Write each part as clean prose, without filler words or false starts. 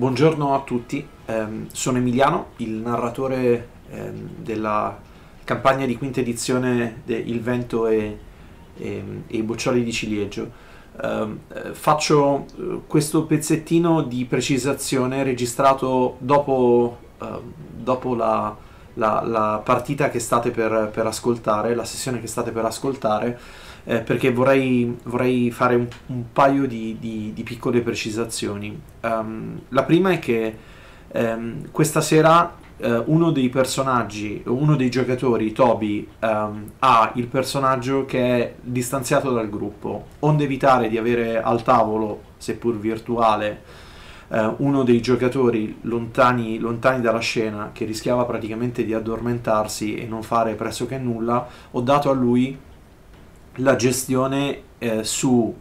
Buongiorno a tutti, sono Emiliano, il narratore della campagna di quinta edizione di Il Vento e i Boccioli di Ciliegio. Faccio questo pezzettino di precisazione registrato dopo la partita che state per ascoltare, la sessione che state per ascoltare, perché vorrei fare un paio di piccole precisazioni. La prima è che questa sera uno dei personaggi, uno dei giocatori, Toby, ha il personaggio che è distanziato dal gruppo, onde evitare di avere al tavolo, seppur virtuale, uno dei giocatori lontani dalla scena, che rischiava praticamente di addormentarsi e non fare pressoché nulla. Ho dato a lui la gestione su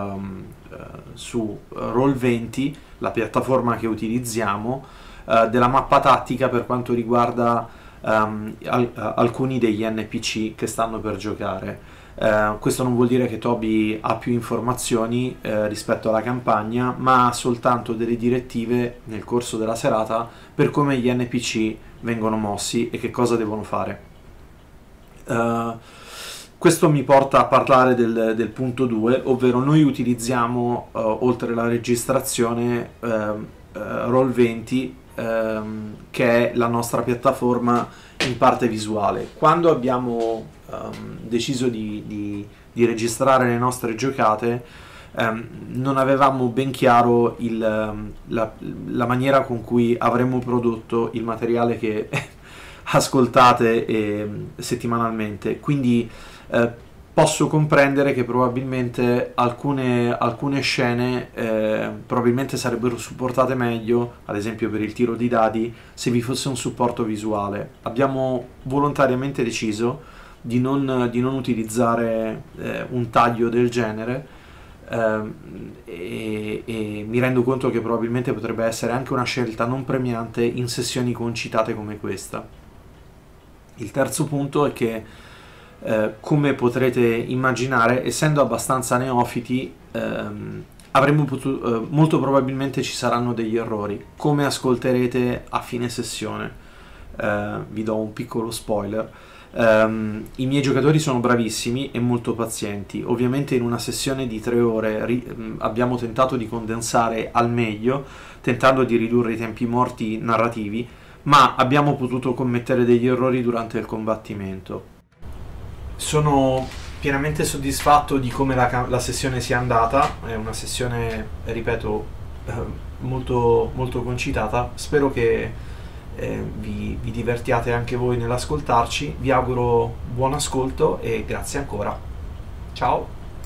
Roll20, la piattaforma che utilizziamo, della mappa tattica per quanto riguarda alcuni degli NPC che stanno per giocare. Questo non vuol dire che Toby ha più informazioni rispetto alla campagna, ma ha soltanto delle direttive nel corso della serata per come gli NPC vengono mossi e che cosa devono fare. Questo mi porta a parlare del punto 2, ovvero noi utilizziamo, oltre alla registrazione, Roll20, che è la nostra piattaforma in parte visuale. Quando abbiamo deciso di registrare le nostre giocate, non avevamo ben chiaro la maniera con cui avremmo prodotto il materiale che ascoltate settimanalmente, quindi posso comprendere che probabilmente alcune scene probabilmente sarebbero supportate meglio, ad esempio per il tiro di dadi, se vi fosse un supporto visuale. Abbiamo volontariamente deciso di non utilizzare un taglio del genere, e mi rendo conto che probabilmente potrebbe essere anche una scelta non premiante in sessioni concitate come questa. Il terzo punto è che come potrete immaginare, essendo abbastanza neofiti, avremmo potuto, molto probabilmente ci saranno degli errori, come ascolterete a fine sessione. Vi do un piccolo spoiler. I miei giocatori sono bravissimi e molto pazienti. Ovviamente in una sessione di 3 ore abbiamo tentato di condensare al meglio, tentando di ridurre i tempi morti narrativi, ma abbiamo potuto commettere degli errori durante il combattimento. Sono pienamente soddisfatto di come la sessione sia andata. È una sessione, ripeto, molto, molto concitata. Spero che vi divertiate anche voi nell'ascoltarci. Vi auguro buon ascolto e grazie ancora. Ciao.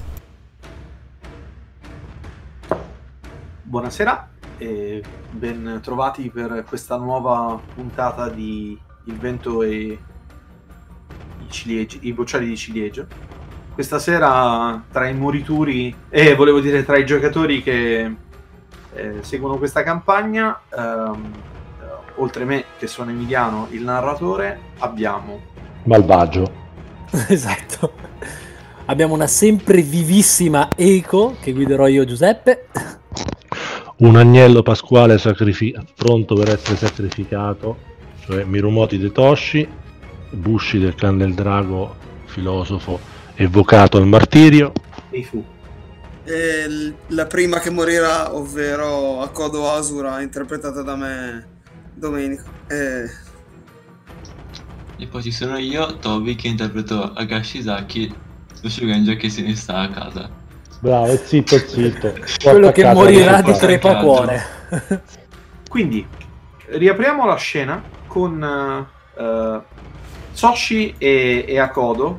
Buonasera e ben trovati per questa nuova puntata di Il Vento e i Boccioli di Ciliegio. Questa sera tra i morituri volevo dire tra i giocatori che seguono questa campagna, oltre me che sono Emiliano, il narratore, abbiamo Malvagio. Esatto. Abbiamo una sempre vivissima Eiko che guiderò io, Giuseppe. Un agnello pasquale pronto per essere sacrificato, cioè Mirumoti De Toshi. Bushi del clan del drago, filosofo evocato al martirio. E fu la prima che morirà, ovvero Akodo Asura, interpretata da me, Domenico. E poi ci sono io, Toby, che interpreto Agashizaki, lo Shugenja che se ne sta a casa. Bravo, zitto. Quello che morirà di trepacuore. Quindi riapriamo la scena con Soshi e Akodo,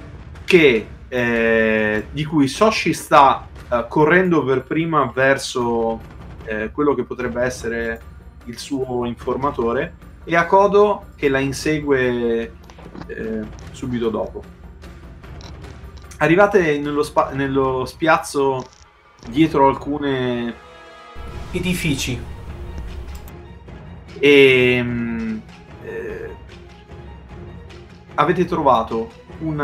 di cui Soshi sta correndo per prima verso quello che potrebbe essere il suo informatore, e Akodo che la insegue subito dopo. Arrivate nello spiazzo dietro alcune edifici e avete trovato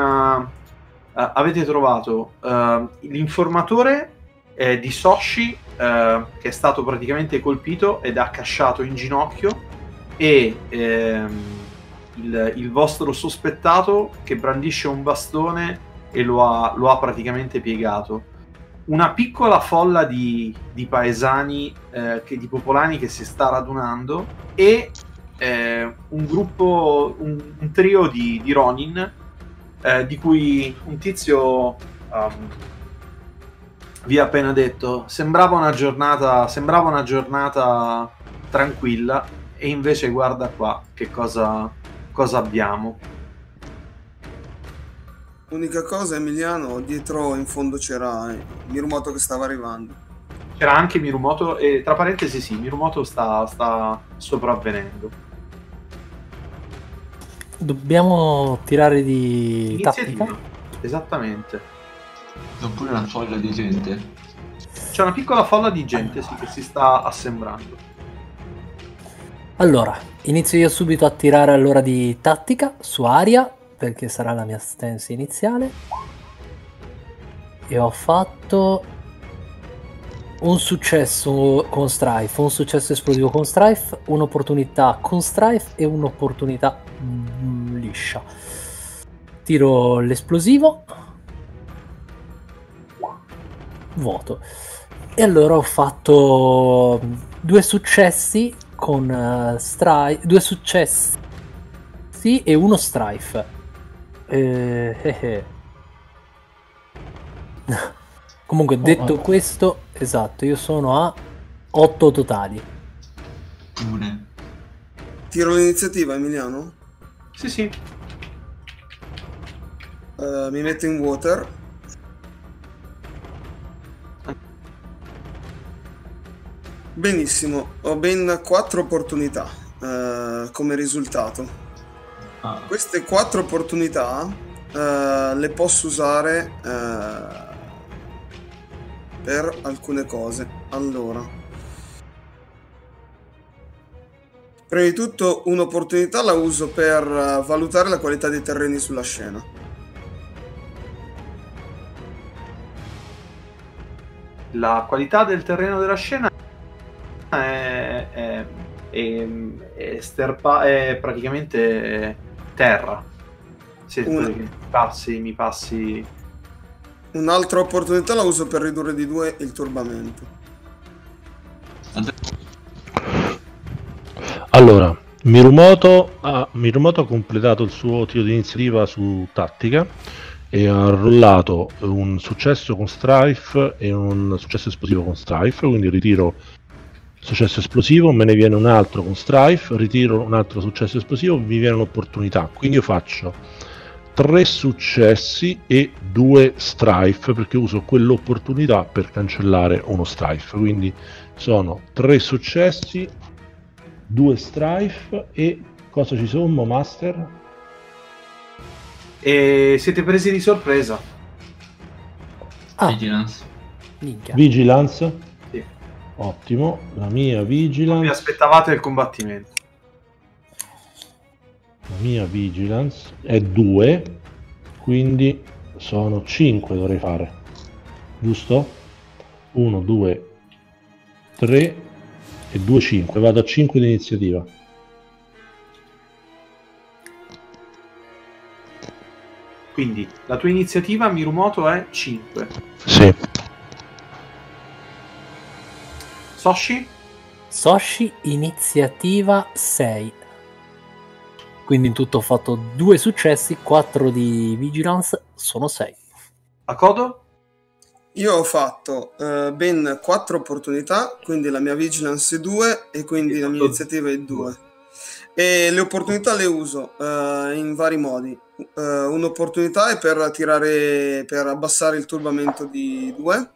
l'informatore di Soshi che è stato praticamente colpito ed è accasciato in ginocchio, e il vostro sospettato che brandisce un bastone e lo ha praticamente piegato. Una piccola folla di paesani, di popolani che si sta radunando, e un gruppo, un trio di Ronin, di cui un tizio vi ha appena detto sembrava una giornata tranquilla, e invece guarda qua che cosa abbiamo. L'unica cosa, Emiliano, dietro in fondo c'era Mirumoto che stava arrivando. C'era anche Mirumoto, e tra parentesi sì, Mirumoto sta sopravvenendo. Dobbiamo tirare di Iniziativa. tattica? Esattamente. Oppure una folla di gente. C'è una piccola folla di gente, sì, che si sta assembrando. Allora, inizio io subito a tirare allora di tattica su Aria, perché sarà la mia stance iniziale. E ho fatto un successo con Strife, un successo esplosivo con Strife, un'opportunità con Strife e un'opportunità liscia. Tiro l'esplosivo. Vuoto. E allora ho fatto 2 successi con Strife, 2 successi e 1 Strife. Comunque, detto questo, esatto, io sono a 8 totali. Pure. Tiro l'iniziativa, Emiliano? Sì. Mi metto in water. Benissimo, ho ben 4 opportunità come risultato. Queste 4 opportunità le posso usare per alcune cose. Allora, prima di tutto un'opportunità la uso per valutare la qualità dei terreni sulla scena. La qualità del terreno della scena è praticamente terra. Se mi passi. Un'altra opportunità la uso per ridurre di 2 il turbamento. Allora, Mirumoto ha completato il suo tiro di iniziativa su tattica e ha rollato un successo con Strife e un successo esplosivo con Strife, quindi ritiro successo esplosivo, me ne viene un altro con Strife, ritiro un altro successo esplosivo, mi viene un'opportunità, quindi io faccio 3 successi e 2 Strife, perché uso quell'opportunità per cancellare uno Strife, quindi sono 3 successi, 2 Strife e cosa ci sommo, Master? E siete presi di sorpresa. Vigilance. Minchia. Vigilance? Sì. Ottimo, la mia Non Vigilance. vi aspettavate il combattimento. La mia Vigilance è 2, quindi sono 5 dovrei fare, giusto? 1, 2, 3 e 2, 5. Vado a 5 di iniziativa. Quindi la tua iniziativa, Mirumoto, è 5. Sì. Soshi, iniziativa 6. Quindi in tutto ho fatto 2 successi, 4 di vigilance, sono 6. Akodo? Io ho fatto ben 4 opportunità, quindi la mia vigilance è 2 e quindi la mia iniziativa è 2. E le opportunità le uso in vari modi. Un'opportunità è per abbassare il turbamento di 2.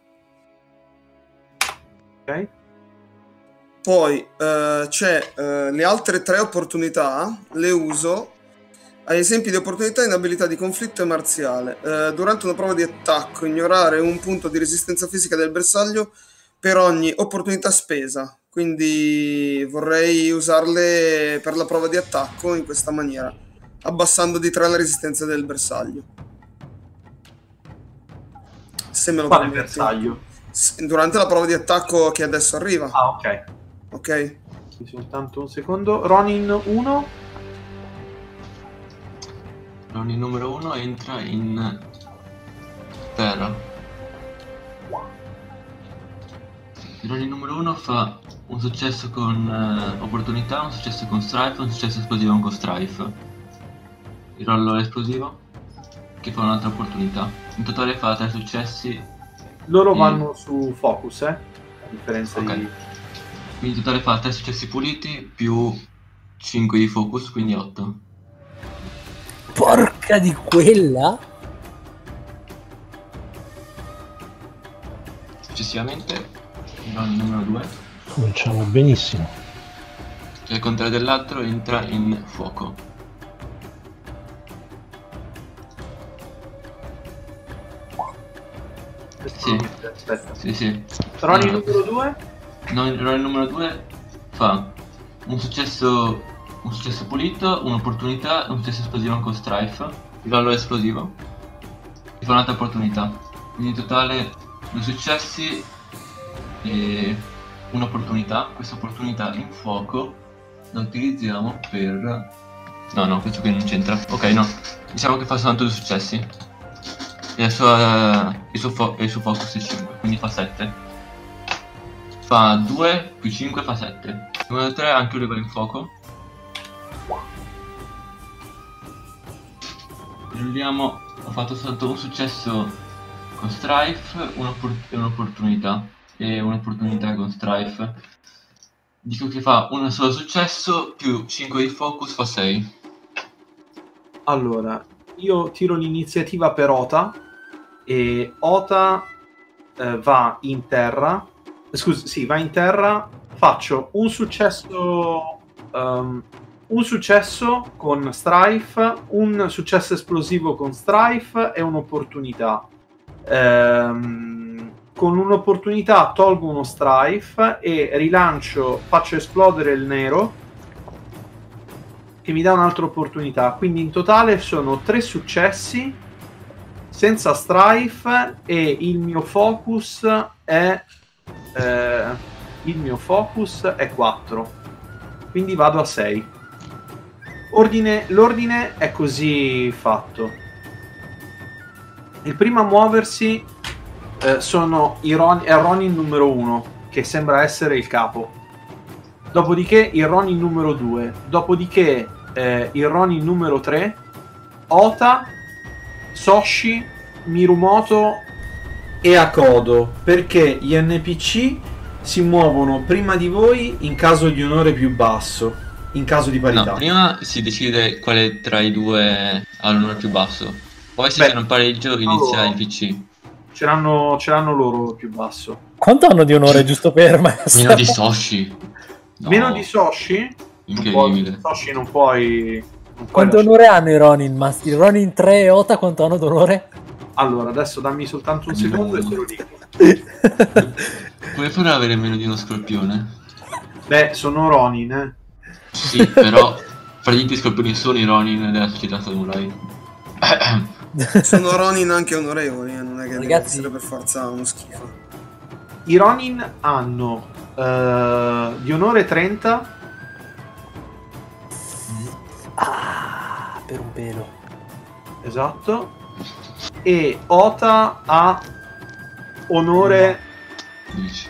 Ok. Poi c'è le altre 3 opportunità, le uso ai esempi di opportunità in abilità di conflitto e marziale. Durante una prova di attacco, ignorare un punto di resistenza fisica del bersaglio per ogni opportunità spesa. Quindi vorrei usarle per la prova di attacco in questa maniera, abbassando di 3 la resistenza del bersaglio. Se me lo Quale permetti. bersaglio? durante la prova di attacco che adesso arriva. Ah, ok. Ok? Soltanto un secondo. Ronin 1. Ronin numero 1 entra in terra. Il Ronin numero 1 fa un successo con opportunità, un successo con strife, un successo esplosivo con strife. Il rollo esplosivo che fa un'altra opportunità. In totale fa 3 successi. Loro vanno su focus, a differenza Ok. di... Quindi in totale fa 3 successi puliti più 5 di focus, quindi 8. Porca di quella! Successivamente il Ronin numero 2, Cominciamo benissimo. che al contrario dell'altro entra in fuoco. Sì. Aspetta. Sì. Ronin No. numero 2. No, il Ronin numero 2 fa un successo pulito, un'opportunità, un successo esplosivo con strife. Il rollo è esplosivo. E fa un'altra opportunità. Quindi in totale 2 successi e un'opportunità. Questa opportunità in fuoco la utilizziamo per... No, questo qui non c'entra. Ok, no. Diciamo che fa soltanto 2 successi. E il suo focus è 5, quindi fa 7. Fa 2 più 5 fa 7. Il numero 3 anche lui va in fuoco. Rulliamo, ho fatto soltanto un successo con strife, un'opportunità e un'opportunità con strife. Dico che fa un solo successo più 5 di focus fa 6. Allora, io tiro l'iniziativa per Ota e Ota va in terra. Scusi, sì, va in terra. Faccio un successo con strife, un successo esplosivo con strife e un'opportunità. Con un'opportunità tolgo uno strife e rilancio, faccio esplodere il nero che mi dà un'altra opportunità. Quindi in totale sono 3 successi senza strife e il mio focus è 4. Quindi vado a 6. L'ordine è così fatto. Il primo a muoversi è Ronin numero 1, che sembra essere il capo. Dopodiché il Ronin numero 2. Dopodiché il Ronin numero 3. Ota, Soshi, Mirumoto e Akodo. Perché gli NPC si muovono prima di voi in caso di onore più basso. In caso di parità. No, prima si decide quale tra i due ha l'onore più basso. Poi se c'è un pareggio inizia il PC. Ce l'hanno loro più basso. Quanto hanno di onore giusto per me? Meno di Soshi. No, Meno di Soshi? incredibile. Soshi non puoi Quanto onore hanno i Ronin? Ma i Ronin 3 e Ota quanto hanno d'onore? Allora, adesso dammi soltanto un secondo e te lo dico. Come fare ad avere meno di uno scorpione? Beh, sono Ronin, Sì, però praticamente i scorpioni sono i Ronin della società samurai. Sono Ronin anche onorevoli, non è che deve Ragazzi, essere per forza uno schifo. I Ronin hanno di onore 30. ah, per un pelo. Esatto. E Ota ha onore 10.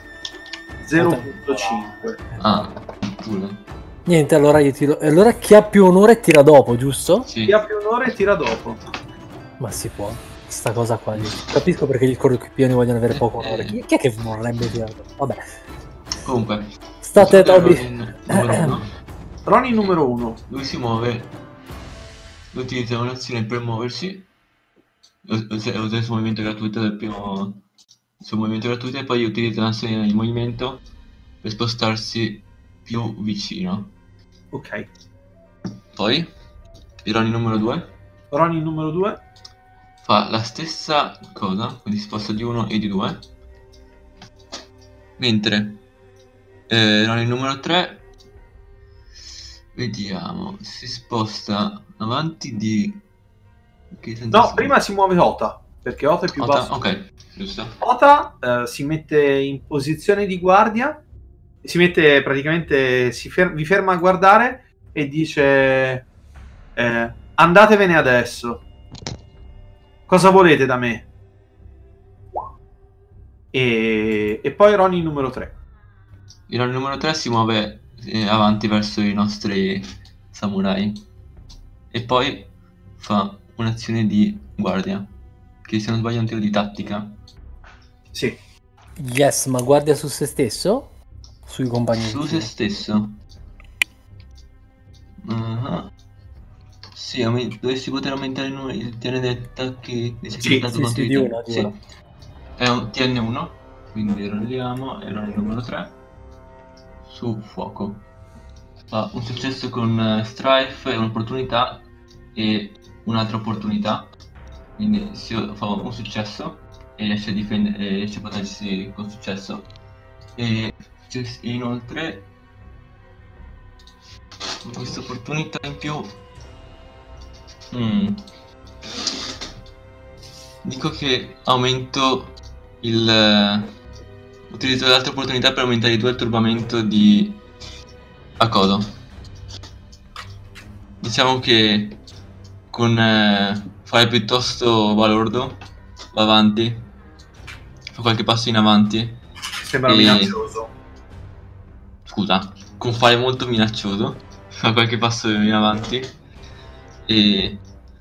0.5. Ah, pure. Niente, allora io tiro. Allora chi ha più onore tira dopo, giusto? Sì. Chi ha più onore tira dopo. Ma si può. Sta cosa qua. Io capisco perché gli corpioni vogliono avere poco onore. Chi è che vorrebbe tirare dopo? Vabbè. Comunque, State Toby. Ronin numero 1. Ronin numero 1. Lui si muove, lui utilizza un'azione per muoversi, usa il suo movimento gratuito del primo, il suo movimento gratuito, e poi utilizza un'azione di movimento per spostarsi più vicino. Ok. Poi il Ronin numero 2 Ronin numero 2. fa la stessa cosa, quindi si sposta di 1 e di 2, mentre Ronin numero 3, vediamo, si sposta avanti di... No, prima si muove Ota, perché Ota è più basso. Ok, giusto? Ota si mette in posizione di guardia, si mette praticamente, vi ferma a guardare e dice andatevene adesso. Cosa volete da me? E poi Ronnie numero 3. Il numero 3 si muove avanti verso i nostri samurai e poi fa un'azione di guardia, che se non sbaglio è un tiro di tattica. Sì. Yes, ma guardia su se stesso? Sui compagni? Su se stesso. Sì, dovresti poter aumentare il TN degli attacchi di sì, di uno. È un TN1, quindi rolliamo, era il numero 3 su fuoco. Fa un successo con Strife e un'opportunità e un'altra opportunità, quindi fa un successo e riesce a difendere, riesce a proteggersi con successo. E inoltre con questa opportunità in più dico che aumento utilizzo l'altra opportunità per aumentare i 2 il turbamento di Akodo. Diciamo che con fare piuttosto balordo va avanti, fa qualche passo in avanti. Sembra minaccioso. Scusa, con fare molto minaccioso fa qualche passo in avanti e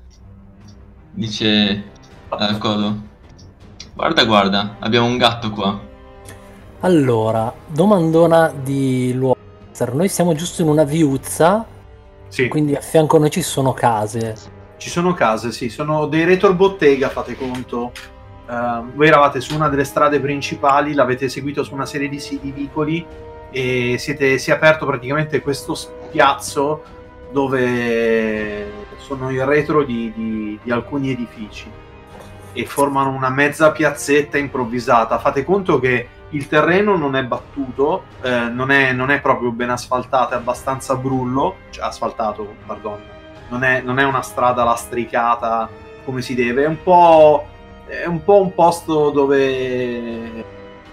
dice Akodo: guarda, abbiamo un gatto qua. Allora, domandona di Luozer. Noi siamo giusto in una viuzza, Sì. Quindi a fianco a noi ci sono case. Ci sono case, sì, sono dei retrobottega, fate conto. Voi eravate su una delle strade principali, l'avete seguito su una serie di vicoli e si è aperto praticamente questo spiazzo dove sono il retro di alcuni edifici e formano una mezza piazzetta improvvisata. Fate conto che il terreno non è battuto, non è proprio ben asfaltato, è abbastanza brullo, cioè asfaltato, pardon. Non è una strada lastricata come si deve, è un po' un posto dove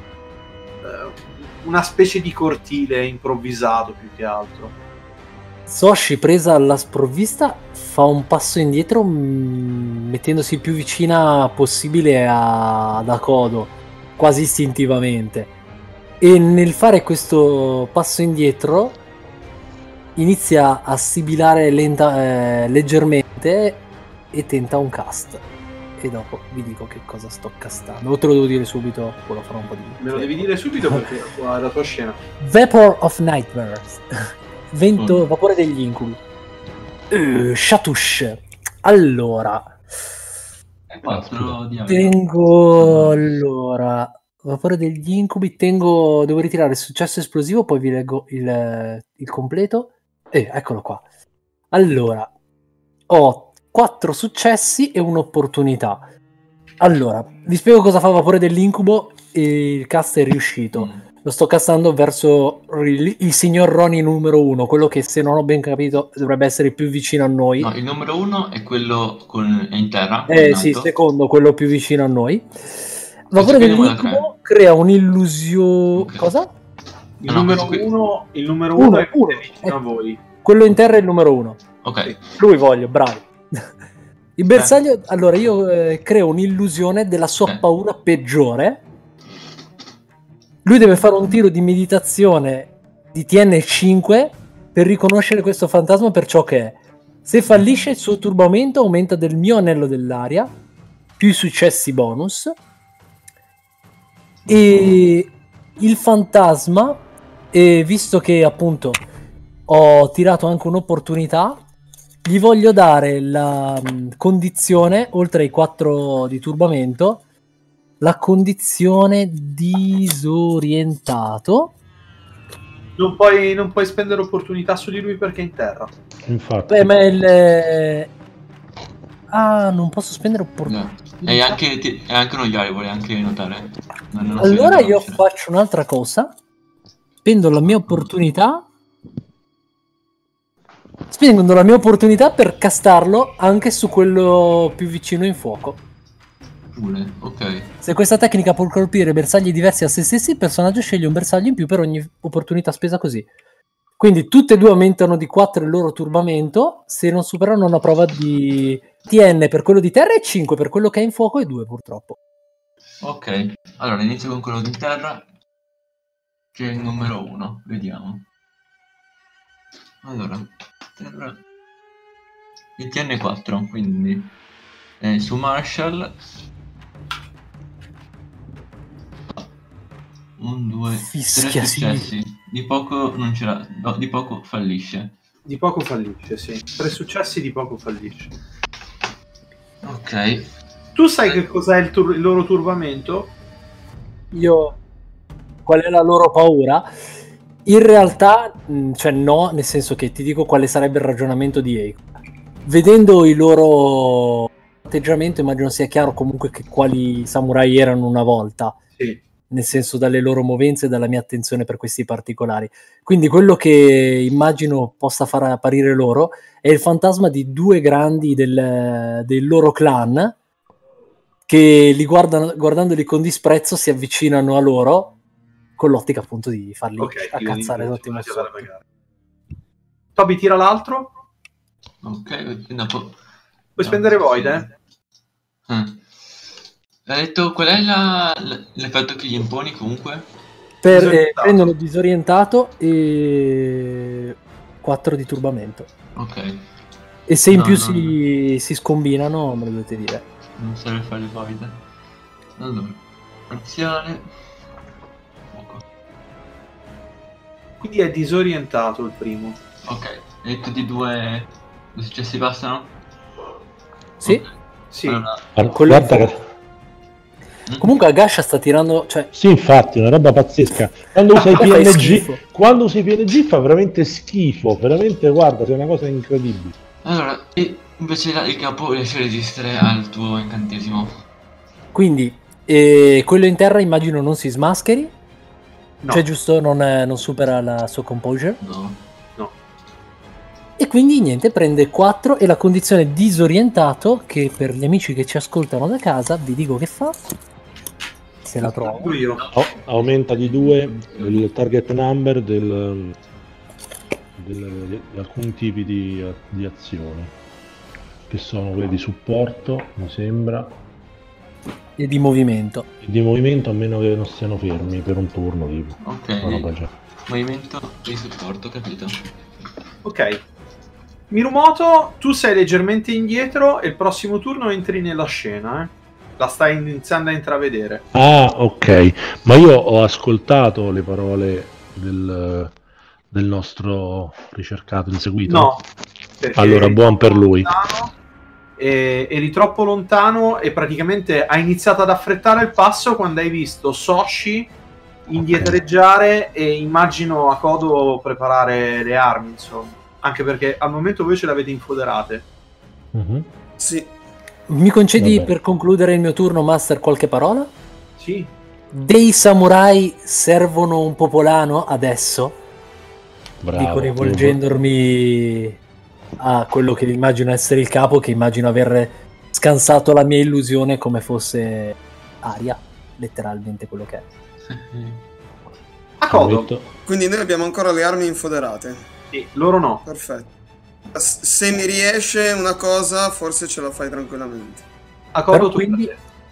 una specie di cortile improvvisato più che altro. Soshi, presa alla sprovvista, fa un passo indietro mettendosi più vicina possibile ad Akodo, quasi istintivamente, e nel fare questo passo indietro inizia a sibilare leggermente e tenta un cast. E dopo vi dico che cosa sto castando. O te lo devo dire subito, poi lo farò un po' di... Me lo devi dire subito perché è la tua scena. Vapor of Nightmares. Vapore degli incubi. Shatush. Allora. Vapore degli incubi, devo ritirare il successo esplosivo, poi vi leggo il completo. Eccolo qua. Allora, ho 4 successi e un'opportunità. Allora, vi spiego cosa fa Vapore dell'incubo e il cast è riuscito. Lo sto castando verso il signor Ronnie numero 1, quello che, se non ho ben capito, dovrebbe essere più vicino a noi. No, il numero 1 è quello è in terra. Sì, secondo, quello più vicino a noi. Vapore dell'incubo crea un'illusione... Okay. Cosa? Il numero 1 è vicino a voi. Quello in terra è il numero 1. Ok. Lui voglio, bravi. Il bersaglio... Allora, io creo un'illusione della sua paura peggiore. Lui deve fare un tiro di meditazione di TN5 per riconoscere questo fantasma per ciò che è. Se fallisce, il suo turbamento aumenta del mio anello dell'aria, più i successi bonus. E il fantasma, visto che appunto ho tirato anche un'opportunità, gli voglio dare la condizione, oltre ai 4 di turbamento, la condizione disorientato. Non puoi spendere opportunità su di lui perché è in terra. Infatti. Beh, ma non posso spendere opportunità. E anche uno Yari, vuole anche notare. Allora io faccio un'altra cosa. Spendo la mia opportunità per castarlo anche su quello più vicino in fuoco. Pure, ok. Se questa tecnica può colpire bersagli diversi a se stessi, il personaggio sceglie un bersaglio in più per ogni opportunità spesa così. Quindi tutte e due aumentano di 4 il loro turbamento se non superano una prova di TN per quello di terra e 5 per quello che è in fuoco e 2 purtroppo. Ok, allora inizio con quello di terra, che è il numero 1, vediamo. Allora, terra... il TN4, quindi su Marshall... 1, 2, 3 Fischia, sì. successi. Di poco non ce l'ha, no, di poco fallisce. Di poco fallisce, sì. 3 successi di poco fallisce. Ok. Tu sai che cos'è il loro turbamento? Io... Qual è la loro paura? In realtà, cioè no, nel senso che ti dico quale sarebbe il ragionamento di Eiko. Vedendo il loro atteggiamento immagino sia chiaro comunque che quali samurai erano una volta. Sì. Nel senso dalle loro movenze e dalla mia attenzione per questi particolari. Quindi quello che immagino possa far apparire loro è il fantasma di 2 grandi del loro clan che li guardandoli con disprezzo si avvicinano a loro con l'ottica appunto di farli accazzare tutti. Toby tira l'altro. Ok, dopo... Puoi spendere Void, Hai detto qual è l'effetto che gli imponi comunque? Prendono disorientato e 4 di turbamento. Ok. E se in più si scombinano me lo dovete dire. Non serve fare il void. Allora, azione. Fuoco. Quindi è disorientato il primo. Ok, hai detto di 2 successi bastano? Sì. Okay. Sì. Allora, Guarda che... Comunque Agasha sta tirando, cioè... Sì, infatti, è una roba pazzesca. Quando usa i PNG fa veramente schifo, veramente, guarda, c'è una cosa incredibile. Allora, e invece il capo riesce a resistere al tuo incantesimo. Quindi, quello in terra immagino non si smascheri? No. Cioè giusto, non supera la sua composure? No. E quindi niente, prende 4 e la condizione disorientato, che per gli amici che ci ascoltano da casa, vi dico che fa. Se la trovo. Io. Aumenta di 2 il target number di alcuni tipi di azioni, che sono quelle di supporto, mi sembra, E di movimento. e di movimento, a meno che non siano fermi per un turno, tipo. Ok, movimento di supporto, capito. Ok. Mirumoto, tu sei leggermente indietro e il prossimo turno entri nella scena, La stai iniziando a intravedere. Ah, ok. Ma io ho ascoltato le parole del nostro ricercato, inseguito? No. Perché Allora, buon per lui. Eri troppo lontano e praticamente hai iniziato ad affrettare il passo quando hai visto Soshi indietreggiare e immagino Akodo preparare le armi, insomma. Anche perché al momento voi ce le avete infoderate. Sì. Mi concedi Vabbè. per concludere il mio turno, Master, qualche parola? Sì. Dei samurai servono un popolano adesso? Bravo. Dico rivolgendomi a quello che immagino essere il capo, che immagino aver scansato la mia illusione come fosse aria, letteralmente quello che è. Akodo. Quindi noi abbiamo ancora le armi infoderate. Sì, loro no. Perfetto. Se mi riesce una cosa, forse ce la fai tranquillamente. Akodo, tu quindi...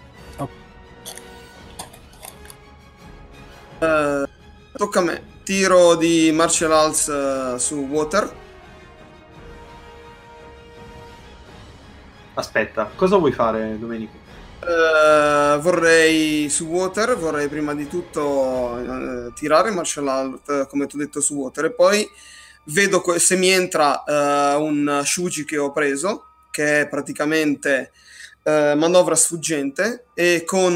Tocca a me. Tiro di martial arts su Water. Aspetta, cosa vuoi fare, Domenico? Vorrei su Water, vorrei prima di tutto tirare martial art, come ti ho detto, su Water, e poi vedo se mi entra un Shuji che ho preso, che è praticamente manovra sfuggente, e con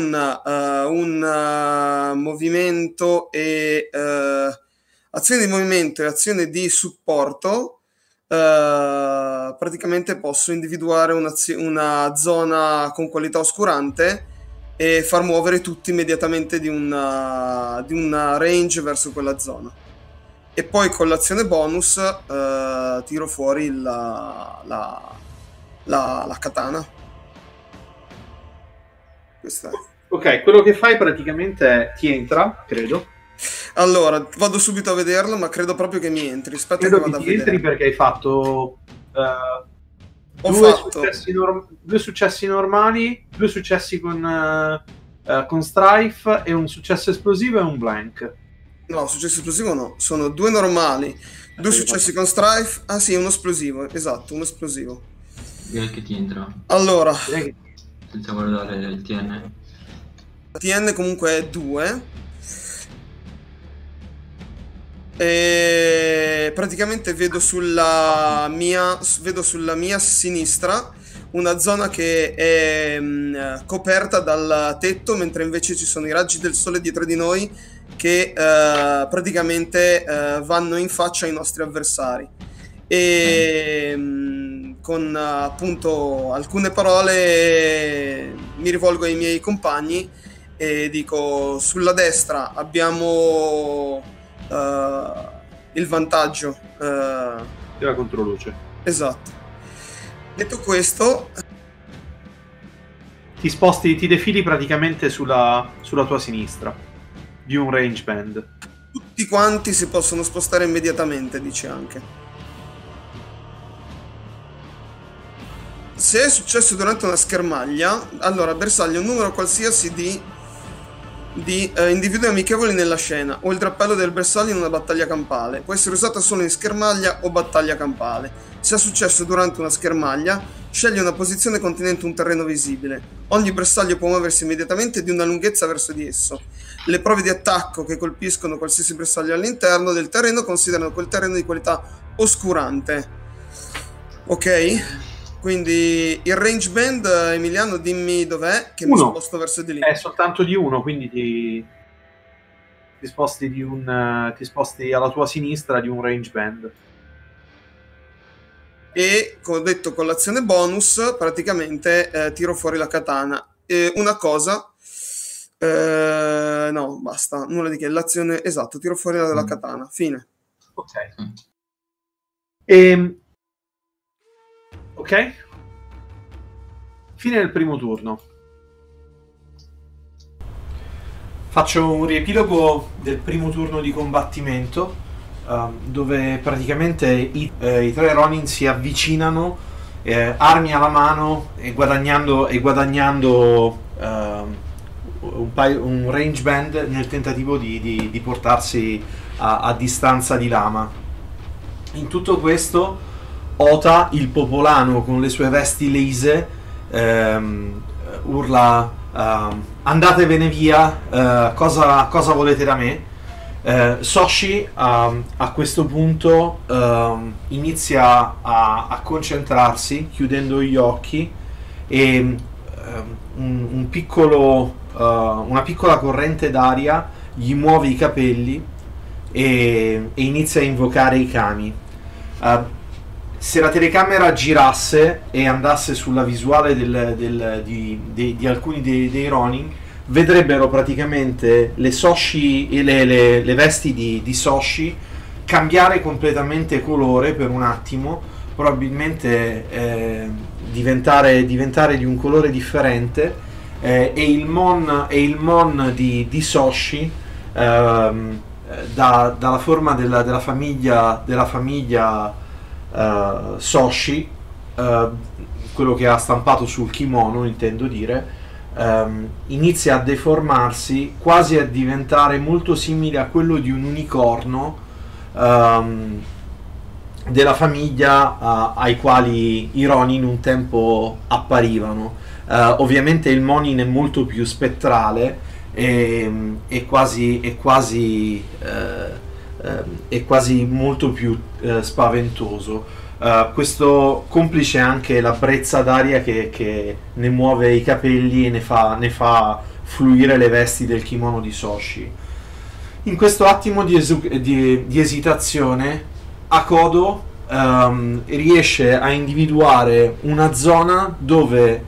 un movimento e azione di movimento e azione di supporto, praticamente posso individuare una zona con qualità oscurante e far muovere tutti immediatamente di una range verso quella zona. E poi con l'azione bonus tiro fuori la katana. Questa è. Ok, quello che fai praticamente è ti entra, credo. Allora, vado subito a vederlo, ma credo proprio che mi entri. Aspetta Credo che che vado a ti entri vedere. perché hai fatto Ho due fatto successi normali, 2 successi con Strife e un successo esplosivo e un blank. No, successo esplosivo no, sono 2 normali, 2 successi con Strife. Ah sì, uno esplosivo, esatto, uno esplosivo. Direi che ti entra, Allora, senza guardare il TN. TN comunque è 2. E praticamente vedo sulla mia sinistra una zona che è coperta dal tetto, mentre invece ci sono i raggi del sole dietro di noi che praticamente vanno in faccia ai nostri avversari. E con appunto alcune parole mi rivolgo ai miei compagni e dico: sulla destra abbiamo il vantaggio Della controluce. esatto. Detto questo, Ti defili praticamente sulla tua sinistra di un range band. tutti quanti si possono spostare immediatamente, dice anche. Se è successo durante una schermaglia, allora bersaglia un numero qualsiasi di individui amichevoli nella scena o il drappello del bersaglio in una battaglia campale. Può essere usata solo in schermaglia o battaglia campale. Se è successo durante una schermaglia, sceglie una posizione contenente un terreno visibile. Ogni bersaglio può muoversi immediatamente di una lunghezza verso di esso. Le prove di attacco che colpiscono qualsiasi bersaglio all'interno del terreno considerano quel terreno di qualità oscurante. Ok? Quindi il range band, Emiliano, dimmi dov'è, che mi sposto verso di lì. È soltanto di 1, quindi ti sposti ti sposti alla tua sinistra di un range band. E, come ho detto, con l'azione bonus praticamente tiro fuori la katana. Una cosa, no, basta, nulla di che. L'azione, esatto, tiro fuori la katana. Fine. Ok. Ok. Fine del primo turno. Faccio un riepilogo del primo turno di combattimento, dove praticamente i 3 Ronin si avvicinano, armi alla mano e guadagnando un range band nel tentativo di portarsi a distanza di lama. In tutto questo Ota, il popolano con le sue vesti lese, urla: andatevene via, cosa volete da me? Soshi a questo punto inizia a concentrarsi chiudendo gli occhi e una piccola corrente d'aria gli muove i capelli e inizia a invocare i kami. Se la telecamera girasse e andasse sulla visuale di alcuni dei Ronin, vedrebbero praticamente le vesti di Soshi cambiare completamente colore per un attimo, probabilmente diventare di un colore differente, e il mon di Soshi dalla forma della famiglia Soshi, quello che ha stampato sul kimono, intendo dire, inizia a deformarsi, quasi a diventare molto simile a quello di un unicorno della famiglia ai quali i Ronin un tempo apparivano. Ovviamente il Monin è molto più spettrale e quasi molto più spaventoso. Questo complice anche la brezza d'aria che ne muove i capelli e ne fa fluire le vesti del kimono di Soshi. In questo attimo di esitazione, Akodo riesce a individuare una zona dove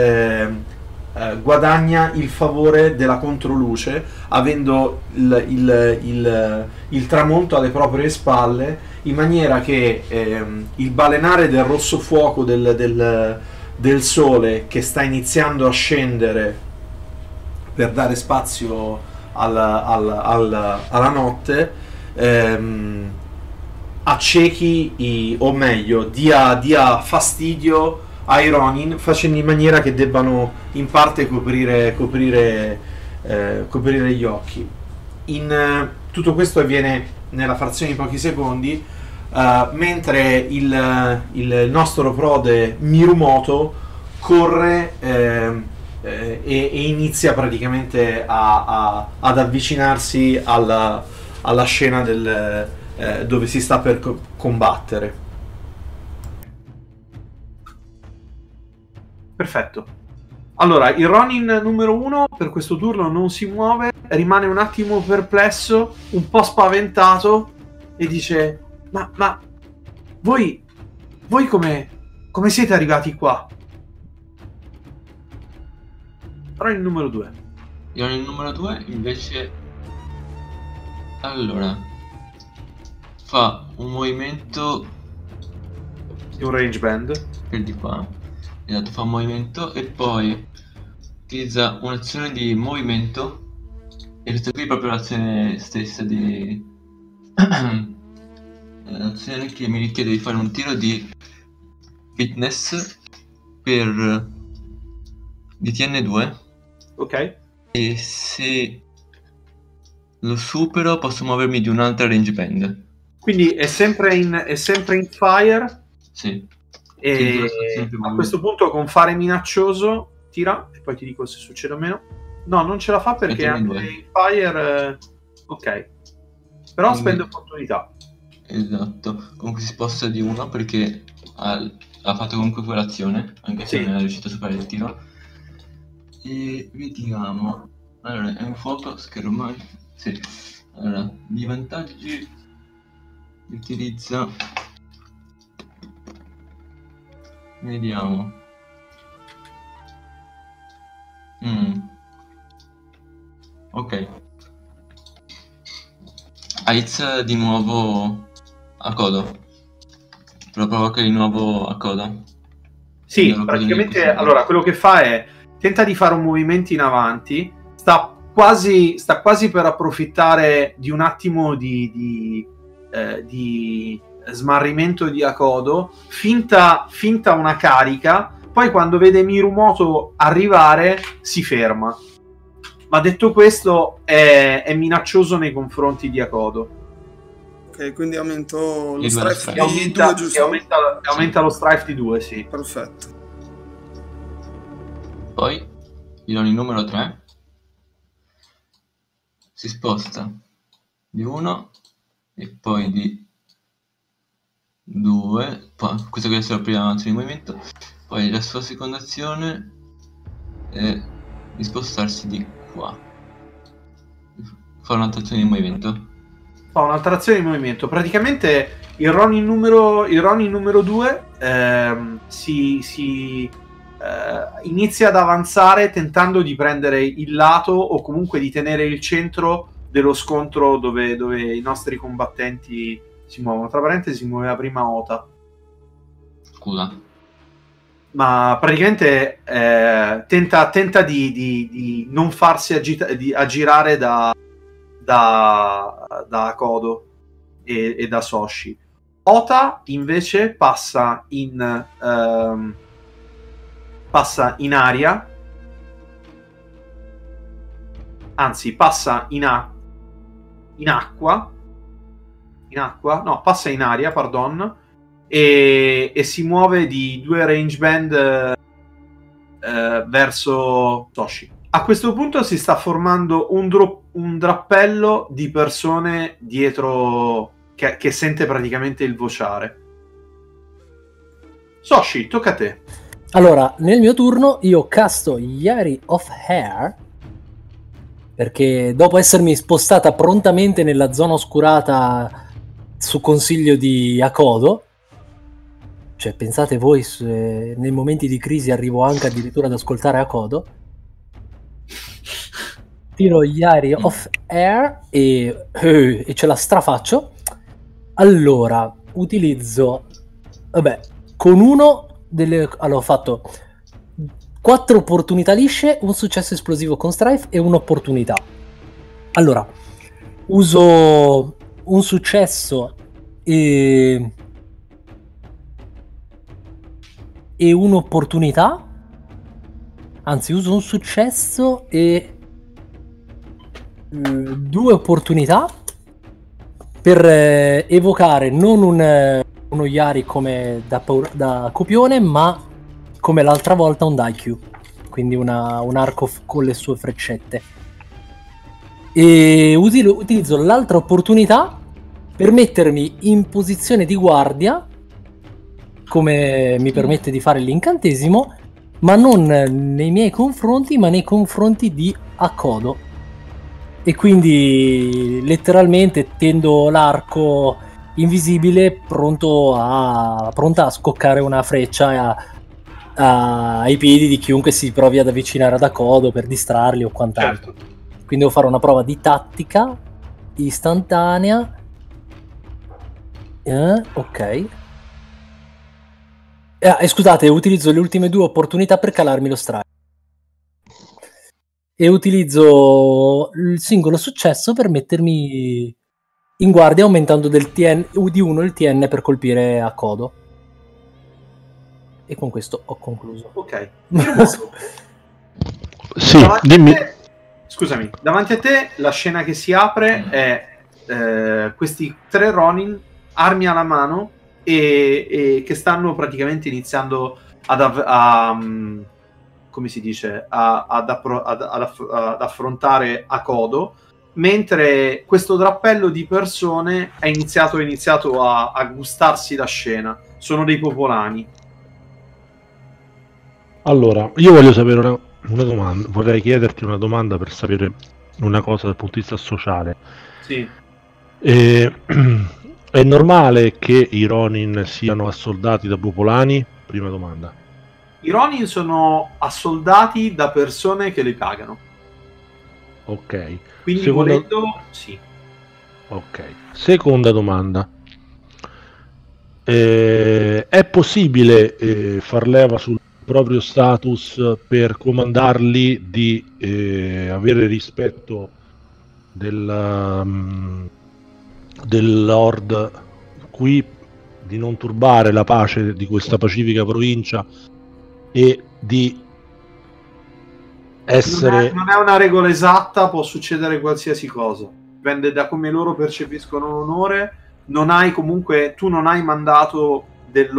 guadagna il favore della controluce, avendo il tramonto alle proprie spalle, in maniera che il balenare del rosso fuoco del sole che sta iniziando a scendere per dare spazio alla notte, accechi o meglio dia fastidio ai Ronin, facendo in maniera che debbano in parte coprire gli occhi. Tutto questo avviene nella frazione di pochi secondi, mentre il nostro prode Mirumoto corre e inizia praticamente ad avvicinarsi alla scena dove si sta per combattere. Perfetto. Allora, il Ronin numero 1 per questo turno non si muove, rimane un attimo perplesso, un po' spaventato e dice: Ma voi come siete arrivati qua? Ronin numero 2. Ronin numero 2 invece, allora, fa un movimento Di un range band. per di qua. Esatto, fa un movimento e poi utilizza un'azione di movimento, e questa qui è proprio l'azione stessa di l'azione che mi richiede di fare un tiro di fitness per di TN2, Ok. e se lo supero posso muovermi di un'altra range band. Quindi è sempre in fire. Sì. E a questo punto con fare minaccioso tira e poi ti dico se succede o meno. No, non ce la fa perché Mettiamo in anche due. in fire ok, però Quindi- spende opportunità. Esatto, comunque si sposta di uno perché ha fatto comunque quell'azione, anche se Sì. non è riuscito a superare il tiro. E vediamo. Allora, è un fuoco, schermo. Sì. Allora, di vantaggi utilizza. Vediamo. Ok. Aiz di nuovo a codo. Lo provoca di nuovo a coda. Sì, Non lo praticamente vedo. allora quello che fa è tenta di fare un movimento in avanti, sta quasi per approfittare di un attimo di smarrimento di Akodo, finta una carica, poi quando vede Mirumoto arrivare si ferma. Ma detto questo è minaccioso nei confronti di Akodo. Ok, quindi aumento lo Di due strife lo di Aumenta, 2, giusto? aumenta lo strife di 2, sì. Perfetto. Poi gli do il numero 3. Si sposta di 1 e poi di 2. Questa qui è la prima azione di movimento. Poi la sua seconda azione è di spostarsi di qua. Fa un'altra azione di movimento. Fa un'altra azione di movimento. Praticamente il Ronin numero 2 inizia ad avanzare tentando di prendere il lato o comunque di tenere il centro dello scontro dove i nostri combattenti si muovono. Tra parentesi si muoveva prima Ota. Scusa. Ma praticamente tenta di non farsi aggirare da Akodo e da Soshi. Ota invece passa in aria, anzi passa in acqua, passa in aria, pardon, e si muove di 2 range band verso Soshi. A questo punto si sta formando un drappello di persone dietro che sente praticamente il vociare. Soshi, tocca a te. Allora, nel mio turno io casto Yari of Hair, perché dopo essermi spostata prontamente nella zona oscurata su consiglio di Akodo, cioè pensate voi, nei momenti di crisi arrivo anche addirittura ad ascoltare Akodo, tiro Yari of Air e ce la strafaccio. Allora, utilizzo, vabbè, con uno allora ho fatto 4 opportunità lisce, un successo esplosivo con Strife e un'opportunità. Allora, uso un successo e un'opportunità. Anzi, uso un successo e 2 opportunità per evocare non uno Yari come da copione, ma come l'altra volta un Daikyu, quindi un arco con le sue freccette. E utilizzo l'altra opportunità per mettermi in posizione di guardia, come mi permette di fare l'incantesimo, ma non nei miei confronti, ma nei confronti di Akodo. E quindi letteralmente tendo l'arco invisibile pronta a scoccare una freccia ai piedi di chiunque si provi ad avvicinare ad Akodo per distrarli o quant'altro. Certo. Quindi devo fare una prova di tattica istantanea. Ok. E scusate, utilizzo le ultime 2 opportunità per calarmi lo strike. E utilizzo il singolo successo per mettermi in guardia, aumentando di 1 il TN per colpire Akodo. E con questo ho concluso. Ok. Sì, Davanti dimmi. a te, scusami, davanti a te la scena che si apre è questi 3 Ronin, armi alla mano, e che stanno praticamente iniziando come si dice, ad affrontare Akodo, mentre questo drappello di persone è iniziato a gustarsi la scena. Sono dei popolani. Allora, io voglio sapere una domanda, vorrei chiederti una domanda per sapere una cosa dal punto di vista sociale. Sì. È normale che i Ronin siano assoldati da popolani? Prima domanda. I Ronin sono assoldati da persone che li pagano. Ok. Quindi volendo, sì. Ok. Seconda domanda. È possibile far leva sul proprio status per comandarli di avere rispetto del Lord qui, di non turbare la pace di questa pacifica provincia e di essere... Non è una regola esatta, può succedere qualsiasi cosa. Dipende da come loro percepiscono l'onore. Non hai comunque, tu non hai mandato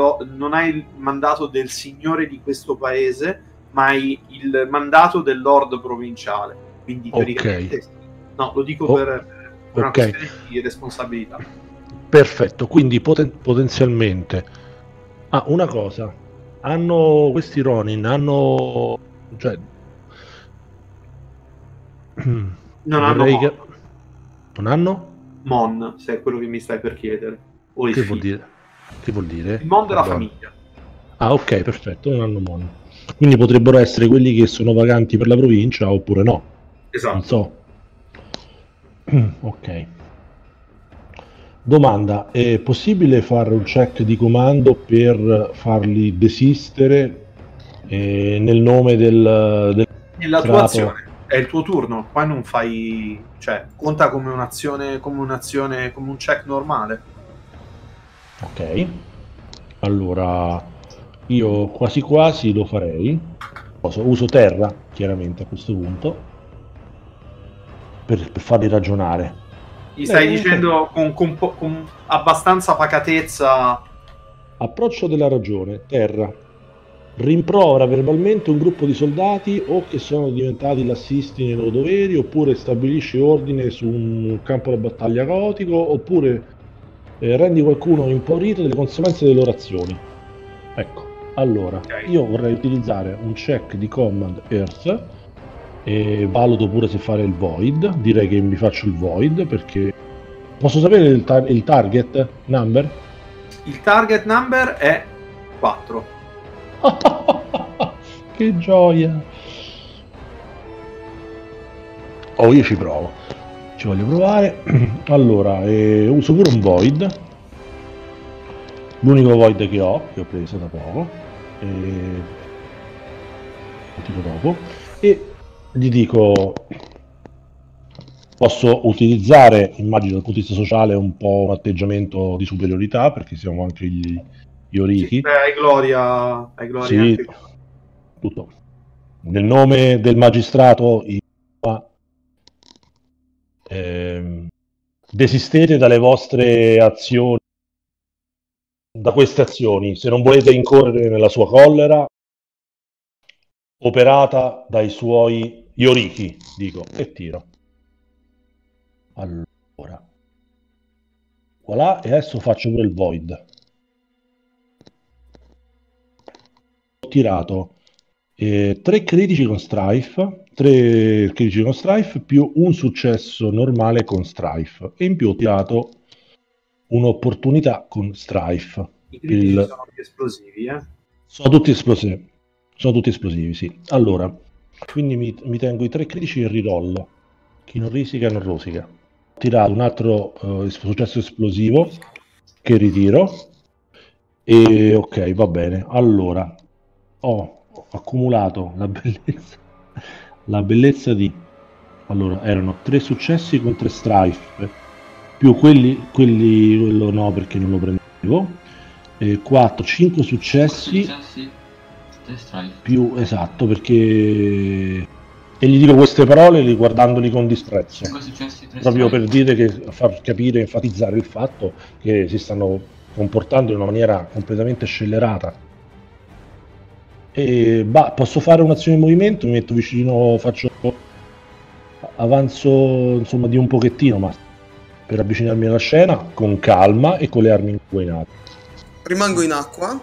del signore di questo paese, ma hai il mandato del lord provinciale. Quindi teoricamente sì. No, lo dico per una questione di responsabilità. Perfetto, quindi potenzialmente una cosa, hanno questi Ronin, cioè non hanno non hanno? Mon, se è quello che mi stai per chiedere. O Che vuol dire? Il Mon della famiglia. Ah, ok, perfetto, non hanno Mon. Quindi potrebbero essere quelli che sono vaganti per la provincia oppure no. Esatto. Non so. Ok. Domanda, è possibile fare un check di comando per farli desistere nel nome nella tua azione? È il tuo turno, poi non fai, cioè conta come un'azione, come un check normale. Ok, allora io quasi quasi lo farei. Uso terra chiaramente a questo punto per farli ragionare. Gli stai dicendo con abbastanza pacatezza. Approccio della ragione, terra. Rimprovera verbalmente un gruppo di soldati o che sono diventati lassisti nei loro doveri, oppure stabilisce ordine su un campo da battaglia caotico, oppure rendi qualcuno impaurito delle conseguenze delle loro azioni. Ecco, allora, io vorrei utilizzare un check di Command Earth e valuto pure se fare il Void. Direi che mi faccio il Void perché... Posso sapere il target number? Il target number è 4. Che gioia! Oh, io ci provo. Ci voglio provare. Allora, uso pure un Void. L'unico Void che ho preso da poco. dico dopo, e gli dico: posso utilizzare, immagino dal punto di vista sociale, un po' un atteggiamento di superiorità, perché siamo anche gli Oriki. Sì, hai gloria Sì, anche. tutto. Nel nome del magistrato, desistete dalle vostre azioni, da queste azioni, se non volete incorrere nella sua collera, operata dai suoi Yoriki, dico, e tiro. Allora, voilà, e adesso faccio pure il Void. Ho tirato 3 critici con Strife, 3 critici con Strife più un successo normale con Strife, e in più ho tirato un'opportunità con Strife. I critici sono più esplosivi, Sono tutti esplosivi. Sono tutti esplosivi, sì. Allora, quindi mi tengo i 3 critici e rirollo. Chi non risica non rosica. Ho tirato un altro successo esplosivo che ritiro. E ok, va bene. Allora, ho accumulato la bellezza di... Allora, erano 3 successi con 3 strife, più quello no perché non lo prendevo, 4, 5 successi, più, esatto, perché... E gli dico queste parole riguardandoli con disprezzo, proprio per dire che, far capire, enfatizzare il fatto che si stanno comportando in una maniera completamente scellerata. E posso fare un'azione di movimento, mi metto vicino, faccio avanzo insomma di un pochettino, ma per avvicinarmi alla scena con calma e con le armi inguainate. Rimango in acqua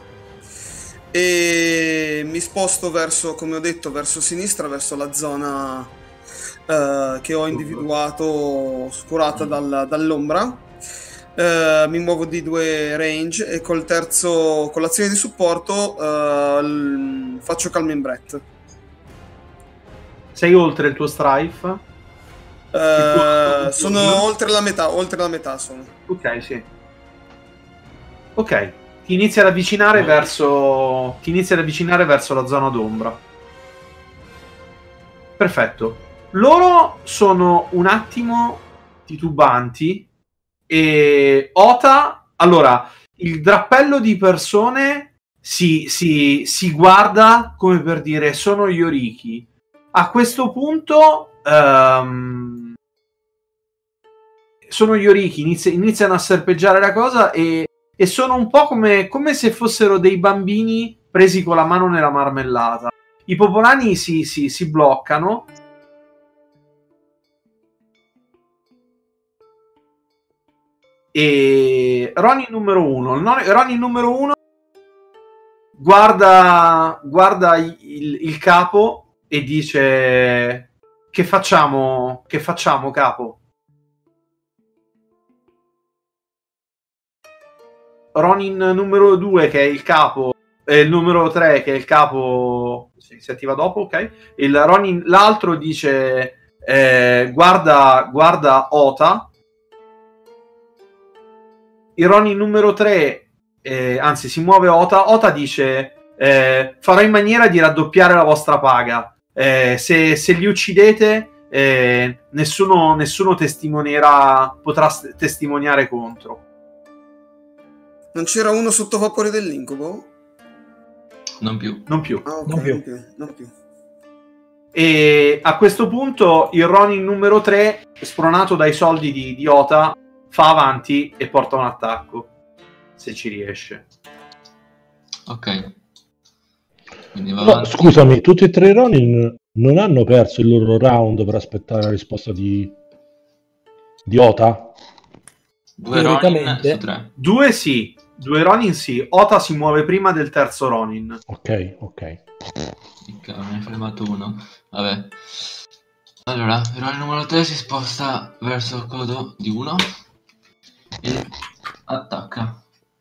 e mi sposto verso, come ho detto, verso sinistra, verso la zona che ho individuato, oscurata dall'ombra. Mi muovo di 2 range e col terzo, con l'azione di supporto, faccio Calming Breath. Sei oltre il tuo strife? Sono oltre la metà sono. Ok, sì. Ok, ti inizi ad avvicinare verso la zona d'ombra. Perfetto. Loro sono un attimo titubanti e Ota, allora, il drappello di persone si guarda come per dire sono Yoriki. A questo punto sono Yoriki, iniziano a serpeggiare la cosa e sono un po' come se fossero dei bambini presi con la mano nella marmellata. I popolani si bloccano. E Ronin numero 1 guarda il capo e dice: che facciamo capo? Ronin numero 2 che è il capo, il numero 3 che è il capo, si attiva dopo, ok. L'altro dice guarda Ota. Il Ronin numero 3 anzi si muove Ota dice farò in maniera di raddoppiare la vostra paga, se li uccidete nessuno potrà testimoniare contro. Non c'era uno sotto vapore dell'incubo? Non più. Ah, ok, non più. E a questo punto il Ronin numero 3, spronato dai soldi di Ota, fa avanti e porta un attacco, se ci riesce. Ok. No, scusami, tutti e 3 i Ronin non hanno perso il loro round per aspettare la risposta di Ota? 2 Ronin su 3. 2 sì, 2 Ronin sì. Ota si muove prima del terzo Ronin. Ok. Me ne è fermato uno. Vabbè. Allora, il Ronin numero 3 si sposta verso il codo di 1 e attacca.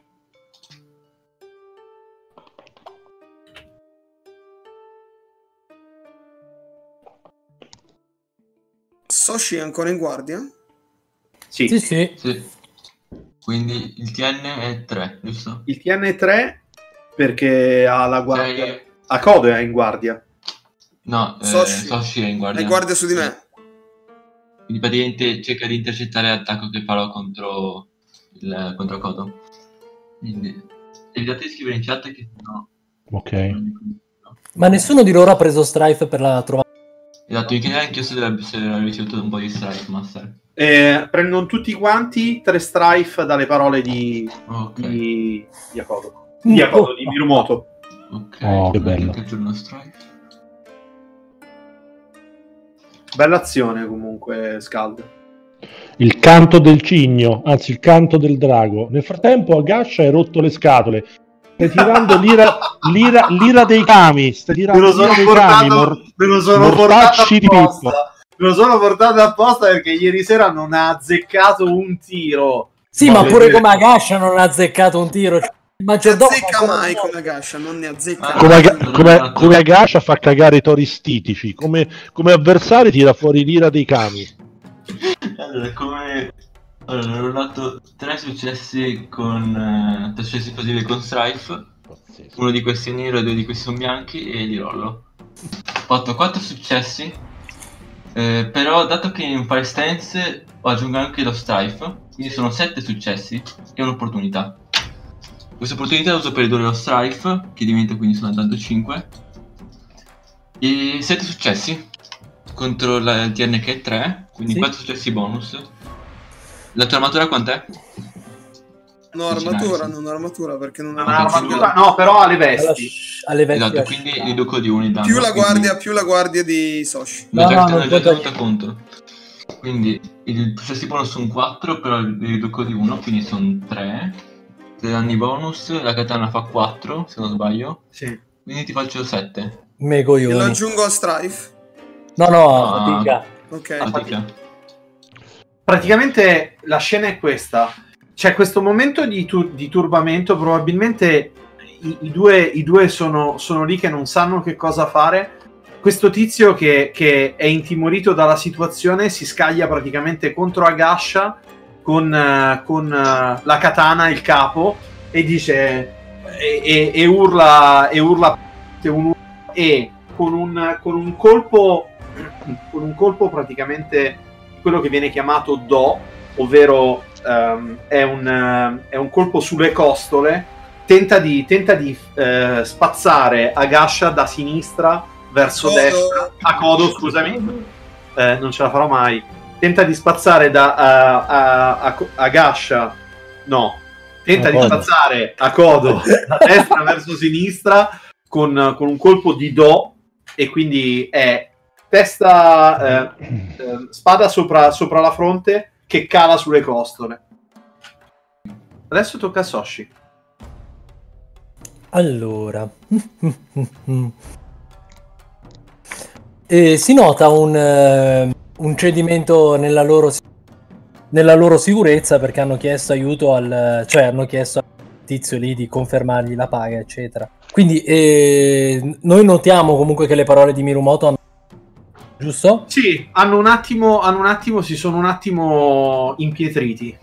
Soshi è ancora in guardia? Sì. Quindi il TN è 3, giusto? Il TN è 3 perché ha la guardia. A Codo è in guardia. No, Soshi. Soshi è in guardia. È guardia su di me. Quindi praticamente cerca di intercettare l'attacco che farò contro Kodo. Quindi evitate di scrivere in chat che no. Ok. Ma nessuno di loro ha preso Strife per la trovata. Esatto, mi chiederei anche io se l'ho ricevuto un po' di strike, Master. Prendono tutti quanti 3 strife dalle parole di Akodo. Di Mirumoto. Ok, Oh, che bello. Che giorno strike. Bella azione comunque, Scald. Il canto del cigno, anzi il canto del drago. Nel frattempo Agasha hai rotto le scatole. Stai tirando l'ira dei kami. Stai tirando Me lo sono portato mortacci di Pippo. Me lo sono portato apposta perché ieri sera non ha azzeccato un tiro. Sì, ma pure come Agasha non ha azzeccato un tiro. Non azzecca mai come Agasha, non ne azzecca come Agasha fa cagare i tori stitici. Come avversari tira fuori l'ira dei kami. Allora, ho rolato 3 successi con 3 successi positivi con Strife. Uno di questi è nero e 2 di questi sono bianchi e li rollo. Ho fatto 4 successi. Però dato che in Fire Stance aggiungo anche lo Strife, quindi sono 7 successi e un'opportunità. Questa opportunità la uso per ridurre lo Strife, che diventa quindi soltanto 5. E 7 successi contro il TN che è 3, quindi 4 successi bonus. La tua armatura quant'è? No, armatura, non armatura, perché non ha armatura. No, però ha le vesti. Esatto, quindi riduco di 1 i danni. Più la guardia di Soshi. L'ho già tenuta conto. Quindi i successi bonus sono 4, però li riduco di 1, quindi sono 3. 3 danni bonus, la katana fa 4, se non sbaglio. Sì. Quindi ti faccio 7. E lo aggiungo a Strife? No, fatica. Ok. Fatica. Praticamente la scena è questa. C'è questo momento di turbamento, probabilmente i due sono lì che non sanno che cosa fare. Questo tizio che è intimorito dalla situazione si scaglia praticamente contro Agasha con la katana, il capo, e dice e urla e con un colpo praticamente quello che viene chiamato Do, ovvero è un colpo sulle costole, tenta di spazzare Agasha da sinistra verso destra. Akodo, scusami, non ce la farò mai. Tenta di spazzare Agasha, no, tenta di spazzare Akodo da destra verso sinistra con un colpo di Do, e quindi è testa spada sopra la fronte che cala sulle costole. Adesso tocca a Soshi. Allora si nota un cedimento nella loro sicurezza, perché hanno chiesto aiuto hanno chiesto al tizio lì di confermargli la paga, eccetera. Quindi noi notiamo comunque che le parole di Mirumoto hanno... Giusto? Sì, si sono un attimo impietriti.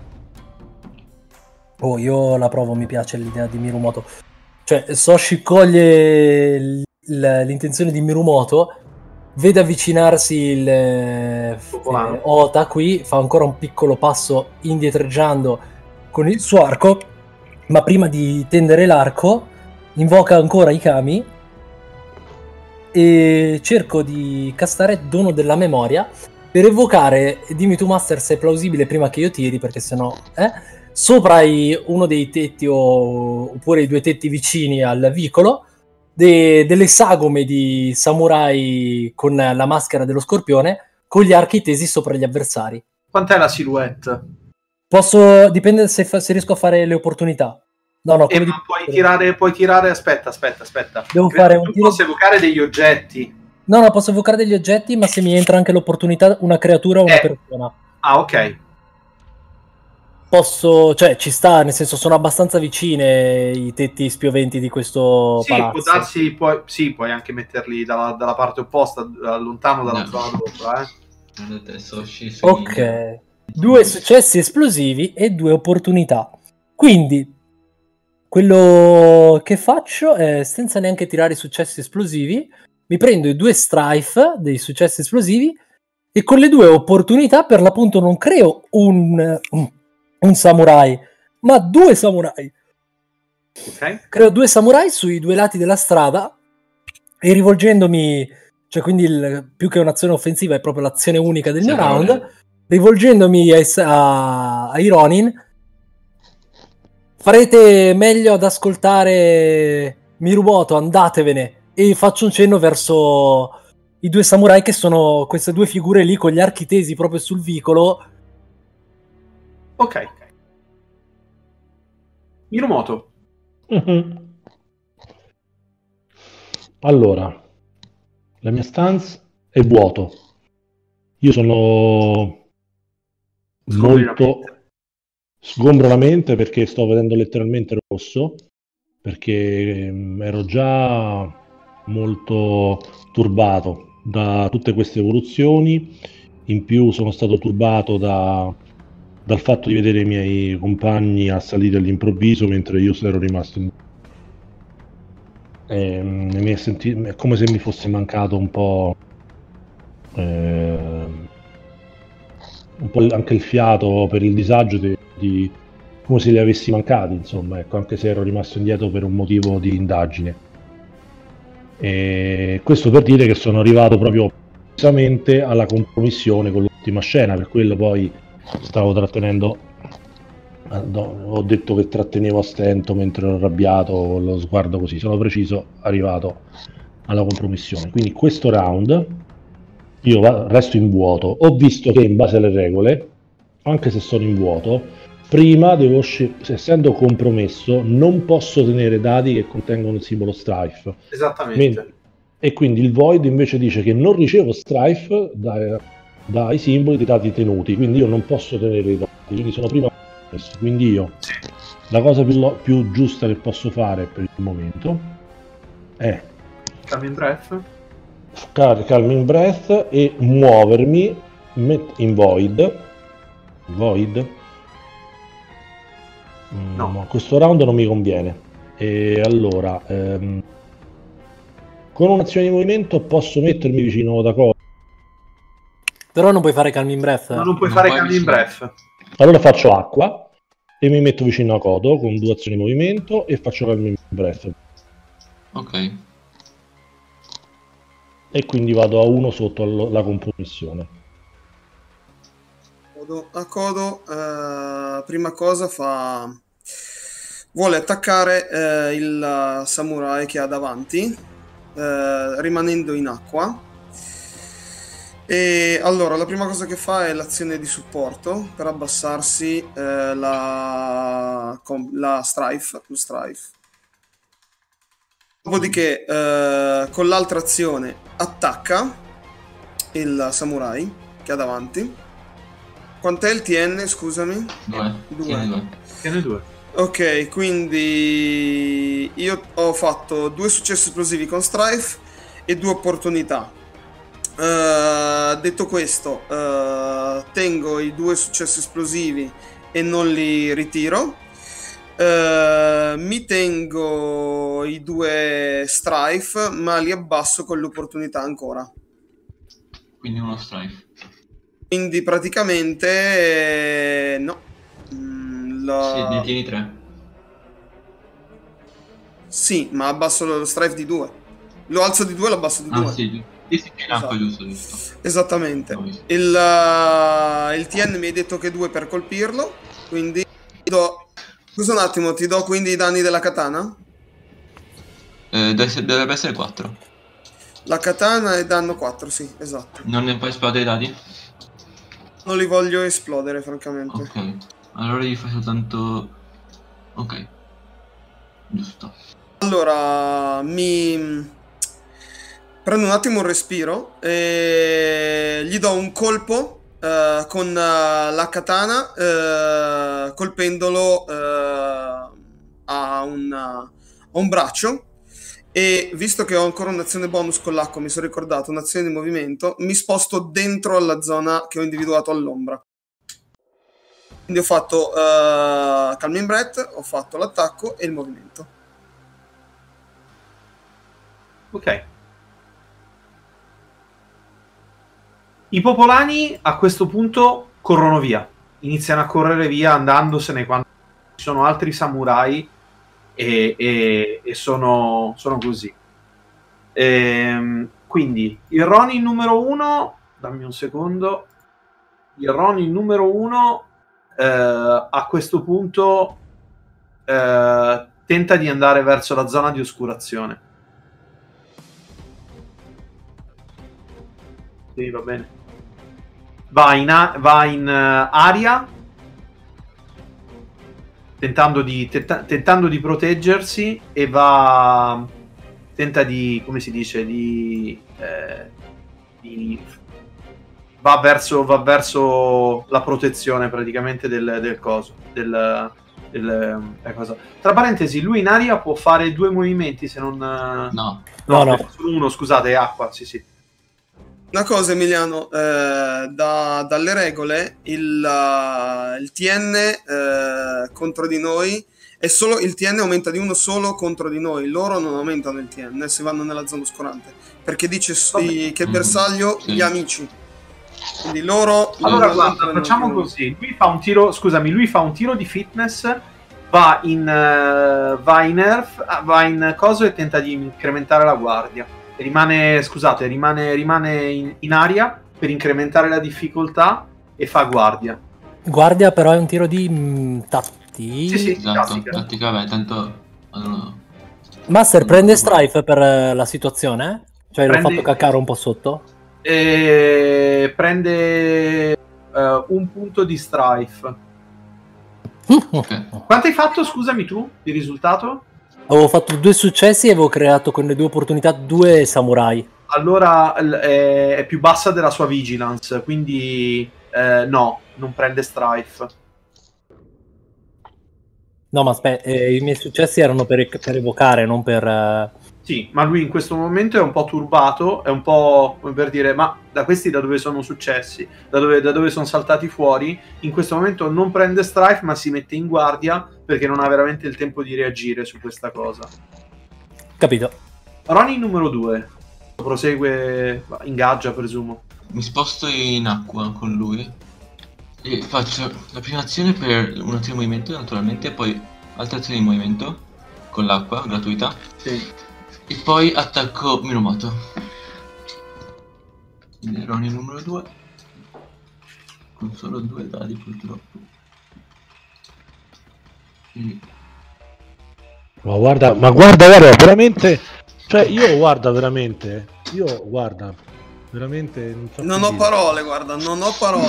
Oh, io la provo, mi piace l'idea di Mirumoto. Cioè, Soshi coglie l'intenzione di Mirumoto, vede avvicinarsi il Ota qui, fa ancora un piccolo passo indietreggiando con il suo arco, ma prima di tendere l'arco invoca ancora i kami e cerco di castare Dono della Memoria per evocare, dimmi tu Master se è plausibile prima che io tiri, perché sennò sopra uno dei tetti oppure i 2 tetti vicini al vicolo delle sagome di samurai con la maschera dello scorpione con gli archi tesi sopra gli avversari. Quant'è la silhouette? Dipende se riesco a fare le opportunità. No, puoi tirare. Aspetta. Devo fare un tiro. Posso evocare degli oggetti. No, posso evocare degli oggetti, ma se mi entra anche l'opportunità, una creatura o una persona. Ah, ok. Posso, cioè ci sta, nel senso sono abbastanza vicine i tetti spioventi di questo palazzo. Può darsi, puoi anche metterli dalla parte opposta, lontano dalla zona d'ombra. Ok, 2 successi esplosivi e 2 opportunità. Quindi quello che faccio è, senza neanche tirare i successi esplosivi, mi prendo i 2 strife dei successi esplosivi e con le 2 opportunità per l'appunto non creo un samurai, ma 2 samurai. Ok. Creo 2 samurai sui 2 lati della strada e rivolgendomi, cioè quindi più che un'azione offensiva è proprio l'azione unica del mio round, rivolgendomi ai Ronin, farete meglio ad ascoltare Mirumoto, andatevene, e faccio un cenno verso i 2 samurai che sono queste 2 figure lì con gli archi tesi proprio sul vicolo. Ok. Mirumoto. Allora, la mia stance è vuoto. Io sono molto sgombro la mente perché sto vedendo letteralmente rosso, perché ero già molto turbato da tutte queste evoluzioni. In più sono stato turbato dal fatto di vedere i miei compagni assalire all'improvviso mentre io ero rimasto in... è come se mi fosse mancato un po' anche il fiato per il disagio come se li avessi mancati, insomma, ecco, anche se ero rimasto indietro per un motivo di indagine. E questo per dire che sono arrivato proprio precisamente alla compromissione con l'ultima scena, per quello poi stavo trattenendo, ho detto che trattenevo a stento mentre ero arrabbiato con lo sguardo così, sono preciso arrivato alla compromissione. Quindi questo round io resto in vuoto. Ho visto che in base alle regole, anche se sono in vuoto, prima devo essendo compromesso, non posso tenere dati che contengono il simbolo strife. Esattamente. E quindi il void invece dice che non ricevo strife dai simboli dei dati tenuti, quindi io non posso tenere i dati, quindi sono prima compromesso. Quindi io la cosa più giusta che posso fare per il momento è Calming Breath. Calming Breath e muovermi in Void. No, questo round non mi conviene. E allora con un'azione di movimento posso mettermi vicino da cosa, però non puoi fare Calming Breath. Ma non puoi fare Calming Breath. Allora faccio acqua e mi metto vicino a Kodo con 2 azioni di movimento e faccio Calming Breath. Ok. E quindi vado a 1 sotto la compromissione. A Kodo, prima cosa vuole attaccare il samurai che ha davanti, rimanendo in acqua. E allora la prima cosa che fa è l'azione di supporto per abbassarsi lo strife. Dopodiché con l'altra azione attacca il samurai che ha davanti. Quant'è il TN, scusami? 2. TN 2. Ok, quindi io ho fatto 2 successi esplosivi con strife e 2 opportunità. Detto questo, tengo i 2 successi esplosivi e non li ritiro. Mi tengo i 2 strife, ma li abbasso con l'opportunità ancora. Quindi uno strife. Quindi praticamente no. Sì, ne tieni 3. Sì, ma abbasso lo strife di 2. Lo alzo di 2 e lo abbasso di 2. Ah, sì, in acqua, giusto. Esattamente. Il TN mi hai detto che 2 per colpirlo, quindi scusa un attimo, ti do quindi i danni della katana? Dovrebbe essere 4. La katana è danno 4, sì, esatto. Non ne puoi esplodere i dadi? Non li voglio esplodere, francamente. Ok, allora gli fai soltanto... Ok, giusto. Allora, mi prendo un attimo un respiro e gli do un colpo con la katana, colpendolo a un braccio. E visto che ho ancora un'azione bonus con l'acqua, mi sono ricordato un'azione di movimento, mi sposto dentro alla zona che ho individuato all'ombra. Quindi ho fatto Calming Breath, ho fatto l'attacco e il movimento. Ok. I popolani a questo punto corrono via, iniziano a correre via andandosene quando ci sono altri samurai e sono così. Quindi il Ronin numero 1, dammi un secondo, il Ronin numero 1 a questo punto tenta di andare verso la zona di oscurazione. Sì, va bene. Va in aria tentando di proteggersi e tenta di, come si dice, va verso la protezione praticamente del coso, cosa. Tra parentesi, lui in aria può fare 2 movimenti se non... No. Solo uno, scusate, è acqua, sì. Una cosa, Emiliano, dalle regole il TN contro di noi è solo il TN aumenta di 1 solo contro di noi, loro non aumentano il TN se vanno nella zona oscurante, perché dice che il bersaglio gli amici, quindi loro... Allora guarda, facciamo così, lui fa un tiro di fitness, va in coso e tenta di incrementare la guardia. Rimane in aria per incrementare la difficoltà e fa guardia. Guardia però è un tiro di tattica. Sì, Esatto, tattica, vabbè, tanto... Allora... Master prende Strife per la situazione? Cioè l'ho fatto caccare un po' sotto? Prende un punto di Strife. Okay. Quanto hai fatto, scusami tu, di risultato? Avevo fatto 2 successi e avevo creato con le 2 opportunità 2 samurai. Allora è più bassa della sua vigilance, quindi no, non prende Strife. No, ma aspetta, i miei successi erano per evocare, non per... Sì, ma lui in questo momento è un po' turbato, è un po' come per dire, ma da dove sono successi? Da dove sono saltati fuori? In questo momento non prende Strife, ma si mette in guardia perché non ha veramente il tempo di reagire su questa cosa. Capito. Ronin numero 2. Prosegue, ingaggia, presumo. Mi sposto in acqua con lui e faccio la prima azione per un attimo di movimento naturalmente, e poi altra azione di movimento con l'acqua, gratuita. Sì. E poi attacco Mirumoto. Quindi Ronin numero 2. Con solo 2 dadi purtroppo. Quindi... Ma guarda, veramente... Cioè, guarda, veramente non so Non che ho dire. parole, guarda, non ho parole.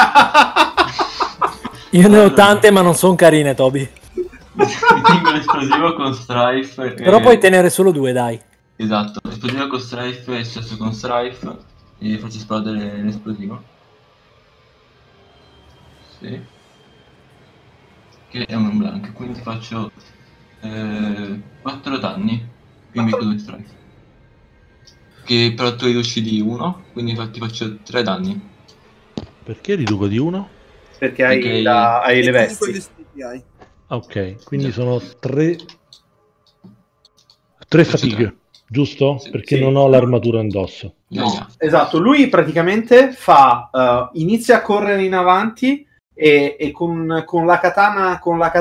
Io ne ho tante, ma non sono carine, Toby. Mi tengo l'esplosivo con Strife. Però puoi tenere solo 2, dai. Esatto, esplosivo con Strife e successo con Strife. E faccio esplodere l'esplosivo. Sì. Che è un blank, quindi faccio 4 danni. Quindi con 2 Strife. Che però tu riduci di 1, quindi ti faccio 3 danni. Perché riduco di 1? Perché hai le Comunque vesti. vestiti hai. Ok, quindi sono 3 fatiche, giusto? Sì. Perché Sì. non ho l'armatura indosso. No, esatto, lui praticamente inizia a correre in avanti e con la katana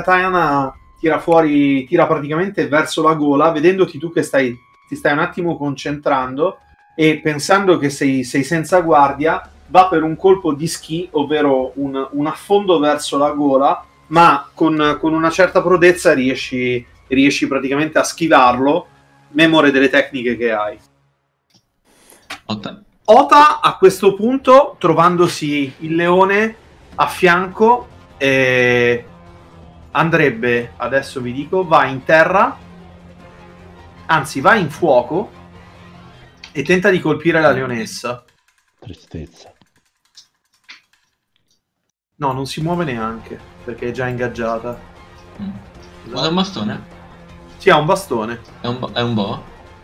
tira praticamente verso la gola, vedendoti tu che ti stai un attimo concentrando e pensando che sei senza guardia, va per un colpo di ski, ovvero un affondo verso la gola, ma con una certa prodezza riesci praticamente a schivarlo, memore delle tecniche che hai. Ota a questo punto, trovandosi il leone a fianco, andrebbe, adesso vi dico, va in terra, anzi va in fuoco e tenta di colpire la leonessa. Tristezza. No, non si muove neanche perché è già ingaggiata. Usa un bastone? Sì, ha un bastone. È un boa?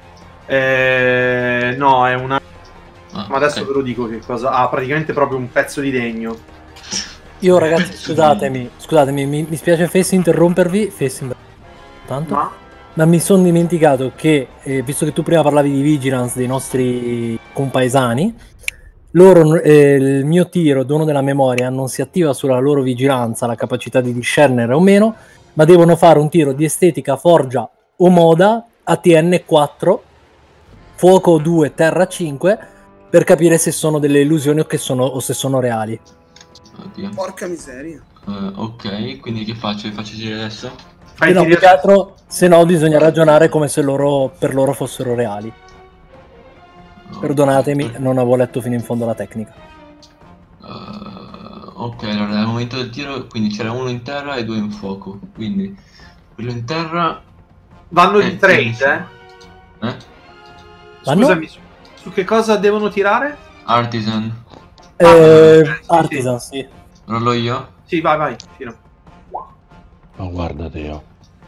No, è una... Ma adesso ok. ve lo dico che cosa... Ha praticamente proprio un pezzo di legno. Io ragazzi, scusatemi, mi spiace Fess interrompervi, ma mi sono dimenticato che, visto che tu prima parlavi di vigilance dei nostri compaesani, il mio tiro, dono della memoria, non si attiva sulla loro vigilanza, la capacità di discernere o meno, ma devono fare un tiro di estetica, forgia o moda ATN 4, fuoco 2, terra 5, per capire se sono delle illusioni o se sono reali. Oddio. Porca miseria. Ok, quindi che faccio? Li faccio girare adesso? Fai No, tiri più che altro, se no bisogna ragionare come se per loro fossero reali. Perdonatemi, non avevo letto fino in fondo la tecnica. Ok, allora al momento del tiro, quindi c'era uno in terra e due in fuoco. Quindi quello in terra. Vanno di trade, Eh? Vanno? Scusami, su che cosa devono tirare? Artisan. Artisan, sì. Rollo io? Sì, vai, tira. Ma guarda Teo.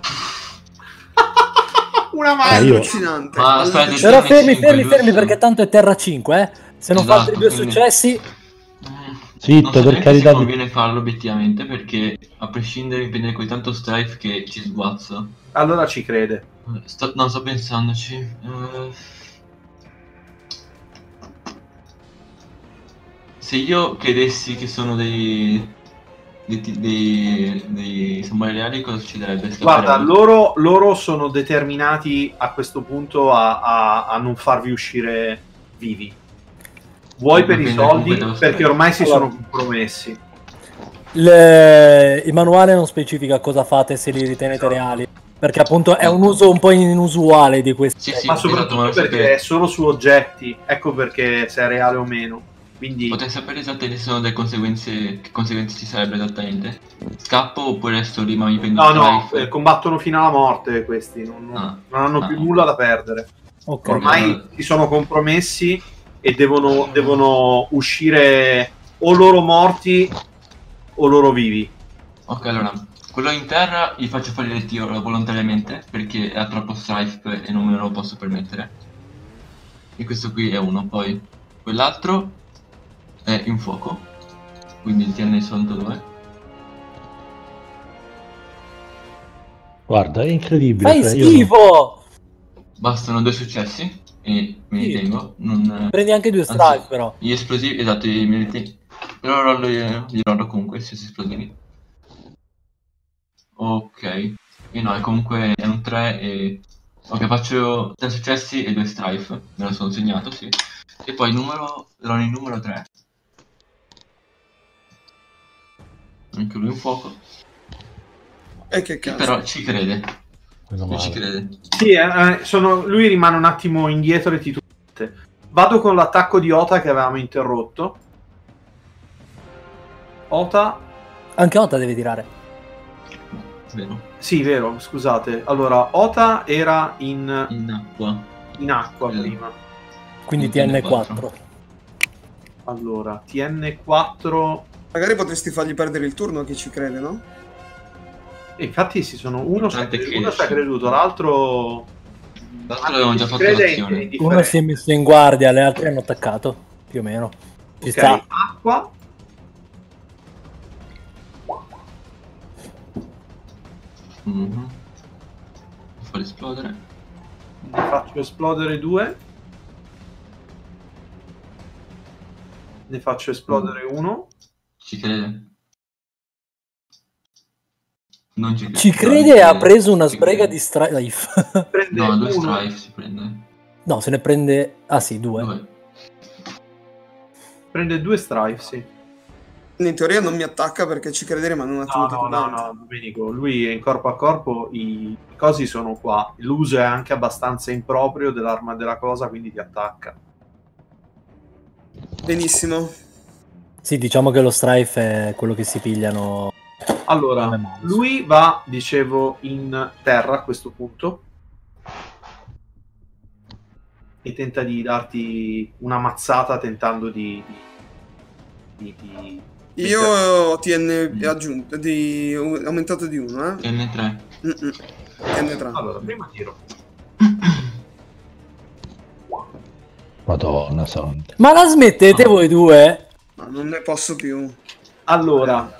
Una È mano. io- allucinante. Ma aspetta, allucinante. Però Allucinante. fermi, Giusto. perché tanto è terra 5, Se non Esatto, fate 2 quindi- successi, Zitto, non so per neanche carità se di- conviene farlo obiettivamente, perché a prescindere mi prende così tanto strife che ci sguazzo. Allora ci crede. Non sto pensandoci. Se io credessi che sono dei samurai reali, cosa succederebbe? Guarda, Scapperebbe. loro sono determinati a questo punto a non farvi uscire vivi. Vuoi per i Dipende, comunque soldi? devo Perché stare. ormai si Allora. sono compromessi. il manuale non specifica cosa fate se li ritenete reali. Perché appunto è un uso un po' inusuale di questi. Sì, sì, Ma esatto, soprattutto ma lo perché sapete. è solo su oggetti. Ecco perché se è reale o meno. Quindi Potrei sapere esattamente se sono delle conseguenze. Che conseguenze ci sarebbero esattamente? Scappo oppure resto lì ma mi prendo no, strife? combattono fino alla morte questi. Non hanno più nulla da perdere. Ok. Ormai si sono compromessi e devono uscire o loro morti o loro vivi. Ok, allora, quello in terra gli faccio fare il tiro volontariamente perché ha troppo strife e non me lo posso permettere. E questo qui è uno, poi quell'altro è in fuoco, quindi il TN sono 2. Guarda, è incredibile. Fai cioè, io non- schifo! Bastano 2 successi e me li Sì. tengo. Non... Prendi anche 2 Anzi, strike però. Gli esplosivi, esatto, me li tengo. Però li rollo comunque, se si esplosivi. Ok. E no, comunque è un 3 e... Ok, faccio 3 successi e 2 strife. Me lo sono segnato, sì. E poi rollo il numero 3. Anche lui in fuoco. E che Che cazzo. però ci crede. meno Lui ci male. crede. Sì, lui rimane un attimo indietro e titubante. Vado con l'attacco di Ota che avevamo interrotto. Ota. Anche Ota deve tirare. Vero. Sì, vero, scusate. Allora, Ota era in In acqua. prima. Quindi Quindi TN4. Allora, TN4. Magari potresti fargli perdere il turno a chi ci crede, no? E infatti si sono. Uno ci ha Tante creduto, crederci. l'altro. L'altro avevamo già fatto crede l'azione. è Uno indifferente. si è messo in guardia, le altre hanno attaccato. Più o meno. Ci Ok, sta. acqua. Mhm. Far esplodere. Ne faccio esplodere 2. Ne faccio esplodere 1. Ci crede? Non ci crede. Ci crede e ha preso una sbrega di strife. Prende No, 2 uno. strife si prende. No, se ne prende... Ah sì, 2. 2. Prende 2 strife, sì. Quindi in teoria non mi attacca perché ci crede rimane un attimo titubante. No, Domenico, lui è in corpo a corpo, i cosi sono qua. L'uso è anche abbastanza improprio dell'arma della cosa, quindi ti attacca. Benissimo. Sì, diciamo che lo strife è quello che si pigliano. Allora, Come mouse. lui va, dicevo, in terra a questo punto e tenta di darti una mazzata tentando di Io ho TN aggiunto, aumentato di 1, eh? TN3. TN3. Allora, prima tiro. Madonna santa. Ma la smettete voi due? Ma non ne posso più. Allora,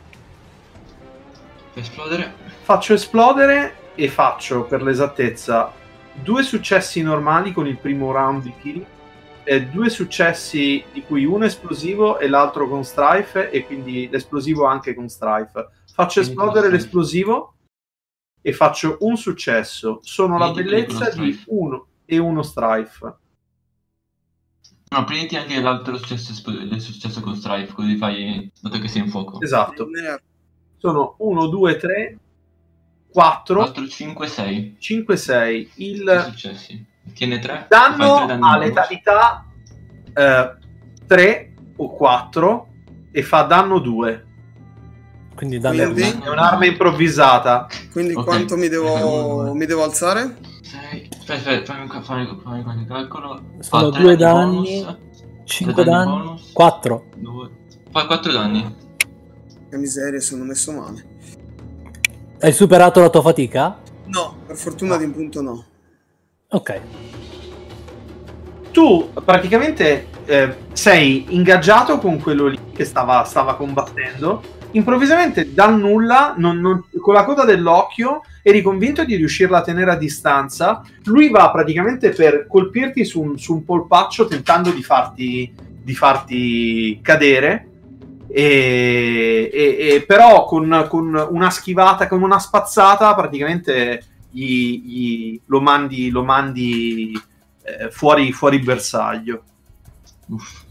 Fai esplodere. faccio esplodere e faccio, per l'esattezza, 2 successi normali con il primo round di kill 2 successi di cui uno esplosivo e l'altro con strife, e quindi l'esplosivo anche con strife. Faccio Quindi esplodere con l'esplosivo e faccio un successo. Sono la Quindi bellezza con lo di strife. 1 e 1 strife. No, prenditi anche l'altro successo con Strife, così fai, dato che sei in fuoco. Esatto. Sono 1, 2, 3, 4, 4, 5, 6. 5, 6. 6 Il successi. Tiene 3. danno ha letalità 3 o 4 e fa danno 2. Quindi danno Quindi? È un'arma improvvisata. Quindi Ok. quanto mi devo alzare? 6. Aspetta, fammi qualche calcolo. Sono Fa 3 2 danni, bonus, 5 3 danni, bonus, 4. 2. Fa 4 danni. Che miseria, sono messo male. Hai superato la tua fatica? No, per fortuna di impunto no. Ok. Tu praticamente sei ingaggiato con quello lì che stava combattendo. Improvvisamente dal nulla, con la coda dell'occhio, eri convinto di riuscirla a tenere a distanza. Lui va praticamente per colpirti su un polpaccio, tentando di farti cadere. E però con una schivata, con una spazzata, praticamente lo mandi fuori bersaglio. Uff.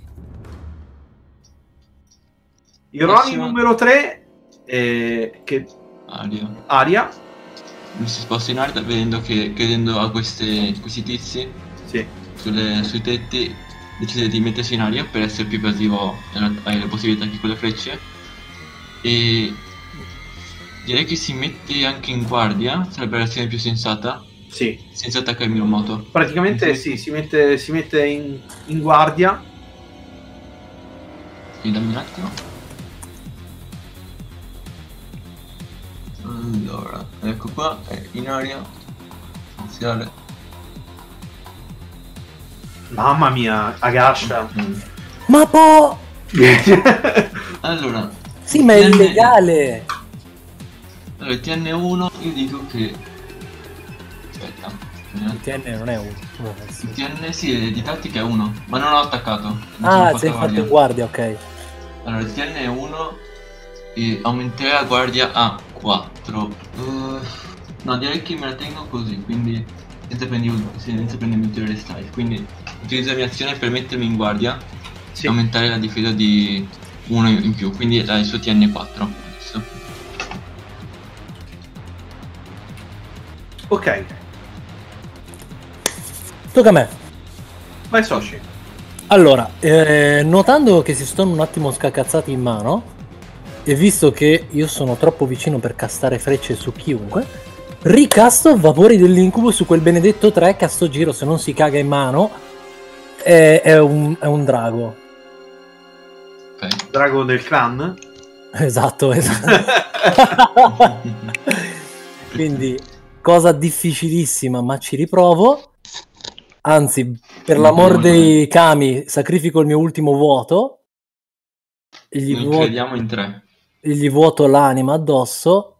Il Ronin Prossimo. numero 3 che Aria. Lui si sposta in aria vedendo che, credendo a questi tizi sì. sui tetti, decide di mettersi in aria per essere più evasivo e hai le possibilità anche con le frecce. E direi che si mette anche in guardia, sarebbe l'azione più sensata, Sì. senza attaccare il Mirumoto. Praticamente sì, si mette in guardia. E dammi un attimo. Allora, ecco qua, è in aria. Iniziale. Mamma mia, Agasha. Ma Allora, sì, ma è illegale. allora il TN1 io dico che... Aspetta. Il TN non è uno. Il TN sì, di tattica è 1, ma non ho attaccato. Ah, sei fatto in guardia, ok. Allora il TN è 1 e aumenterei la guardia a 4. No, direi che me la tengo così, quindi senza prendermi ulteriore style. Quindi utilizzo la mia azione per mettermi in guardia Sì. e aumentare la difesa di 1 in più, quindi il suo TN 4 adesso. Ok, Tocca a me. vai Soshi. Allora, notando che si sono un attimo scacazzati in mano, e visto che io sono troppo vicino per castare frecce su chiunque, ricasto Vapori dell'Incubo su quel benedetto 3 che a sto giro, se non si caga in mano, è un drago. Ok. Drago del clan. Esatto. Quindi, cosa difficilissima, ma ci riprovo. Anzi, per l'amor dei kami, sacrifico il mio ultimo vuoto. E Noi crediamo in 3. e gli vuoto l'anima addosso.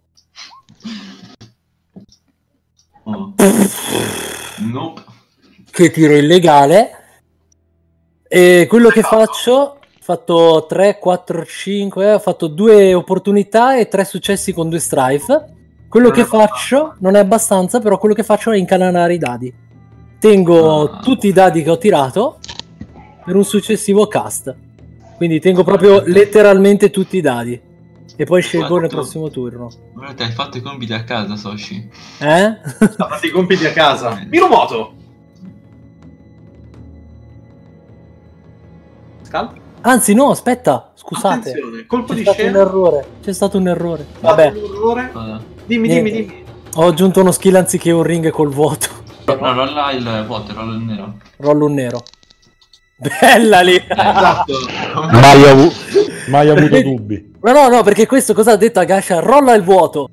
Oh. Nope. Che tiro illegale. E quello che faccio, ho fatto 3, 4, 5, ho fatto 2 opportunità e 3 successi con 2 strife. Quello che faccio non è abbastanza, però quello che faccio è incanalare i dadi. Tengo tutti i dadi che ho tirato per un successivo cast. Quindi tengo proprio letteralmente tutti i dadi. E poi scelgo nel prossimo turno. Guarda, hai fatto i compiti a casa, Soshi. Eh? Ha fatto i compiti a casa. Mirumoto. Scalp. Anzi no, aspetta, scusate. Attenzione, colpo di C'è stato un scena. errore. C'è stato un errore. Vabbè, Un errore. Guarda. Dimmi. ho aggiunto uno skill anziché un ring col vuoto. No, rolla il vuoto, rolla il nero. Rollo un nero. Bella lì. Esatto. Mai avuto dubbi. No, perché questo cosa ha detto Agasha? Rolla il vuoto.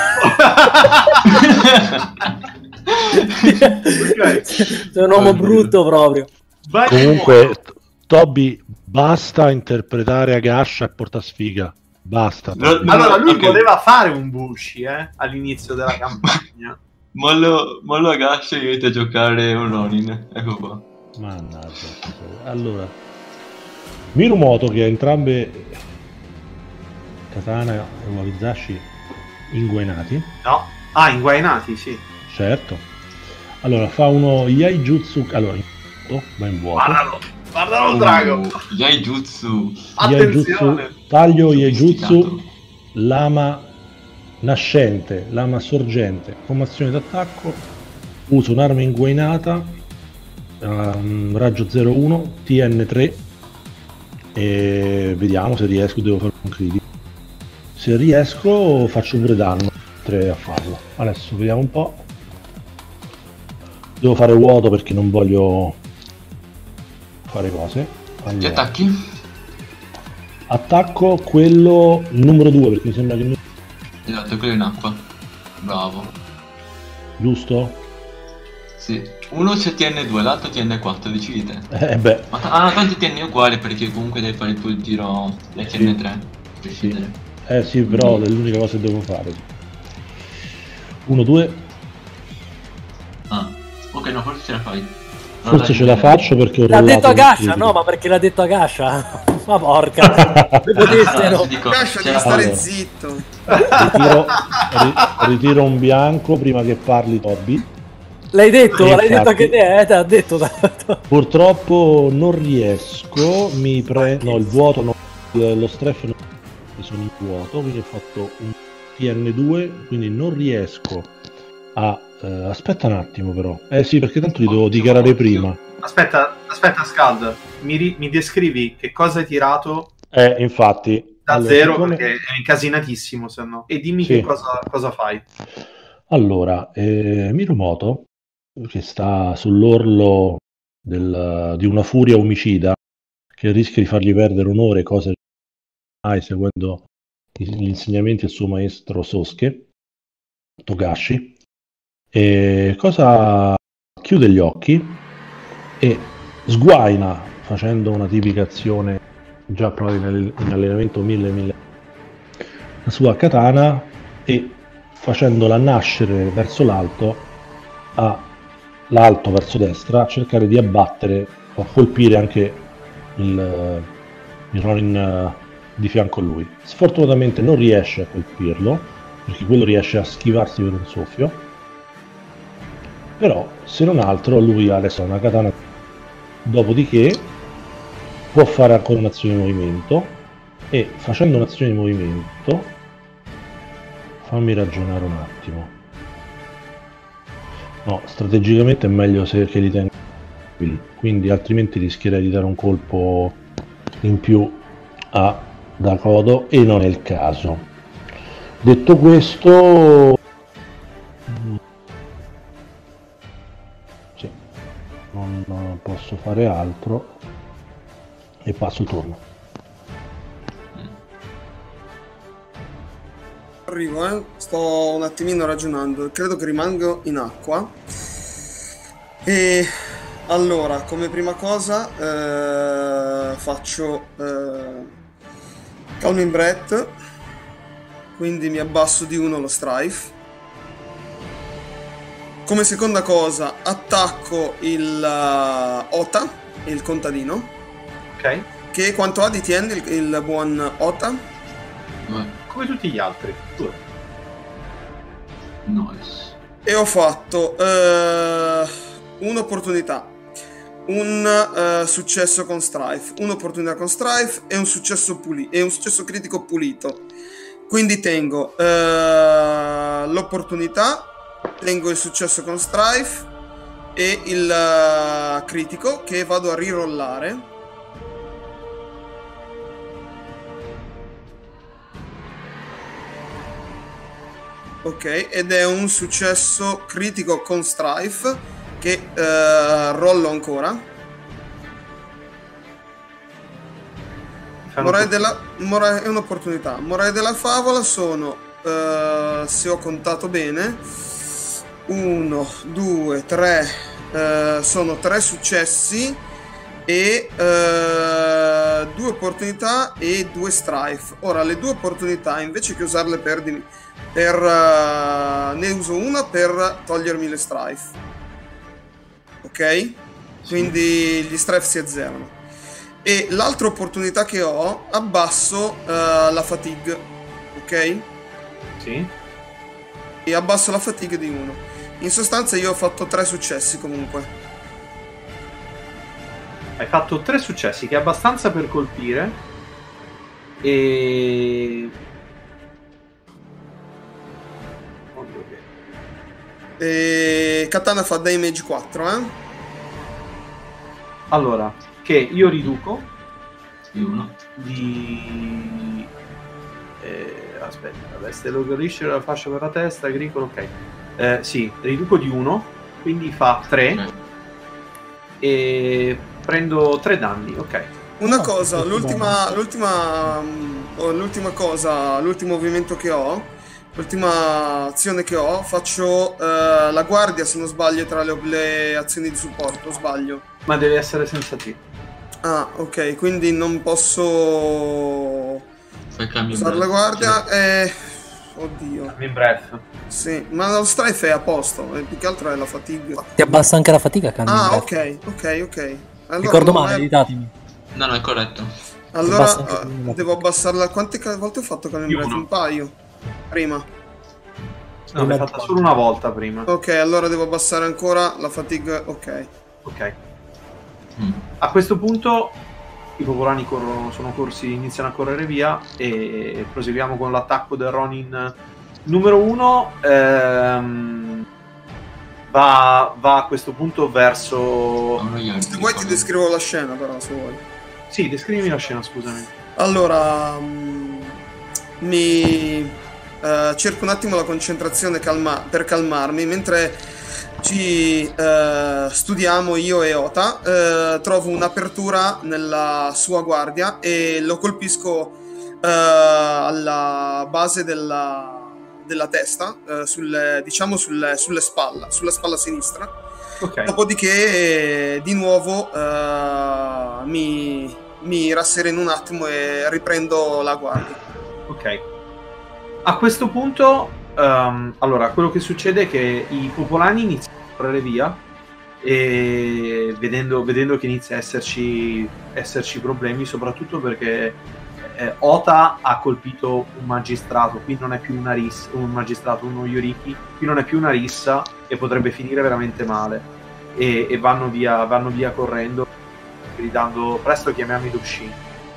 Sei un uomo brutto proprio. Vai. Comunque, Toby, basta interpretare Agasha e porta sfiga. Basta. Toby. Allora lui Ok. voleva fare un Bushi all'inizio della campagna. Mollo Agasha e inizia a giocare un Ronin. Ecco qua. Mannaggia. Allora, Mirumoto, che ha entrambe katana e wakizashi inguainati. No? Ah, inguainati, sì. Certo. Allora, fa uno Yaijutsu. Allora, va in vuoto. Guardalo il drago! Yaijutsu. Attenzione! Taglio Yaijutsu, lama nascente, lama sorgente, come azione d'attacco. Uso un'arma inguainata, raggio 01, TN3, e vediamo se riesco. Devo fare un critico. Se riesco faccio pure danno 3 a farlo. Adesso vediamo un po'. Devo fare vuoto perché non voglio fare cose. Allora, Che attacchi? attacco quello numero 2 perché mi sembra che Esatto, quello in acqua. Bravo. giusto? Sì. Uno c'è TN2, l'altro TN4, decidi te. Beh, Ma no, tanti TN uguali perché comunque devi fare il tuo tiro da TN3. Decidere. sì, però è l'unica cosa che devo fare. 1, 2. Ah. Ok, no, forse ce la fai. Forse ce la faccio perché ho L'ha rollato detto un Agasha, critico. no, ma perché l'ha detto Agasha? Ma porca. Devo dirtelo. Lascia di stare zitto. Ritiro un bianco prima che parli Toby. L'hai detto, Infatti. l'hai detto anche te, te l'ha detto. Purtroppo non riesco, no, il vuoto, no, lo stress non sono in vuoto, quindi ho fatto un TN2, quindi non riesco a... aspetta un attimo però. Sì, perché tanto li devo dichiarare prima. Aspetta, Scald, mi descrivi che cosa hai tirato Infatti. da Allora, zero, siccome- perché è incasinatissimo, se no. E dimmi Sì. che cosa fai. Allora, Mirumoto, che sta sull'orlo di una furia omicida che rischia di fargli perdere onore, cosa che mai seguendo gli insegnamenti del suo maestro Sosuke, Togashi, chiude gli occhi e sguaina facendo una tipica azione già provata in allenamento 1000 la sua katana e facendola nascere verso l'alto verso destra, a cercare di abbattere o colpire anche il Ronin di fianco a lui. Sfortunatamente non riesce a colpirlo perché quello riesce a schivarsi per un soffio, però se non altro lui adesso ha una katana, dopodiché può fare ancora un'azione di movimento e facendo un'azione di movimento, fammi ragionare un attimo. No, strategicamente è meglio che li tenga qui, quindi altrimenti rischierei di dare un colpo in più a Dakodo e non è il caso. Detto questo, sì, non posso fare altro e passo il turno. Arrivo, sto un attimino ragionando. Credo che rimango in acqua. E allora, come prima cosa faccio Calming Breath, quindi mi abbasso di 1 lo Strife. Come seconda cosa attacco il Ota, il contadino. Ok? Che quanto ha di TN il buon Ota? Come tutti gli altri. Nice. E ho fatto un'opportunità, un successo con Strife, un'opportunità con Strife e un successo critico pulito. Quindi tengo l'opportunità, tengo il successo con Strife e il critico che vado a rirollare. Ok, ed è un successo critico con Strife che rollo ancora. È un'opportunità. Morale della favola sono, se ho contato bene, 1, 2, 3, sono 3 successi e 2 opportunità e 2 Strife. Ora, le 2 opportunità, invece che usarle ne uso una per togliermi le Strife. Ok? quindi gli strife si azzerano. E l'altra opportunità che ho, abbasso la fatigue, ok? Sì. E abbasso la fatigue di 1. In sostanza io ho fatto 3 successi comunque. Hai fatto 3 successi, che è abbastanza per colpire. E... E Katana fa damage 4, eh? Allora, che io riduco Di 1. di... aspetta, la veste logorisce, la fascia per la testa, agricolo, ok. Sì, riduco di 1, quindi fa 3 e prendo 3 danni, ok. Una cosa, l'ultima cosa, l'ultimo movimento che ho, l'ultima azione che ho, faccio la guardia se non sbaglio tra le azioni di supporto, sbaglio. Ma deve essere senza T. Ah, ok, quindi non posso Fai cambio usare la guardia e... Oddio. In breath. Sì, ma lo strife è a posto, più che altro è la fatigue. Ti abbassa anche la fatica, Candy. Ah, ok. Allora, Ricordo non male, è- aiutatemi. No, è corretto. Allora Abbassa anche la devo abbassarla. Quante volte ho fatto Calling Breath? Uno. Un paio. Prima. No, l'hai fatta solo una volta prima. Ok, allora devo abbassare ancora la fatigue. Ok. Ok. A questo punto i popolani sono corsi, iniziano a correre via e proseguiamo con l'attacco del Ronin numero 1. Va a questo punto verso... Se vuoi ti descrivo la scena, però, se vuoi. Sì, descrivimi la scena, scusami. Allora, cerco un attimo la concentrazione per calmarmi, mentre ci studiamo io e Ota, trovo un'apertura nella sua guardia e lo colpisco alla base della testa, sulla spalla sinistra. Ok. Dopodiché di nuovo mi rassereno un attimo e riprendo la guardia. Ok. A questo punto, allora, quello che succede è che i popolani iniziano a correre via e vedendo che inizia a esserci problemi, soprattutto perché Ota ha colpito un magistrato, qui non è più una rissa, un magistrato, uno Yoriki, qui non è più una rissa e potrebbe finire veramente male. E vanno via correndo, gridando presto chiamiamo Dushin.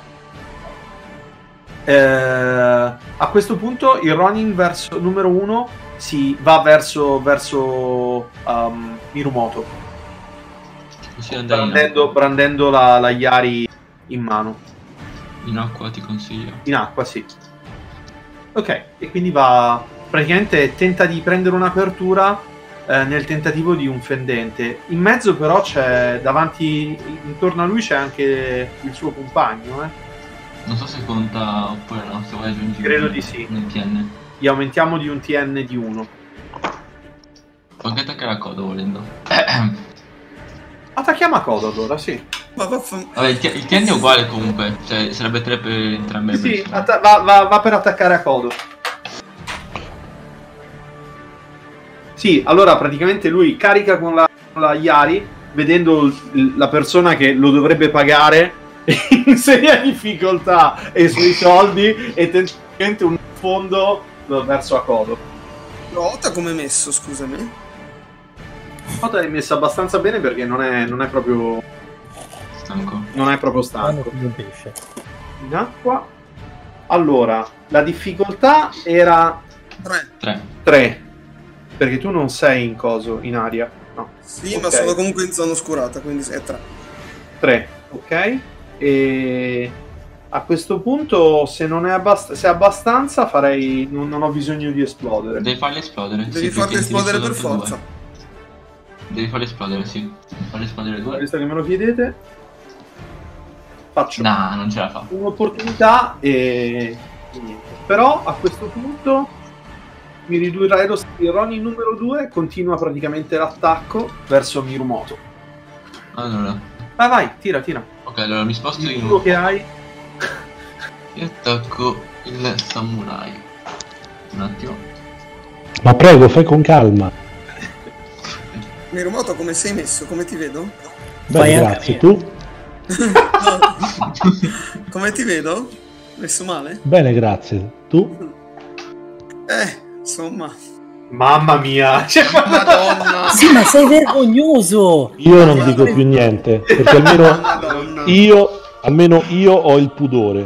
A questo punto il Ronin numero 1 si va verso Mirumoto, brandendo la Yari in mano. In acqua ti consiglio. In acqua, sì. Ok, e quindi va, praticamente tenta di prendere un'apertura nel tentativo di un fendente. In mezzo però c'è, davanti, intorno a lui c'è anche il suo compagno, Non so se conta oppure no, se vuoi aggiungere. Credo di sì. Un TN. Gli aumentiamo di un TN di 1. Puoi anche attaccare a codo volendo. Attacchiamo a codo allora, sì. Vabbè, il TN è uguale comunque, cioè sarebbe 3 per entrambe le Sì, persone. va per attaccare a codo. Sì, allora praticamente lui carica con la Yari, vedendo la persona che lo dovrebbe pagare in seria difficoltà e sui soldi, e tenta un fondo verso a codo. Ota come è messo, scusami? Ota è messa abbastanza bene perché non è proprio Stanco. non è proprio stanco. Come un pesce. In acqua. Allora, la difficoltà era 3. Perché tu non sei in coso, in aria. No. Sì, Ok. ma sono comunque in zona oscurata, quindi è 3. 3, ok. E a questo punto, se non è se è abbastanza, farei. Non ho bisogno di esplodere. Devi farli esplodere. Devi sì, farli perché esplodere tiri per solo forza. 2. Devi farli esplodere, sì. Farli esplodere 2. Visto che me lo chiedete, faccio Nah, non ce la fa. un'opportunità e niente. Però a questo punto mi ridurrà il Ronin numero 2, continua praticamente l'attacco verso Mirumoto. Allora. Vai, tira. Ok, allora mi sposto in Quello che hai. e attacco il samurai. Un attimo. Ma prego, fai con calma. Mirumoto, come sei messo? Come ti vedo? Beh, grazie. Tu? Come ti vedo? Messo male? Bene, grazie. Tu? Insomma. Mamma mia! Madonna! Sì, ma sei vergognoso! Io non dico più niente, perché Madonna. almeno io ho il pudore.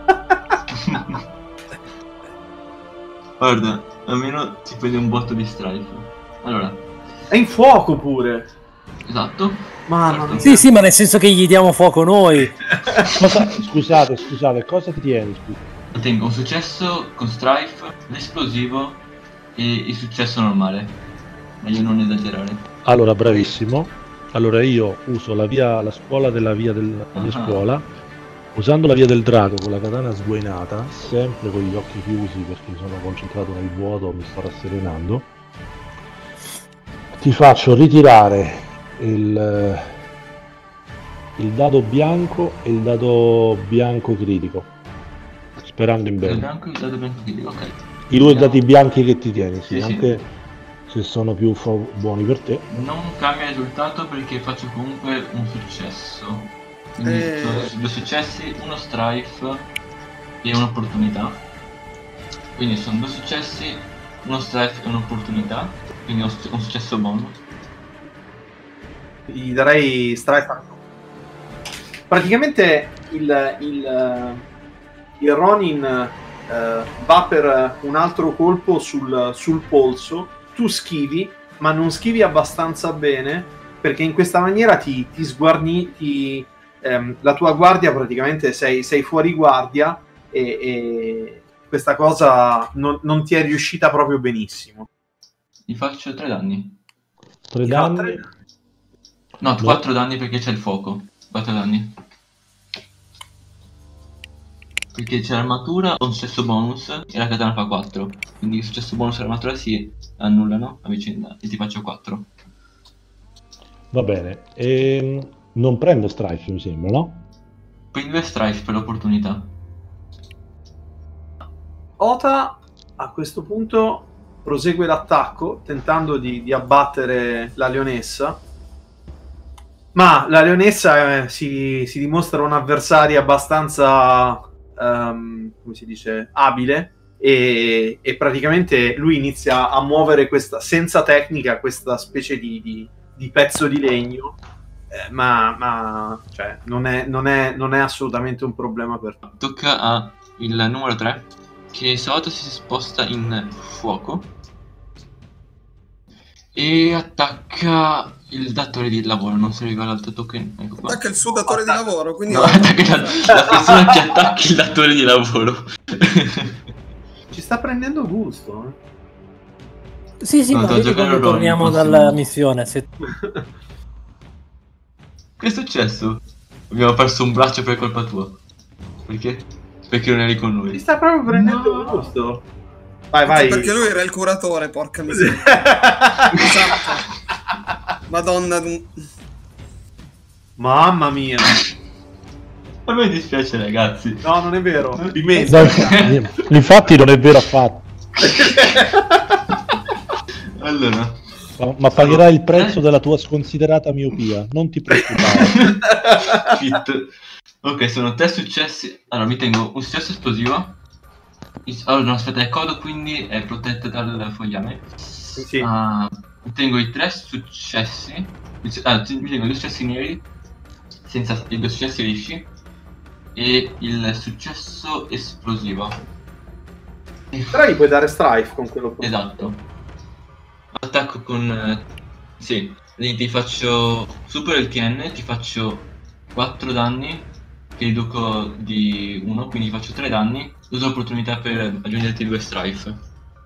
Guarda, almeno ti prendi un botto di strife. Allora, È in fuoco pure! esatto. Mamma mia! Sì, ma nel senso che gli diamo fuoco noi. Scusate, cosa ti tieni? Scusa. Tengo un successo con strife, l'esplosivo e il successo normale. Meglio non esagerare. Allora, bravissimo. Allora io uso la scuola della via della mia scuola, usando la via del drago con la katana sguainata, sempre con gli occhi chiusi perché sono concentrato nel vuoto, mi sto rasserenando. Ti faccio ritirare il dado bianco e il dado bianco critico, sperando in Il bene. bianco e il dado bianco critico, ok. I due dati bianchi che ti tieni, sì, Sì, anche se sono più buoni per te. Non cambia il risultato perché faccio comunque un successo. Quindi sono due successi, uno strife e un'opportunità. Quindi sono due successi, uno strife e un'opportunità. Quindi ho un successo bonus. Gli darei Strife. Praticamente il Ronin va per un altro colpo sul polso. Tu schivi, ma non schivi abbastanza bene, perché in questa maniera ti sguarni, la tua guardia praticamente sei fuori guardia e questa cosa non ti è riuscita proprio benissimo. Gli faccio 3 danni. 3 danni. No, 4 danni perché c'è il fuoco. 4 danni. Perché c'è l'armatura, ho un successo bonus e la katana fa 4. Quindi il successo bonus e l'armatura si annullano a vicenda e ti faccio 4. Va bene. Non prendo Strife, mi sembra, no? Prendi 2 strife per l'opportunità. Ota a questo punto prosegue l'attacco tentando di abbattere la leonessa, ma la leonessa si dimostra un'avversaria abbastanza come si dice, abile e praticamente lui inizia a muovere questa, senza tecnica, questa specie di pezzo di legno, ma cioè, non è assolutamente un problema per te. Tocca a il numero 3, che Soto si sposta in fuoco e attacca il datore di lavoro. Non si arriva all'altro token. Ecco qua. Attacca il suo datore di lavoro, quindi No, attacca la persona che attacca il datore di lavoro. Ci sta prendendo gusto, Sì, No, ma sto vedi giocando quando Ronin, torniamo posso- dalla missione. Se... Che è successo? Abbiamo perso un braccio per colpa tua. Perché? Perché non eri con Ci noi. sta proprio prendendo gusto. Vai. perché lui era il curatore, porca miseria. Esatto. Madonna. Mamma mia. A me dispiace, ragazzi. No, non è vero. No, Dimentico. infatti non è vero affatto. Allora, Ma pagherai il prezzo della tua sconsiderata miopia, non ti preoccupare. shit. Ok, sono 3 successi. Allora, mi tengo un successo esplosivo. Allora, no, aspetta, è codo, quindi è protetto dal fogliame. Sì. Mi tengo i 3 successi. Mi tengo 2 successi neri, senza i 2 successi lisci, e il successo esplosivo. Però gli puoi dare strife con quello. Esatto. Attacco con... sì, quindi ti faccio... supero il TN, ti faccio 4 danni, che riduco di 1, quindi faccio 3 danni. Uso l'opportunità per aggiungerti 2 strife.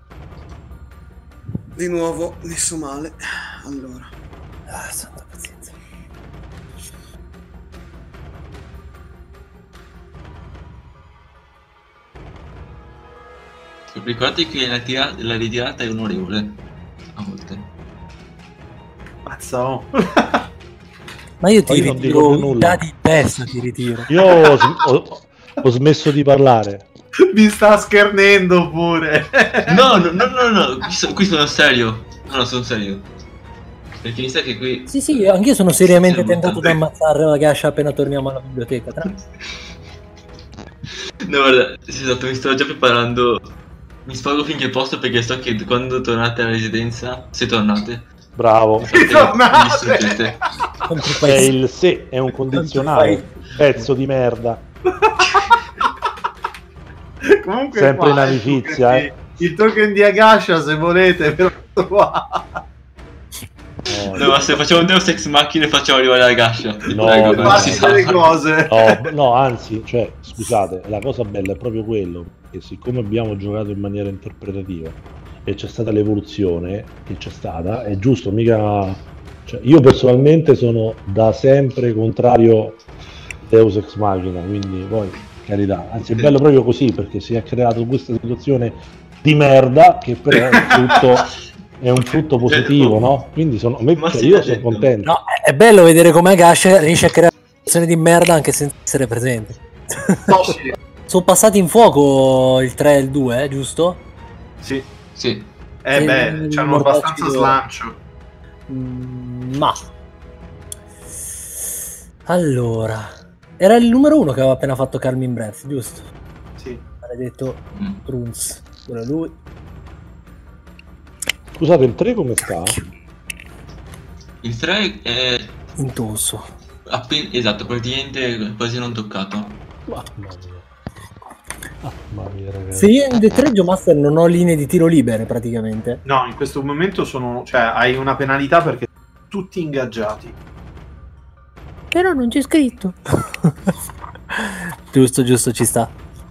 Di nuovo messo male. Allora. santa pazienza. Ricordate che la ritirata è onorevole, a volte. Mazza, oh. Ma io ti Poi non dico più ritiro nulla. dati in testa, ti ritiro. Io ho smesso di parlare. Mi sta schernendo pure. No, qui sono serio. No, sono serio. Perché mi sa che qui... Sì, anch'io sono seriamente Siamo tentato tanti. di ammazzare la Gascia appena torniamo alla biblioteca. No, guarda, esatto, mi stavo già preparando. Mi spago finché posso perché so che quando tornate alla residenza, se tornate, Bravo. Tornate! mi distruggete. È il se, è un condizionale. Pezzo di merda. Comunque Sempre qua, in amicizia, il token di Agasha, se volete, ve lo qua. No, ma se facciamo un Deus Ex Machina e facciamo arrivare la Gascia. No, Prego, no, non si Fate sa. delle cose. No, anzi, cioè, scusate, la cosa bella è proprio quello, che siccome abbiamo giocato in maniera interpretativa e c'è stata l'evoluzione che c'è stata, è giusto, mica... Cioè, io personalmente sono da sempre contrario Deus Ex Machina, quindi poi, carità, anzi è bello proprio così, perché si è creato questa situazione di merda che però è un frutto positivo, no? Quindi Ma cioè, sì, io l'ha sono detto. contento. No, è bello vedere come Agasha riesce a creare una situazione di merda anche senza essere presente. Toshi. Sono passati in fuoco il 3 e il 2, giusto? Sì. Sì. Beh, c'hanno abbastanza slancio. Ma allora, era il numero 1 che aveva appena fatto Calming Breath, giusto? Sì. Maledetto Prunz, pure lui. Scusate, il 3 come sta? Il 3 è Intonso. esatto, praticamente quasi non toccato. Mamma mia, ragazzi. Se io in The 3 Master non ho linee di tiro libere praticamente. No, in questo momento cioè, hai una penalità perché tutti ingaggiati. Però non c'è scritto. giusto, ci sta.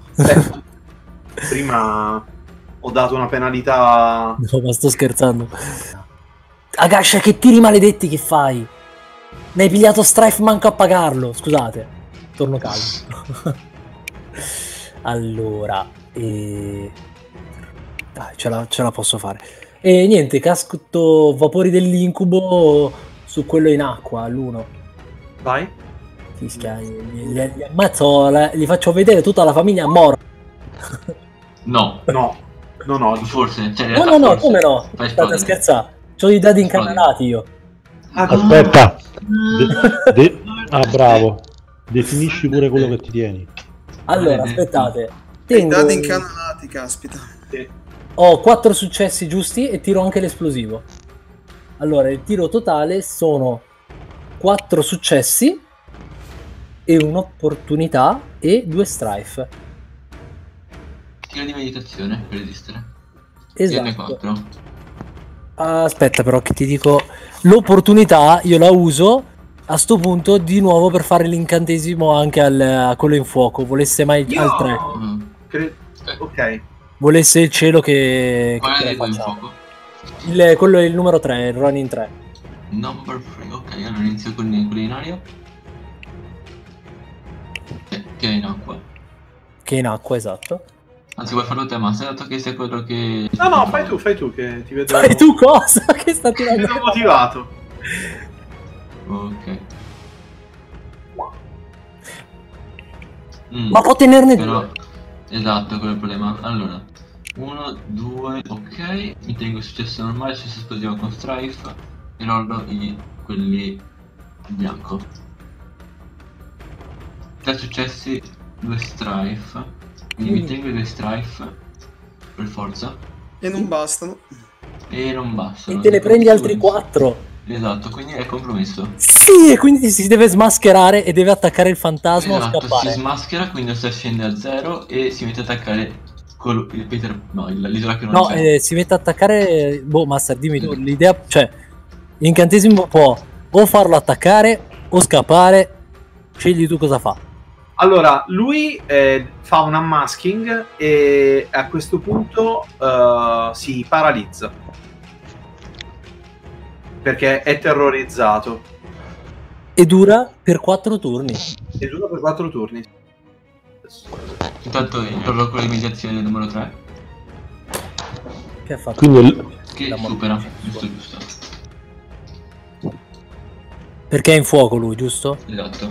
Prima ho dato una penalità. No, ma sto scherzando. Agasha, che tiri maledetti che fai? Ne hai pigliato Strife manco a pagarlo. Scusate, torno calmo. Allora, dai, ce la posso fare. E niente, casco vapori dell'incubo su quello in acqua, all'1. Vai. Fischia, li ammazzo, li faccio vedere tutta la famiglia morta. No, No, forse. Cioè, in No, realtà forse. come no? Fai State a esplodere. scherzare. C'ho i dadi incanalati io. Aspetta. Bravo. Definisci pure quello che ti tieni. Allora, aspettate. I dadi incanalati, caspita. Ho 4 successi giusti e tiro anche l'esplosivo. Allora, il tiro totale sono 4 successi e un'opportunità e 2 strife. Tiro di meditazione per resistere. Esatto. N4. Aspetta però che ti dico, l'opportunità io la uso a sto punto di nuovo per fare l'incantesimo anche a quello in fuoco. Volesse mai al 3. Ok. Volesse il cielo che Qual è la il tuo in facciamo. fuoco? Quello è il numero 3, il running 3. Number 3, ok, allora inizio con quelli in aria. Che è in acqua. Che è in acqua, esatto. Anzi, vuoi farlo te, ma sei dato che sei quello che... No, fai tu che ti vedo. Fai tu cosa? Che sta Ti tirando? vedo motivato. Ok. Ma può tenerne Però... due. Esatto, quello è il problema. Allora, 1, 2, ok. Mi tengo il successo normale, il successo esplosivo con Strife. E rollo quelli in bianco. 3 successi, 2 Strife. Quindi mi tengo i 2 Strife. Per forza. E non bastano. E non bastano. E te ne prendi altri 4. Esatto, quindi è compromesso. Sì, e quindi si deve smascherare e deve attaccare il fantasma o Esatto, scappare. si smaschera, quindi si scende a 0 e si mette ad attaccare l'isola che non No, c'è. si mette a attaccare. Boh, Master, dimmi tu. L'idea, cioè, l'incantesimo può o farlo attaccare o scappare. Scegli tu cosa fa. Allora, lui fa un unmasking e a questo punto si paralizza. Perché è terrorizzato. E dura per 4 turni. E dura per 4 turni. Intanto rollo con l'imitazione del numero 3. Che ha fatto? Quindi Che La supera, morte. giusto. Perché è in fuoco lui, giusto? Esatto.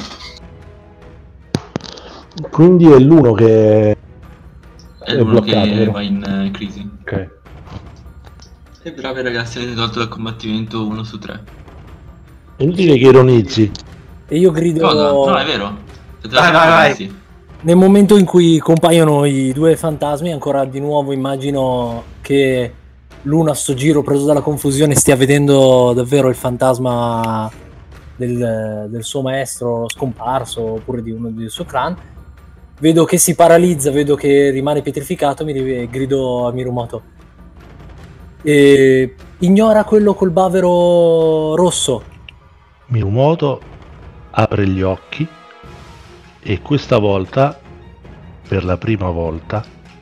Quindi è l'uno che È uno bloccato, che vero? va in crisi. Ok. E bravi ragazzi, avete tolto dal combattimento 1 su 3. inutile che ironizzi. E io grido... Cosa? No, è vero. Vai. Nel momento in cui compaiono i due fantasmi, ancora di nuovo immagino che l'uno a sto giro, preso dalla confusione, stia vedendo davvero il fantasma del suo maestro scomparso, oppure di uno del suo clan. Vedo che si paralizza, vedo che rimane pietrificato, grido a Mirumoto: ignora quello col bavero rosso. Mirumoto apre gli occhi e questa volta, per la prima volta,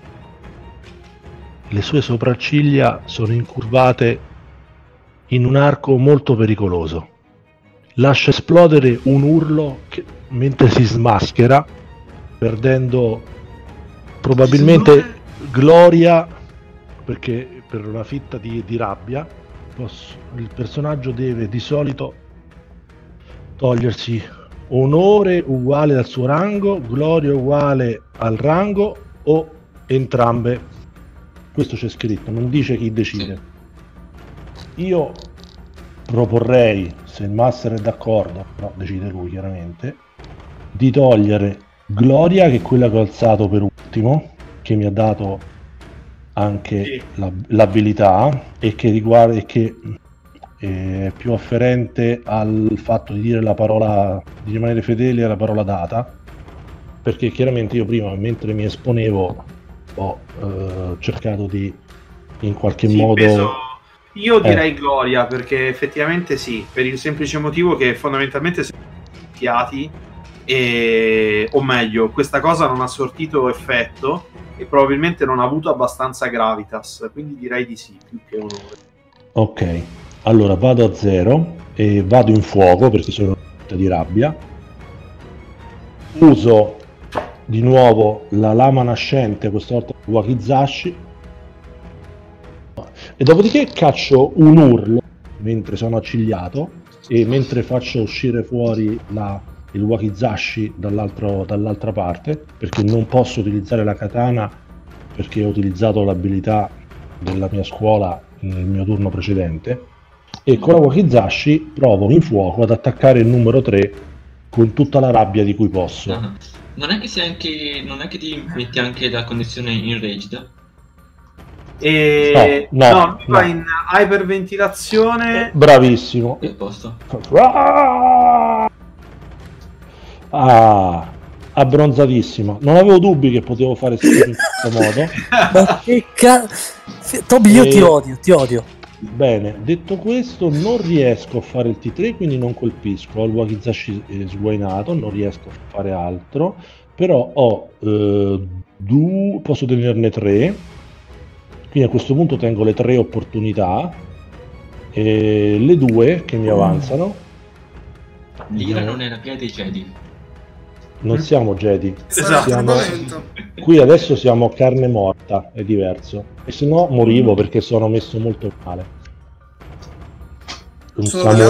le sue sopracciglia sono incurvate in un arco molto pericoloso. Lascia esplodere un urlo mentre si smaschera, perdendo probabilmente gloria, perché per una fitta di rabbia il personaggio deve di solito togliersi onore uguale al suo rango, gloria uguale al rango o entrambe. Questo c'è scritto, non dice chi decide. Io proporrei, se il master è d'accordo, però decide lui chiaramente, di togliere gloria, che è quella che ho alzato per ultimo, che mi ha dato anche l'abilità e che riguarda e che è più afferente al fatto di dire la parola, di rimanere fedeli alla parola data, perché chiaramente io prima, mentre mi esponevo, ho cercato di in qualche modo io direi gloria, perché effettivamente sì, per il semplice motivo che fondamentalmente siamo picchiati, o meglio, questa cosa non ha sortito effetto e probabilmente non ha avuto abbastanza gravitas, quindi direi di sì, più che onore. Ok, allora vado a 0 e vado in fuoco perché sono di rabbia. Uso di nuovo la lama nascente, questa volta Wakizashi, e dopodiché caccio un urlo mentre sono accigliato e mentre faccio uscire fuori il Wakizashi dall'altra parte, perché non posso utilizzare la katana perché ho utilizzato l'abilità della mia scuola nel mio turno precedente, e con la Wakizashi provo in fuoco ad attaccare il numero 3 con tutta la rabbia di cui posso. Non è che ti metti anche la condizione enraged? No, va in iperventilazione. Bravissimo. È a posto. Abbronzatissimo. Non avevo dubbi che potevo fare schifo in questo modo. Ma che Toby, io ti odio. Bene, detto questo, non riesco a fare il T3, quindi non colpisco. Ho il Wakizashi sguainato, non riesco a fare altro, però ho posso tenerne 3, quindi a questo punto tengo le 3 opportunità e le 2 che mi avanzano. L'ira non era piena dei Jedi. Non siamo Jedi, Esatto. qui adesso siamo carne morta, è diverso, e se no morivo perché sono messo molto male. Un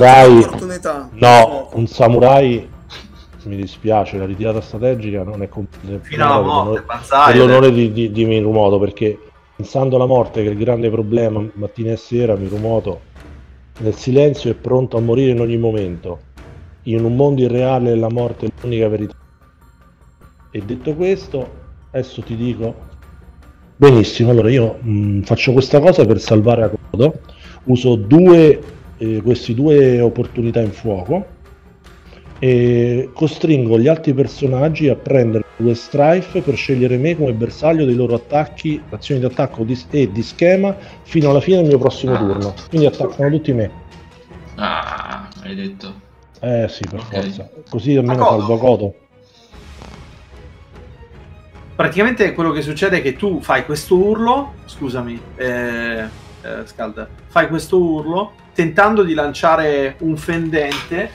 samurai, mi dispiace, la ritirata strategica non è fino alla morte, per l'onore di Mirumoto, perché pensando alla morte, che è il grande problema mattina e sera, Mirumoto nel silenzio è pronto a morire in ogni momento. In un mondo irreale la morte è l'unica verità. E detto questo, adesso ti dico benissimo, allora io faccio questa cosa per salvare Akodo, uso queste 2 opportunità in fuoco e costringo gli altri personaggi a prendere 2 strife per scegliere me come bersaglio dei loro attacchi, azioni di attacco e di schema fino alla fine del mio prossimo turno, quindi attaccano tutti me. Hai detto? Sì, per forza, così almeno salvo Akodo. Praticamente quello che succede è che tu fai questo urlo, scusami, Scalda, fai questo urlo tentando di lanciare un fendente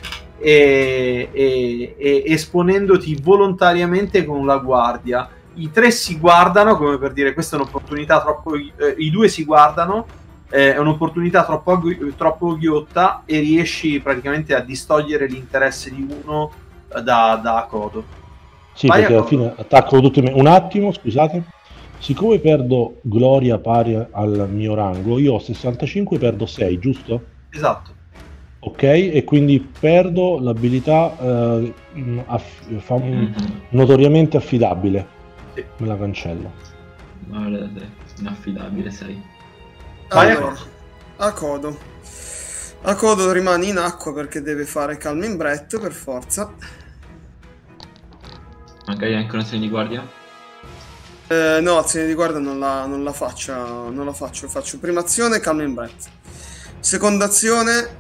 e esponendoti volontariamente con la guardia. I 3 si guardano come per dire questa è un'opportunità troppo... I 2 si guardano, è un'opportunità troppo ghiotta e riesci praticamente a distogliere l'interesse di uno da Akodo. Sì, perché alla fine attaccano tutti me. Un attimo, scusate. Siccome perdo gloria pari al mio rango, io ho 65, perdo 6, giusto? Esatto. Ok, e quindi perdo l'abilità notoriamente affidabile. Sì. Me la cancello. Guarda, inaffidabile sei. Allora, Akodo rimane in acqua perché deve fare Calming Breath per forza. Magari anche un'azione di guardia? No, azione di guardia non la faccio. Faccio prima azione, Calming Breath. Seconda azione,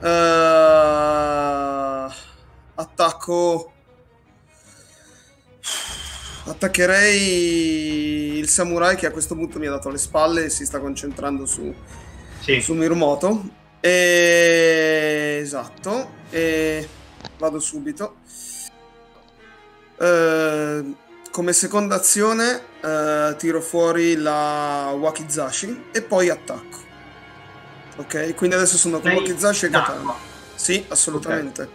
attaccherei il samurai che a questo punto mi ha dato le spalle e si sta concentrando su Mirumoto. Esatto, e vado subito. Come seconda azione tiro fuori la Wakizashi e poi attacco. Ok, quindi adesso sono con Wakizashi e Katana. Sì, assolutamente.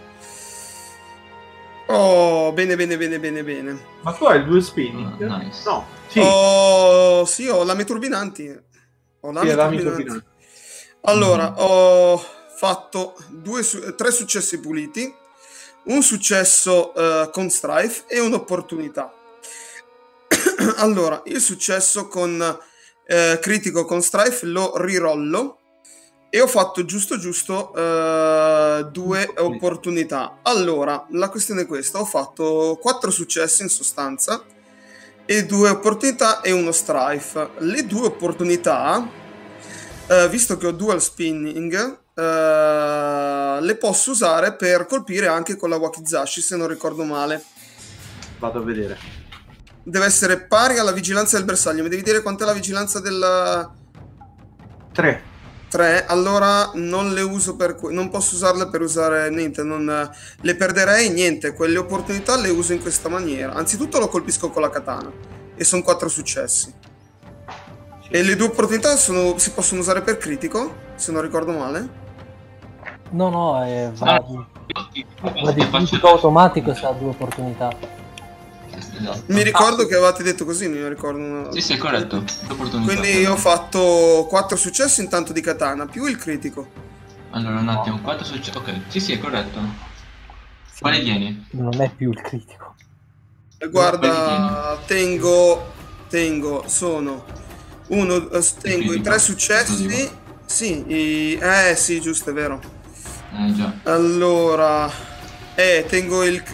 Oh, bene. Ma tu hai il 2 spinning? Nice. No. Sì. Sì, ho lame turbinanti. Lame turbinanti. Allora, ho fatto 3 successi puliti, un successo con Strife e un'opportunità. Allora, il successo con critico con Strife lo rirollo e ho fatto giusto 2 opportunità. Allora, la questione è questa: ho fatto 4 successi in sostanza e 2 opportunità e uno Strife. Le 2 opportunità, visto che ho dual spinning, le posso usare per colpire anche con la Wakizashi, se non ricordo male. Vado a vedere. Deve essere pari alla vigilanza del bersaglio. Mi devi dire quant'è la vigilanza del... 3. Allora non le uso non posso usarle per usare niente, non le perderei niente. Quelle opportunità le uso in questa maniera. Anzitutto lo colpisco con la katana e sono 4 successi. Sì. E le 2 opportunità si possono usare per critico, se non ricordo male. No, va di critico automatico se ha 2 opportunità. Esatto. Mi ricordo che avevate detto così, mi ricordo. Sì, è corretto. Quindi ho fatto 4 successi intanto di katana più il critico. Allora un attimo, 4 successi. Ok, sì, è corretto. Quale tieni? Non è più il critico. Guarda, tengo sono tengo i 3 successi. Sì, sì, giusto, è vero. Già. Allora, tengo il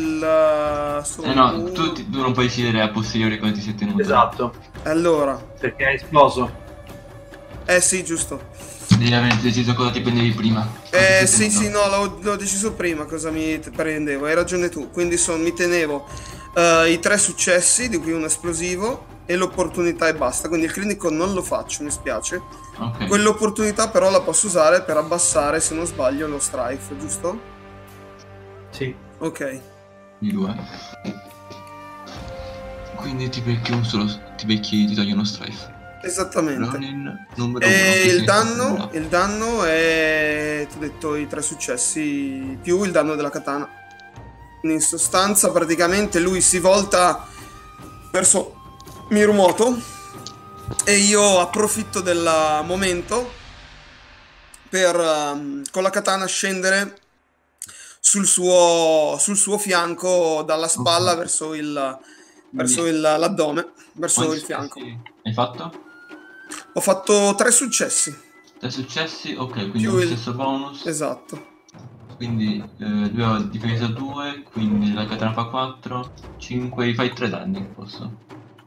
no, tu non puoi decidere a posteriori quanti si è tenuto. Esatto. Allora, perché è esploso. Sì, giusto. Devi aver deciso cosa ti prendevi prima. Sì, no, l'ho deciso prima cosa mi prendevo. Hai ragione tu. Quindi mi tenevo i 3 successi, di cui un esplosivo, e l'opportunità e basta. Quindi il critico non lo faccio, mi spiace. Okay. Quell'opportunità però la posso usare per abbassare, se non sbaglio, lo Strife, giusto? Sì. Ok. Di 2. Quindi ti becchi, ti togli uno Strife. Esattamente. Ronin, numero 1. E il danno è, ti ho detto, i 3 successi più il danno della katana. In sostanza praticamente lui si volta verso Mirumoto e io approfitto del momento per con la katana scendere sul suo fianco, dalla spalla verso l'addome, verso il fianco. Hai fatto? Ho fatto 3 successi. 3 successi, ok, quindi più lo stesso bonus. Esatto. Quindi ho difesa 2, quindi la katana fa 4, 5, fai 3 danni, posso?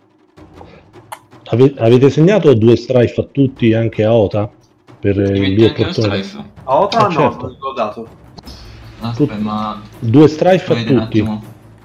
Avete segnato 2 strife a tutti, anche a Ota? Per il 2 opportunità. A Ota no, certo. non l'ho dato. Aspetta, ma 2 strife a tutti.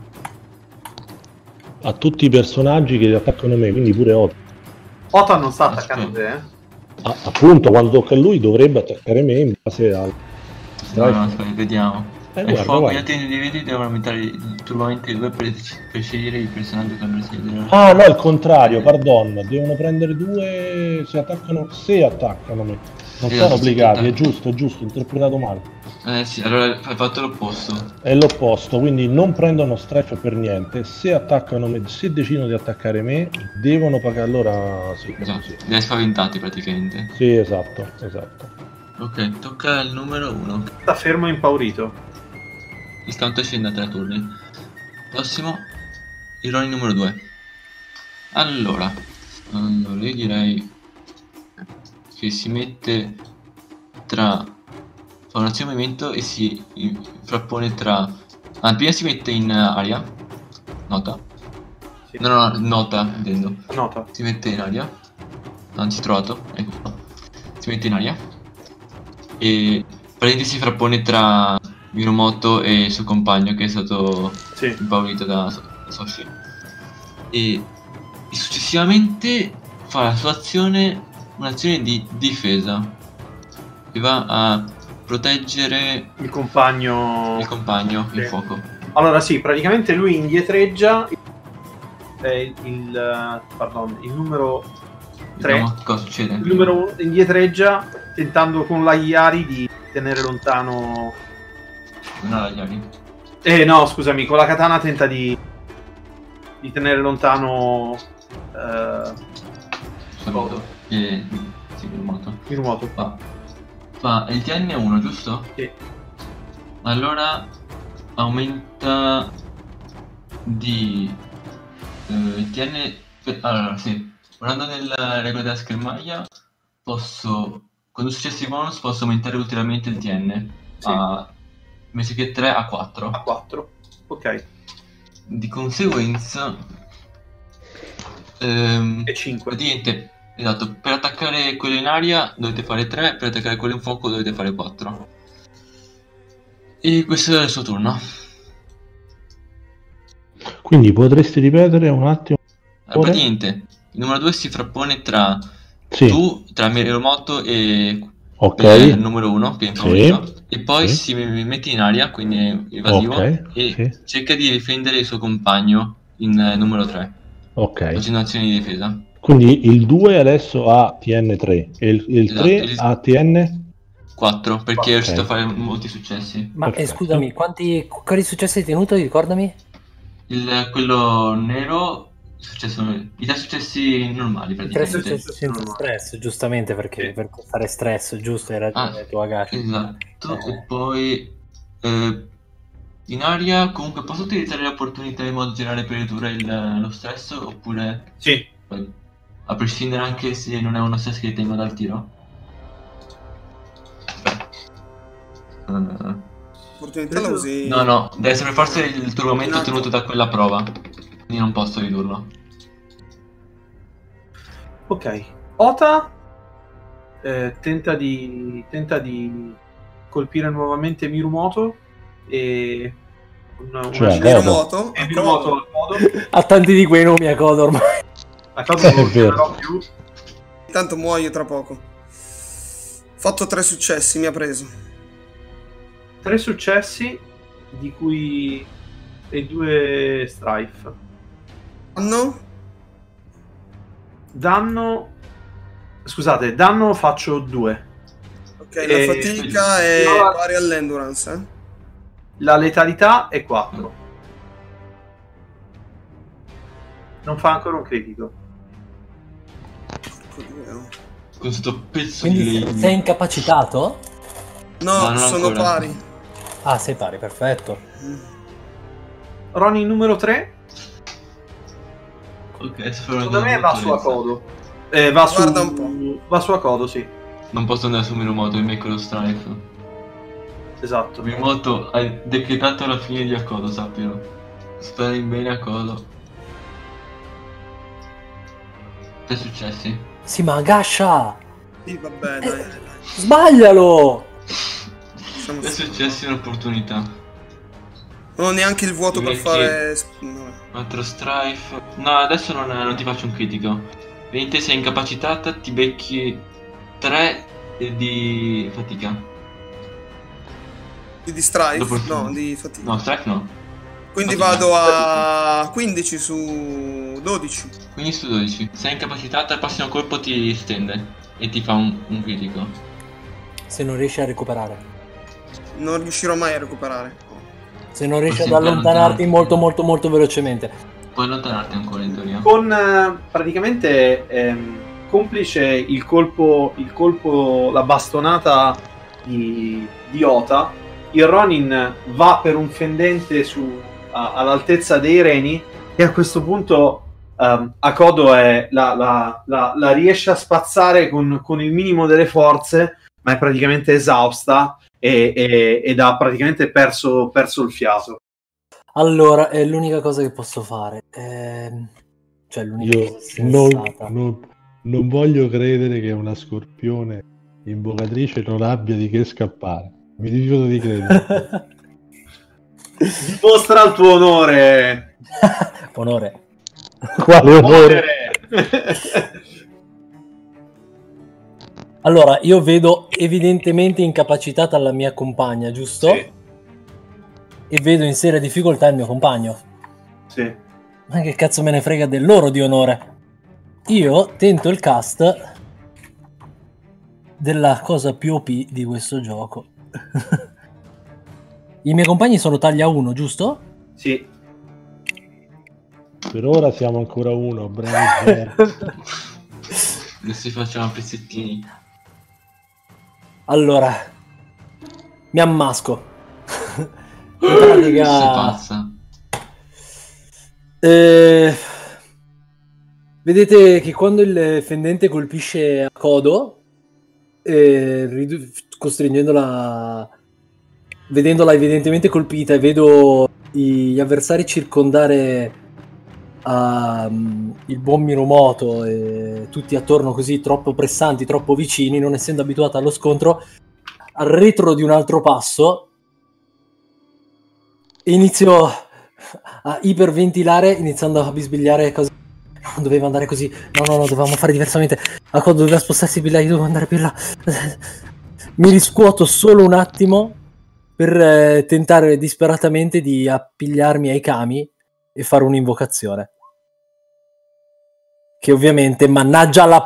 A tutti i personaggi che attaccano me, quindi pure Ota. Ota non sta attaccando te, appunto, quando tocca a lui dovrebbe attaccare me in base al strife. No, aspetta, vediamo. Il fuoco guarda. gli attenti individui devono aumentare il turbamento di 2 per scegliere il personaggio che andrà a scegliere. Ah no, il contrario, pardon, devono prendere 2 se attaccano me. Non sono obbligati, è giusto, interpretato male. Sì, allora hai fatto l'opposto. È l'opposto, quindi non prendono strife per niente. Se attaccano me, se decidono di attaccare me, devono pagare allora. Sì, esatto. Li hai spaventati praticamente. Sì, esatto. Ok, tocca il numero 1. Sta fermo e impaurito. Il count scende a 3 turni. Prossimo, il Ronin numero 2. Allora, io direi che si mette tra... fa un azione movimento e si frappone tra... prima si mette in aria. Nota. Sì. No, nota, intendo. Nota. Si mette in aria. Anzi, trovato. Ecco qua. Si mette in aria. E praticamente si frappone tra Mirumoto e il suo compagno che è stato impaurito da Soshi. E successivamente fa la sua azione, un'azione di difesa che va a proteggere Il compagno in fuoco. Allora sì, praticamente lui indietreggia il numero 3. Vediamo cosa succede. Il numero 1 indietreggia tentando con la Yari di tenere lontano... Non ha la Yari. No, scusami, con la katana tenta di tenere lontano Mirumoto. Fa il TN1, giusto? Sì. Allora aumenta di il TN. Allora sì, guardando nella regola della schermaglia posso, con due successi bonus posso aumentare ulteriormente il TN invece che 3 a 4. A 4, ok. Di conseguenza E 5. praticamente, esatto, per attaccare quello in aria dovete fare 3, per attaccare quello in fuoco dovete fare 4. E questo è il suo turno. Quindi potresti ripetere un attimo? Praticamente il numero 2 si frappone tra tra Mirumoto e il numero 1 che è impaurito, e poi si mette in aria, quindi è evasivo, e cerca di difendere il suo compagno in numero 3. Facendo azioni di difesa. Quindi il 2 adesso ha TN3 e il 3 ha TN 4 perché è riuscito a fare molti successi. Ma scusami, quali successi hai tenuto? Ricordami. Quello nero i 3 successi normali praticamente. 3 successi senza stress, giustamente, perché per fare stress, giusto, hai ragione tu, Agashi. Esatto. E poi in aria comunque posso utilizzare le opportunità in modo generale per ridurre lo stress, oppure sì, a prescindere anche se non è uno stress che tengo dal tiro? Opportunità la usi? No, deve essere per forza il turbamento ottenuto da quella prova, quindi non posso ridurlo. Ok, Ota tenta di colpire nuovamente Mirumoto e Mirumoto al codo. Ha tanti di quei nomi a codo ormai. A codo non chiamerò più. Intanto muoio tra poco. Fatto 3 successi, mi ha preso 3 successi, di cui e 2 strife. Danno, scusate, danno faccio 2. Ok, la fatica è pari all'endurance, La letalità è 4. Non fa ancora un critico. Questo pezzo quindi di... sei incapacitato? No, sono ancora pari. Ah, sei pari, perfetto. Ronin numero 3. Ok, secondo me va su a codo. Guarda un po'. Va su a codo, sì. Non posso andare su Mirumoto e make lo strike. Esatto. Mirumoto hai decretato la fine di Akodo, sappilo. Speri bene a codo. 3 successi. Sì, ma Gasha! Sì, vabbè, dai. Sbaglialo! 3 successi e un'opportunità. Non ho neanche il vuoto per fare... Un altro strife. No, adesso non ti faccio un critico. Vedete, sei incapacitata, ti becchi 3 di fatica. Di strife? No, di fatica. No, strife no. Quindi fatica. Vado a 15 su 12. 15 su 12. Sei incapacitata, il prossimo colpo ti stende e ti fa un critico. Se non riesci a recuperare. Non riuscirò mai a recuperare. Se non riesci ad allontanarti molto velocemente. Puoi allontanarti ancora in teoria. Con praticamente complice il colpo, la bastonata di Ota, il Ronin va per un fendente all'altezza dei reni, e a questo punto Akodo la riesce a spazzare con il minimo delle forze, ma è praticamente esausta ed ha praticamente perso il fiato. Allora, è l'unica cosa che posso fare. Cioè, l'unica Io cosa sensata. non voglio credere che una scorpione invocatrice non abbia di che scappare. Mi rifiuto di credere. Dimostra il tuo onore. Onore. Quale onore? Allora, io vedo evidentemente incapacitata la mia compagna, giusto? Sì. E vedo in seria difficoltà il mio compagno. Sì. Ma che cazzo me ne frega del loro di onore? Io tento il cast della cosa più OP di questo gioco. I miei compagni sono taglia 1, giusto? Sì. Per ora siamo ancora uno, bravi. Adesso facciamo pezzettini. Allora, mi ammasco. In Sei pratica, pazza. vedete che quando il fendente colpisce Akodo, costringendola, vedendola evidentemente colpita, e vedo gli avversari circondare il buon Mirumoto e tutti attorno così troppo pressanti, troppo vicini, non essendo abituata allo scontro, arretro di un altro passo e inizio a iperventilare, iniziando a bisbigliare cose. Non doveva andare così, no, dovevamo fare diversamente. Akodo doveva spostarsi più là, io dovevo andare più là. Mi riscuoto solo un attimo per tentare disperatamente di appigliarmi ai kami e fare un'invocazione. Che ovviamente, mannaggia la...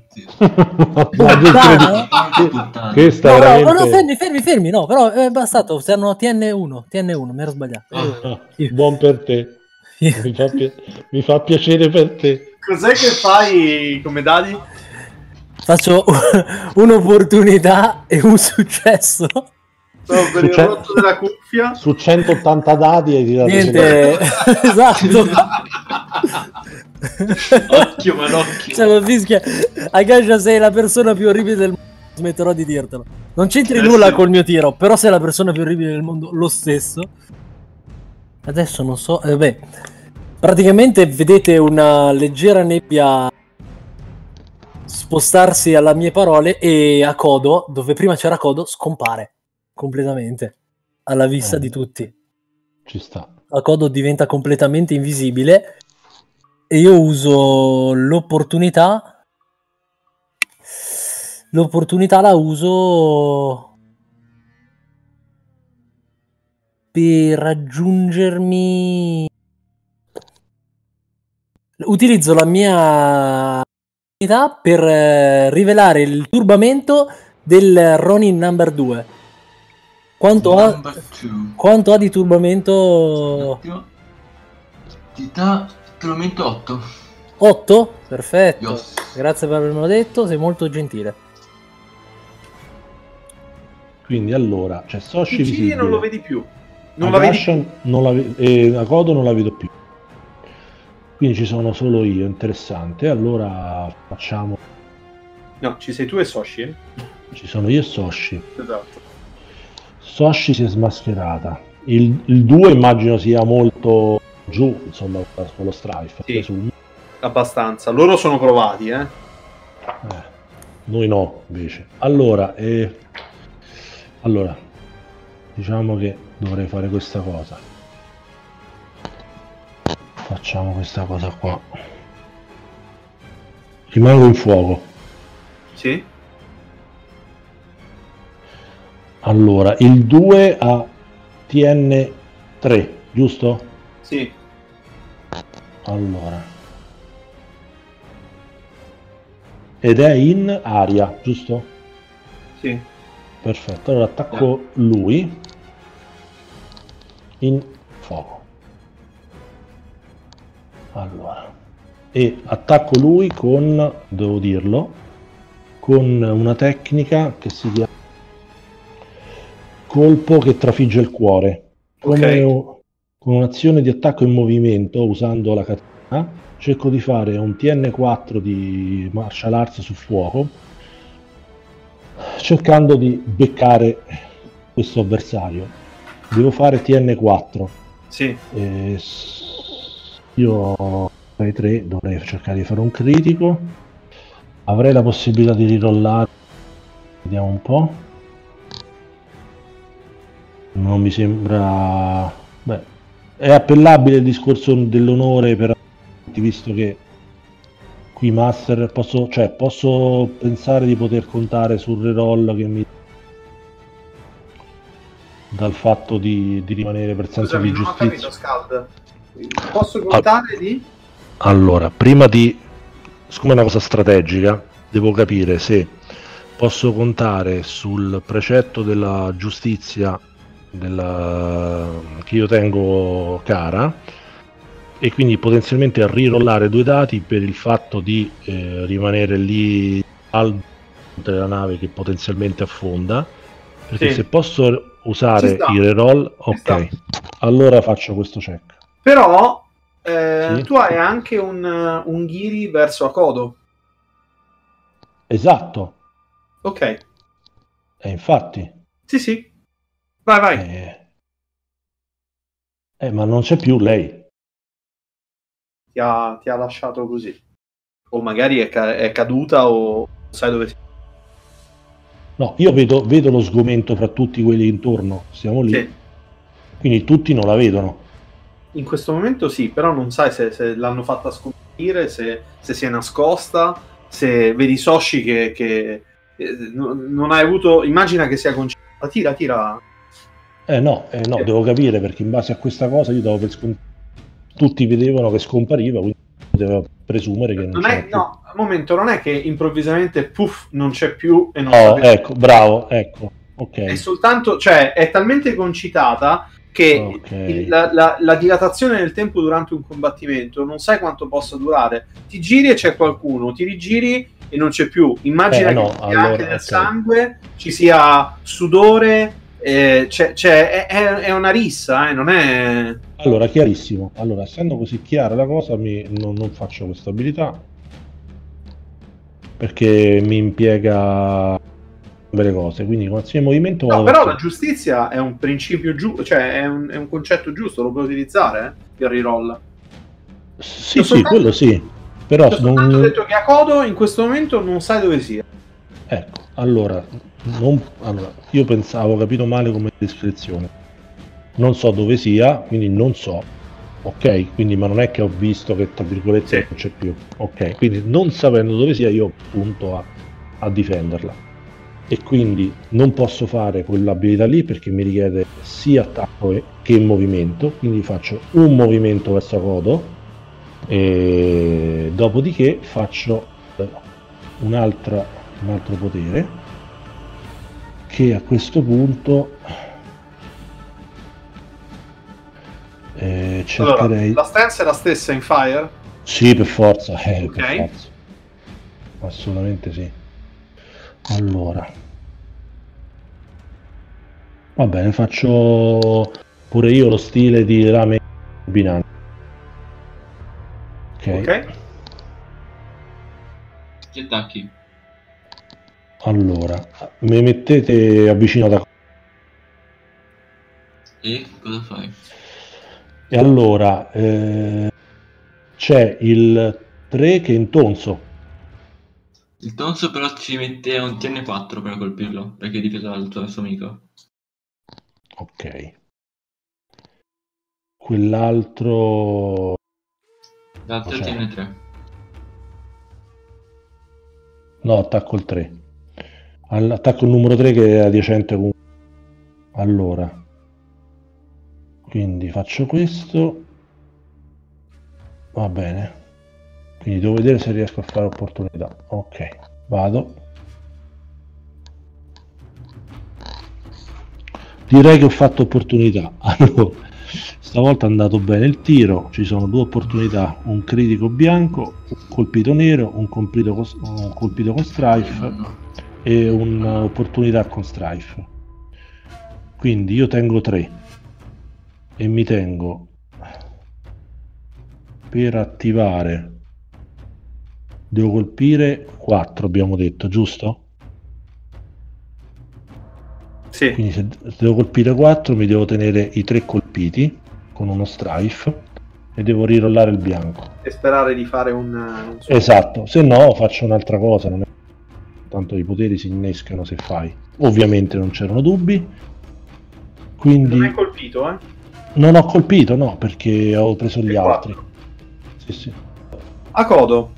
Puttana. Questa No, veramente... fermi, no, però è bastato, servono TN1, mi ero sbagliato. Buon per te. Mi fa piacere per te. Cos'è che fai come dadi? Faccio un'opportunità e un successo. Per il rotto della cuffia. Su 180 dadi hai tirato Niente, esatto. Occhio malocchio. Cioè, lo fischia. Agasha, sei la persona più orribile del mondo. Smetterò di dirtelo. Non c'entri nulla col mio tiro, però sei la persona più orribile del mondo lo stesso. Adesso non so. Beh, praticamente vedete una leggera nebbia spostarsi alle mie parole e Akodo, dove prima c'era Akodo, scompare completamente alla vista di tutti. Ci sta. Akodo diventa completamente invisibile e io uso l'opportunità. L'opportunità la uso per raggiungermi. Utilizzo la mia opportunità per rivelare il turbamento del Ronin number 2. Quanto ha di turbamento? Ti dà turbamento 8. 8? Perfetto. Yes. Grazie per avermelo detto, sei molto gentile. Quindi allora, c'è Soshi Giri visibile. e non lo vedi più. Non la vedi più. E Akodo non la vedo più. Quindi ci sono solo io, interessante. Allora facciamo... No, ci sei tu e Soshi, eh? Ci sono io e Soshi. Esatto. Soshi si è smascherata. Il 2 immagino sia molto giù, insomma, con lo Strife. Sì. Presumo. Abbastanza. Loro sono provati, Noi no, invece. Allora, diciamo che dovrei fare questa cosa. Facciamo questa cosa qua. Rimango in fuoco. Sì. Allora, il 2 ha TN3, giusto? Sì. Allora. Ed è in aria, giusto? Sì. Perfetto, allora attacco lui in fuoco. Allora, e attacco lui con, devo dirlo, con una tecnica che si chiama colpo che trafigge il cuore. Come Ok. con un'azione di attacco in movimento usando la katana, cerco di fare un TN4 di martial arts su fuoco, cercando di beccare questo avversario. Devo fare TN4. Sì. Io fai 3, dovrei cercare di fare un critico. Avrei la possibilità di rirollare. Vediamo un po'. Non mi sembra... Beh, è appellabile il discorso dell'onore, per visto che qui Master posso pensare di poter contare sul reroll che mi dal fatto di rimanere per senso Scusami, di non ho capito, giustizia. Scald. Posso contare di? Allora, prima di... siccome è una cosa strategica, devo capire se posso contare sul precetto della giustizia che io tengo cara, e quindi potenzialmente rirollare 2 dati per il fatto di rimanere lì al della nave che potenzialmente affonda, perché Sì. se posso usare Ci sta. i reroll, Ci sta. ok, allora faccio questo check. Però Sì. tu hai anche un ghiri verso Akodo. Esatto, Ok. infatti. Sì. Vai. Ma non c'è più lei. Ti ha lasciato così. O magari è caduta o sai dove sia. No, io vedo lo sgomento fra tutti quelli intorno, siamo lì, Sì. quindi tutti non la vedono. In questo momento sì, però non sai se l'hanno fatta scomparire, se si è nascosta, se vedi Soshi che non hai avuto... Immagina che sia concentrata. Tira. No, devo capire, perché in base a questa cosa io davo per tutti vedevano che scompariva, quindi devo presumere che non c'è più. No, al momento non è che improvvisamente puff non c'è più e non Oh, sapete. ecco, bravo, ecco, ok. È soltanto, cioè, è talmente concitata che Ok. la dilatazione del tempo durante un combattimento non sai quanto possa durare. Ti giri e c'è qualcuno, ti rigiri e non c'è più. Immagina no, che ci sia allora, anche del ok. sangue, ci sia sudore, è una rissa, non è... Allora, chiarissimo. Allora, essendo così chiara la cosa, non faccio questa abilità, perché mi impiega delle cose, quindi con azione di movimento No, vado però verso- la giustizia è un principio giusto, cioè è un concetto giusto, lo puoi utilizzare, il reroll. Sì, quello sì, però Ho soltanto detto che Akodo in questo momento non sai dove sia. ecco, allora, io pensavo, ho capito male come descrizione. Non so dove sia, quindi non so. Ok, quindi ma non è che ho visto che tra virgolette Sì. non c'è più. Ok, quindi non sapendo dove sia io punto a difenderla. E quindi non posso fare quell'abilità lì perché mi richiede sia attacco che movimento, quindi faccio un movimento verso Akodo e dopodiché faccio un altro potere che a questo punto cercherei... Allora, la stance è la stessa in Fire? Sì, per forza, Ok. per forza. Assolutamente sì. Allora, va bene, faccio pure io lo stile di rame binari. Che attacchi? Allora, mi mettete avvicino da... E cosa fai? E allora, c'è il 3 che è in tonso. Il tonso però ci mette un TN4 per colpirlo, perché è difeso dal tuo amico. Ok. Quell'altro... L'altro Cos'è? TN3. No, attacco il 3. Attacco il numero 3 che è adiacente con... Allora, quindi faccio questo. Va bene. Quindi devo vedere se riesco a fare opportunità. Ok, vado. Direi che ho fatto opportunità. Allora, stavolta è andato bene il tiro. Ci sono 2 opportunità: un critico bianco, un colpito nero, un colpito con strife e un'opportunità con strife. Quindi io tengo 3 e mi tengo per attivare. Devo colpire 4, abbiamo detto, giusto? Sì. Quindi se devo colpire 4 mi devo tenere i 3 colpiti con uno strife e devo rirollare il bianco. E sperare di fare un Esatto, se no faccio un'altra cosa, non è... tanto i poteri si innescano se fai. Ovviamente non c'erano dubbi. Quindi Non hai colpito, eh? non ho colpito, no, perché ho preso gli E altri. 4. Sì, sì. A codo.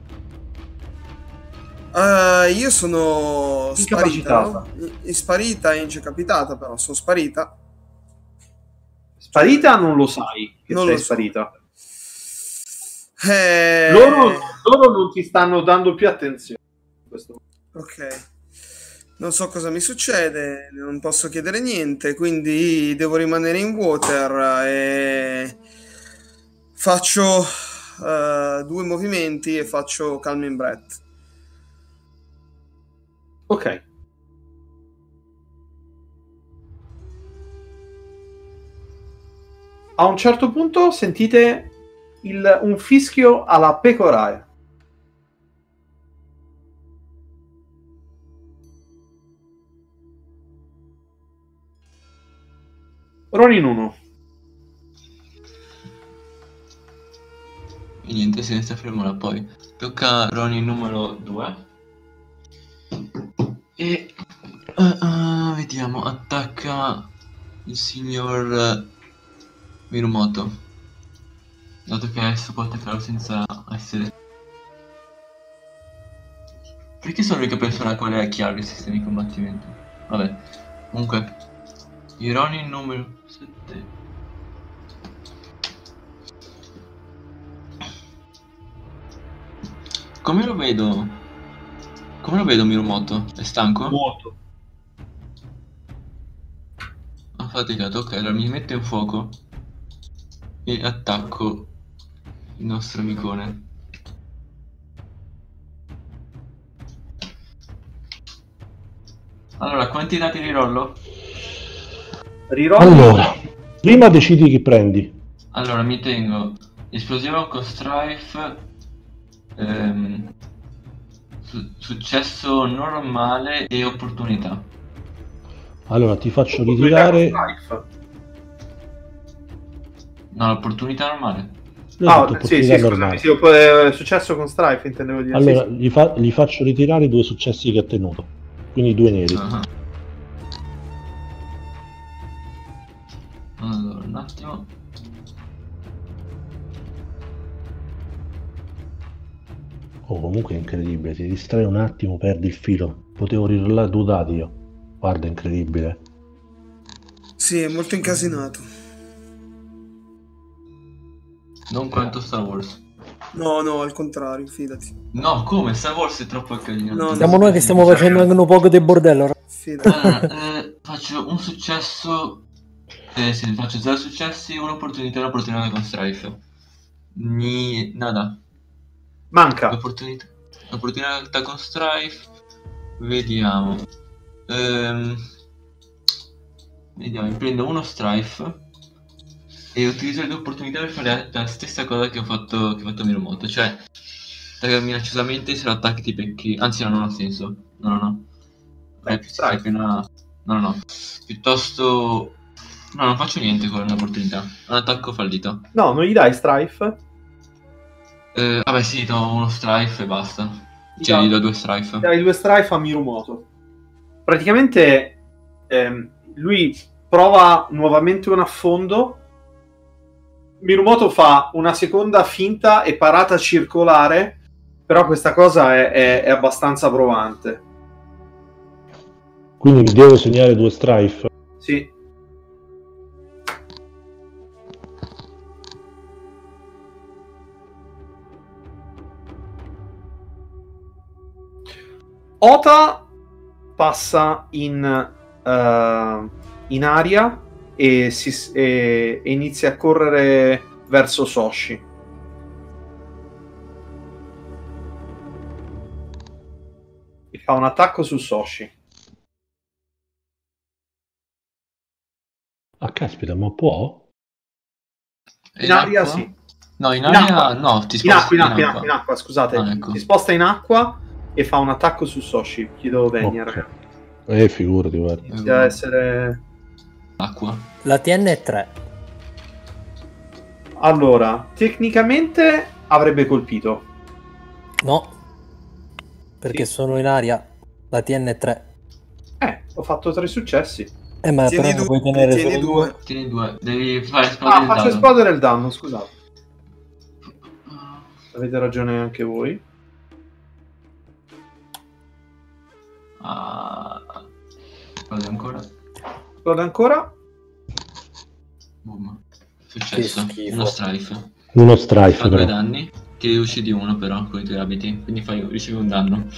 Io sono sparita, no? Sparita e incapitata, però sono sparita. Sparita non lo sai che Non sei lo so. sparita. Eh, Loro non ti stanno dando più attenzione. In questo momento. Ok. Non so cosa mi succede, non posso chiedere niente, quindi devo rimanere in water e faccio 2 movimenti e faccio calming breath. Ok. A un certo punto sentite un fischio alla pecoraia. Ronin 1. E niente, se ne sta fermo là poi. Tocca a Ronin numero 2. E vediamo, attacca il signor Mirumoto. Dato che adesso può attaccarlo senza essere... Perché sono l'unica persona con le chiavi il sistema di combattimento? Vabbè, comunque, il Ronin numero 7. Come lo vedo? Come lo vedo Mirumoto? È stanco? Vuoto. Affaticato, ok, allora mi metto in fuoco e attacco il nostro amicone. Allora, quanti dati rirollo? Allora, prima decidi chi prendi. Allora, mi tengo esplosivo con strife, successo normale e opportunità. Allora, ti faccio ritirare... No, l'opportunità normale. Io ho detto opportunità normale. È successo con Strife, intendevo dire. Allora, Sì. gli faccio ritirare i 2 successi che ha tenuto, quindi 2 neri. Ah. Allora, un attimo. Oh, comunque è incredibile, ti distrai un attimo, perdi il filo. Potevo rirollare 2 dati io. Guarda, è incredibile. Sì, è molto incasinato. Non quanto Star Wars. No, al contrario, fidati. No, come? Star Wars è troppo accadino. No, Siamo noi che stiamo facendo anche un poco di bordello. Fidati. Allora, faccio un successo. Se faccio 0 successi, un'opportunità con Strife. Nada. Manca. L'opportunità con Strife. Vediamo. Vediamo, mi prendo uno Strife e utilizzo le 2 opportunità per fare la stessa cosa che ho fatto Mirumoto, cioè attacca minacciosamente, se lo attacchi ti becchi. Anzi no, non ha senso. No. Strike no. Piuttosto no, non faccio niente con un'opportunità. Un attacco fallito. No, non gli dai Strife? Vabbè sì, do uno Strife e basta. Cioè gli do 2 Strife. Dai 2 Strife a Mirumoto. Praticamente lui prova nuovamente un affondo. Mirumoto fa una seconda finta e parata circolare, però questa cosa è abbastanza provante. Quindi mi devo segnare 2 strife? Sì. Ota passa in aria e inizia a correre verso Soshi. E fa un attacco su Soshi. Ah, caspita, ma può? In aria sì. No, in In aria acqua. no, ti In sposti acqua, in acqua, scusate. Ah, ecco. Si sposta in acqua e fa un attacco su Soshi. Chiedo Venier. Ok. Figurati, guarda. Deve essere... Acqua. La TN è 3. Allora, tecnicamente avrebbe colpito. No. Perché Sì. sono in aria. La TN è 3. Ho fatto 3 successi. Ma Tieni però ne puoi tenere tieni solo due. Tieni 2. Devi fare esplodere il Faccio dado. esplodere il danno, scusate. Avete ragione anche voi. Esplode ancora. Esplode ancora. Boom. Successo. Che schifo. Uno strife. Uno strife, Fa 2 però. danni. Ti riusci di 1 però con i tuoi abiti. Quindi ricevi un danno.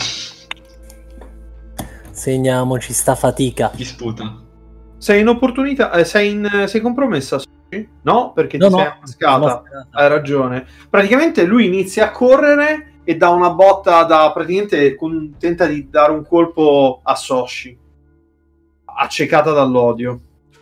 Segniamoci sta fatica. Ti sputa. Sei in opportunità. Sei compromessa, Soshi? No, perché No, ti no, sei ammascata. ammascata. Hai ragione. Praticamente lui inizia a correre e dà una botta praticamente tenta di dare un colpo a Soshi. Accecata dall'odio.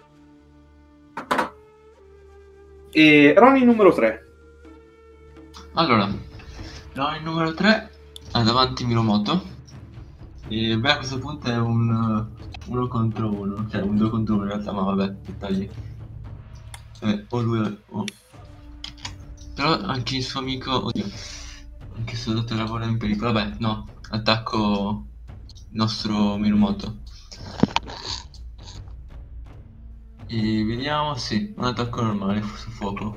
E Ronin numero 3. Allora, il numero 3 ha davanti Miromoto. E beh, a questo punto è un 1 contro 1, cioè un 2 contro 1 in realtà, ma vabbè, dettagli. O lui o... Però anche il suo amico, oddio, anche il suo dottore lavora in pericolo, vabbè, no, attacco il nostro Miromoto. E vediamo, sì, un attacco normale su fuoco.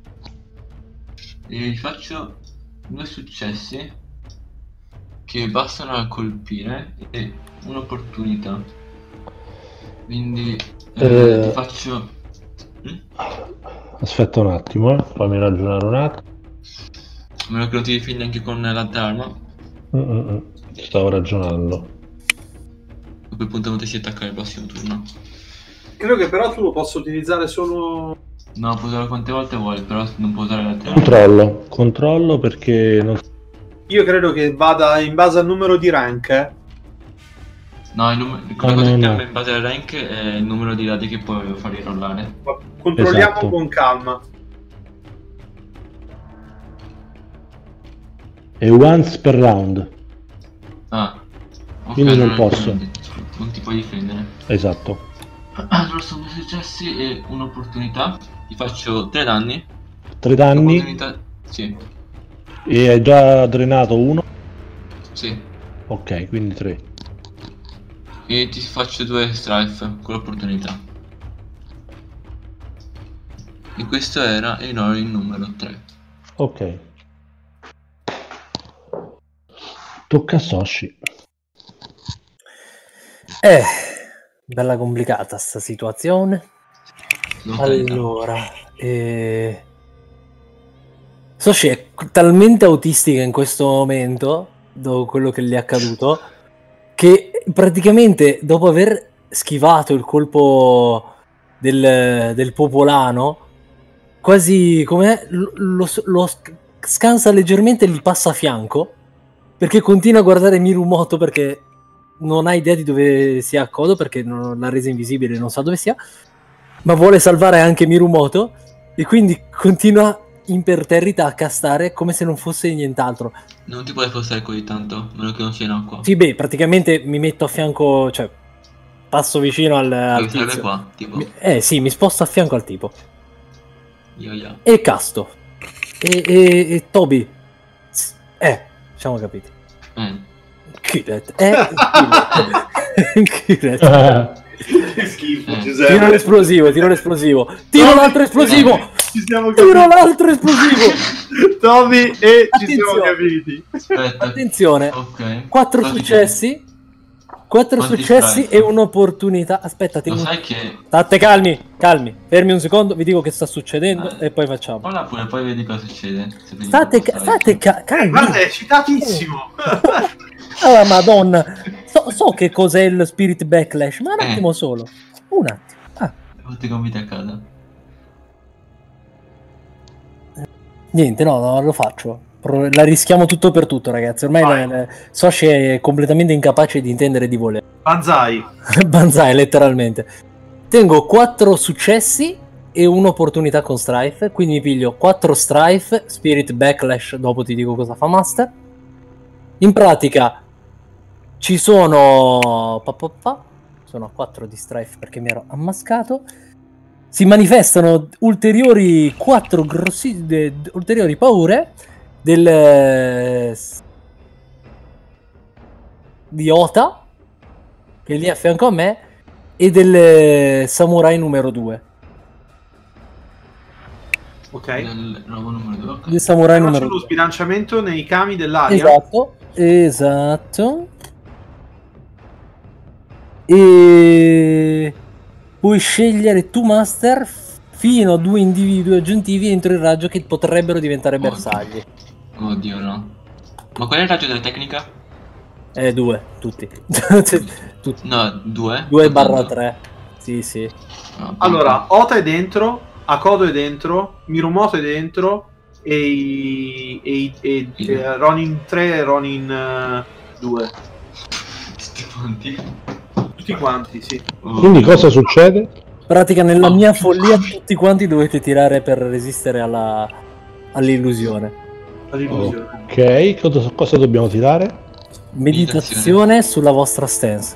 E gli faccio 2 successi che bastano a colpire e un'opportunità. Quindi ti faccio... Aspetta un attimo, fammi ragionare un attimo. A meno che non ti difendi anche con l'altra arma. Stavo ragionando. A quel punto potresti attaccare il prossimo turno. Credo che però tu lo possa utilizzare solo... No, puoi usarlo quante volte vuoi, però non puoi usare l'altra arma. Controllo perché non... Io credo che vada in base al numero di rank. No, la cosa che cambia in base al rank è il numero di dadi che puoi far rollare. Controlliamo Esatto. con calma. È once per round. Ah, ok, Quindi non allora posso. Non ti puoi difendere. Esatto. Allora sono 2 successi e un'opportunità. Ti faccio 3 danni. 3 danni L'opportunità... Sì, e hai già drenato 1. sì. Ok, quindi 3. E ti faccio 2 strife con l'opportunità. E questo era il numero 3. Ok. Tocca a Soshi. Bella complicata sta situazione. Allora, Soshi è talmente autistica in questo momento, dopo quello che le è accaduto, che praticamente dopo aver schivato il colpo del popolano, quasi come lo scansa leggermente e gli passa a fianco, perché continua a guardare Mirumoto perché non ha idea di dove sia Kodo, perché non l'ha resa invisibile, non sa dove sia, ma vuole salvare anche Mirumoto e quindi continua imperterrita a castare come se non fosse nient'altro. Non ti puoi spostare così tanto, a meno che non sia in acqua. Sì, beh, praticamente mi metto a fianco, cioè passo vicino al tizio. Qua, tipo. Sì, mi sposto a fianco al tipo. Io. E casto. E Toby. Siamo capiti. Kiret. Kiret. Che schifo, Giuseppe. Tiro l'esplosivo. Tiro l'altro esplosivo. Ci siamo capiti. Tiro l'altro esplosivo. Toby e ci Attenzione. siamo capiti. Aspetta. Attenzione. Ok. 4 successi. 4 Quanti successi strike? e un'opportunità. Aspetta, Lo tengo... sai che... State calmi. Fermi un secondo, vi dico che sta succedendo e poi facciamo. Guarda pure, poi vedi cosa succede. Se vedi State cosa calmi. Guarda, è citatissimo. Oh, madonna. So che cos'è il Spirit Backlash, ma un attimo solo. Un attimo. Tutti conviti a casa. Niente, no, lo faccio. La rischiamo tutto per tutto, ragazzi. Ormai Soshi è completamente incapace di intendere e di volere. Banzai. Banzai, letteralmente. Tengo 4 successi e un'opportunità con Strife, quindi mi piglio 4 Strife, Spirit Backlash, dopo ti dico cosa fa Master. In pratica ci sono... sono a 4 di Strife perché mi ero ammascato. Si manifestano ulteriori 4 ulteriori paure di Ota, che è lì a fianco a me, e del samurai numero 2. Ok. Del nuovo numero 2. Okay. Del samurai Faccio numero lo 2. sbilanciamento nei kami dell'aria. Esatto. E puoi scegliere tu, Master, fino a 2 individui aggiuntivi entro il raggio che potrebbero diventare bersagli. Oddio, no. Ma qual è il raggio della tecnica? 2, tutti. Tutti. No, 2. 2/3. Sì. No, Allora, Ota è dentro, Akodo è dentro, Mirumoto è dentro e Ronin 3 e Ronin 2. tutti quanti. Tutti quanti, sì. Quindi cosa succede? In pratica, nella mia follia, tutti quanti dovete tirare per resistere all'illusione. All'illusione. Ok, cosa dobbiamo tirare? Meditazione sulla vostra stance.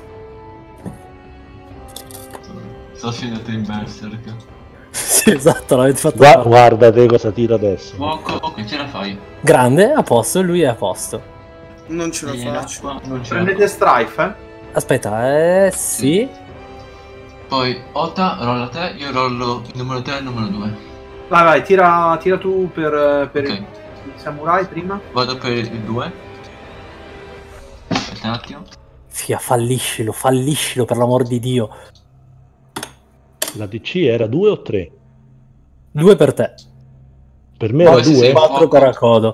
Sto finendo in berserk. Sì, esatto, l'avete fatto. Guarda te cosa tira adesso. Fuoco, ok, ce la fai. Grande, a posto, lui è a posto. Non ce la faccio. L'acqua, non ce la Prendete Strife, Aspetta, sì. Poi Ota, rolla te, io rollo il numero 3 e il numero 2. Vai, tira tu per Ok. il samurai prima. Vado per il 2. Aspetta un attimo. Fia, falliscilo per l'amor di Dio. La DC era 2 o 3? 2 per te. Per me era Poi se 2. sei 4 per Akodo.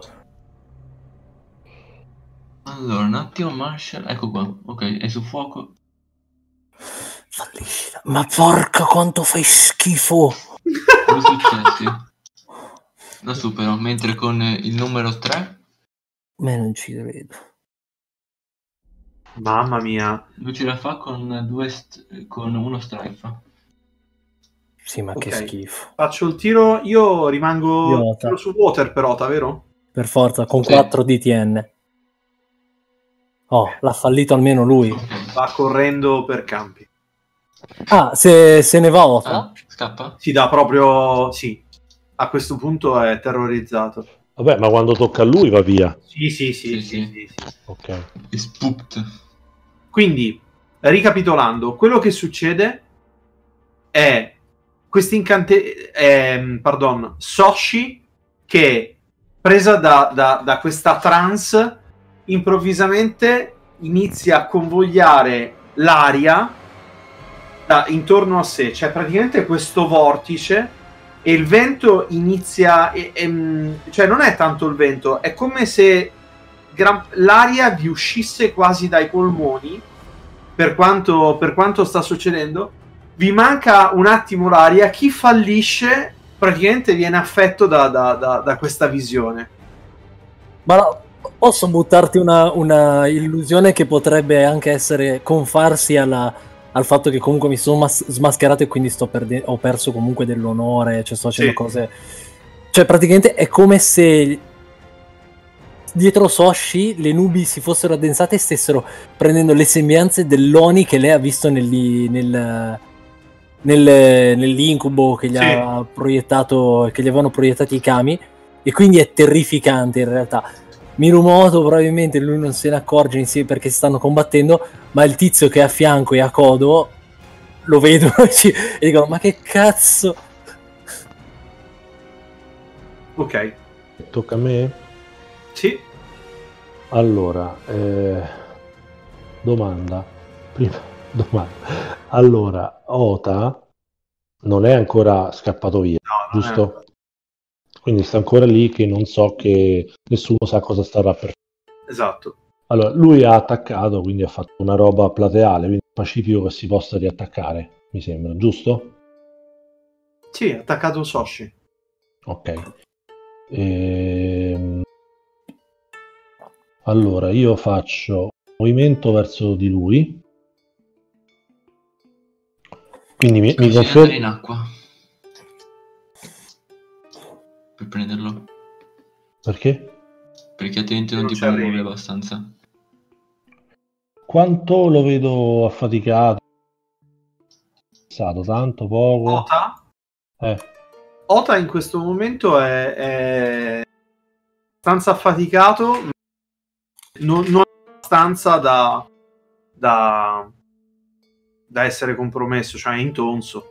Allora, un attimo, Marshall. Ecco qua. Ok, è su fuoco. Falliscilo. Ma porca quanto fai schifo. 2 successi. Lo supero, mentre con il numero 3 Me non ci credo. Mamma mia. lui ce la fa con con uno strife. Sì, ma che Ok. schifo. Faccio il tiro, io rimango Idiota. tiro su water per Ota, vero? Per forza, con Sì. 4 DTN. Oh, l'ha fallito almeno lui. Ok. Va correndo per campi. Ah, se ne va Ota? Ah, scappa? Si dà proprio... sì. A questo punto è terrorizzato. Vabbè, ma quando tocca a lui va via. Sì. Ok. È spooked. Quindi, ricapitolando, quello che succede è Soshi che, presa da questa trance, improvvisamente inizia a convogliare l'aria intorno a sé. C'è praticamente questo vortice e il vento inizia... cioè non è tanto il vento, è come se l'aria vi uscisse quasi dai polmoni, per quanto sta succedendo. Vi manca un attimo l'aria. Chi fallisce praticamente viene affetto da questa visione. Ma no, posso buttarti una illusione che potrebbe anche essere confarsi al fatto che comunque mi sono smascherato e quindi ho perso comunque dell'onore, cioè sto facendo Sì. cose... Cioè praticamente è come se dietro Soshi le nubi si fossero addensate e stessero prendendo le sembianze dell'Oni che lei ha visto nell'incubo che gli Sì. ha proiettato, che gli avevano proiettati i kami, e quindi è terrificante in realtà. Mirumoto probabilmente lui non se ne accorge insieme perché si stanno combattendo, ma il tizio che è a fianco e a Kodo lo vedono e dicono: ma che cazzo. Ok. Tocca a me? Sì. Allora, domanda. Allora, Ota non è ancora scappato via, No, non giusto? Quindi sta ancora lì che non so, che nessuno sa cosa starà per fare. Esatto. Allora, lui ha attaccato, quindi ha fatto una roba plateale, quindi è pacifico che si possa riattaccare, mi sembra, giusto? Sì, ha attaccato Soshi. Ok. Allora, io faccio movimento verso di lui Quindi mi Bisogna andare confermi? in acqua per prenderlo, Perché? perché altrimenti non Non ti ci puoi arrivi. muovere abbastanza. Quanto lo vedo affaticato? Tanto, poco? Ota? Eh, Ota in questo momento è abbastanza affaticato, non abbastanza da essere compromesso, cioè è intonso.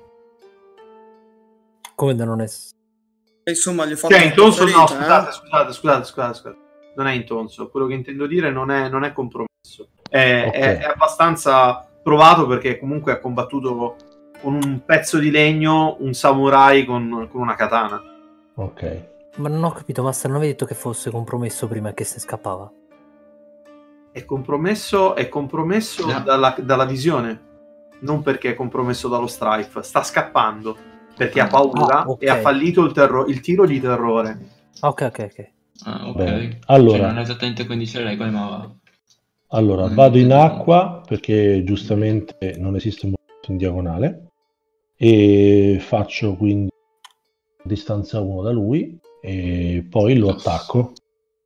Come da non essere. Insomma, gli ho fatto Cioè, una intonso no, ferita, scusate. Non è intonso. Quello che intendo dire non è compromesso. È, Ok. è abbastanza provato perché comunque ha combattuto con un pezzo di legno un samurai con una katana. ok. Ma non ho capito, Master, non avevi detto che fosse compromesso prima che se scappava? È compromesso No. dalla visione, non perché è compromesso dallo strife. Sta scappando perché ha paura Ah, ok. e ha fallito il tiro di terrore. Ok. Ah, ok. Bene. Allora. Cioè, non è esattamente come dice le regole, ma Allora, Mm, vado in mm. acqua perché giustamente non esiste un movimento in diagonale e faccio quindi distanza 1 da lui e poi lo attacco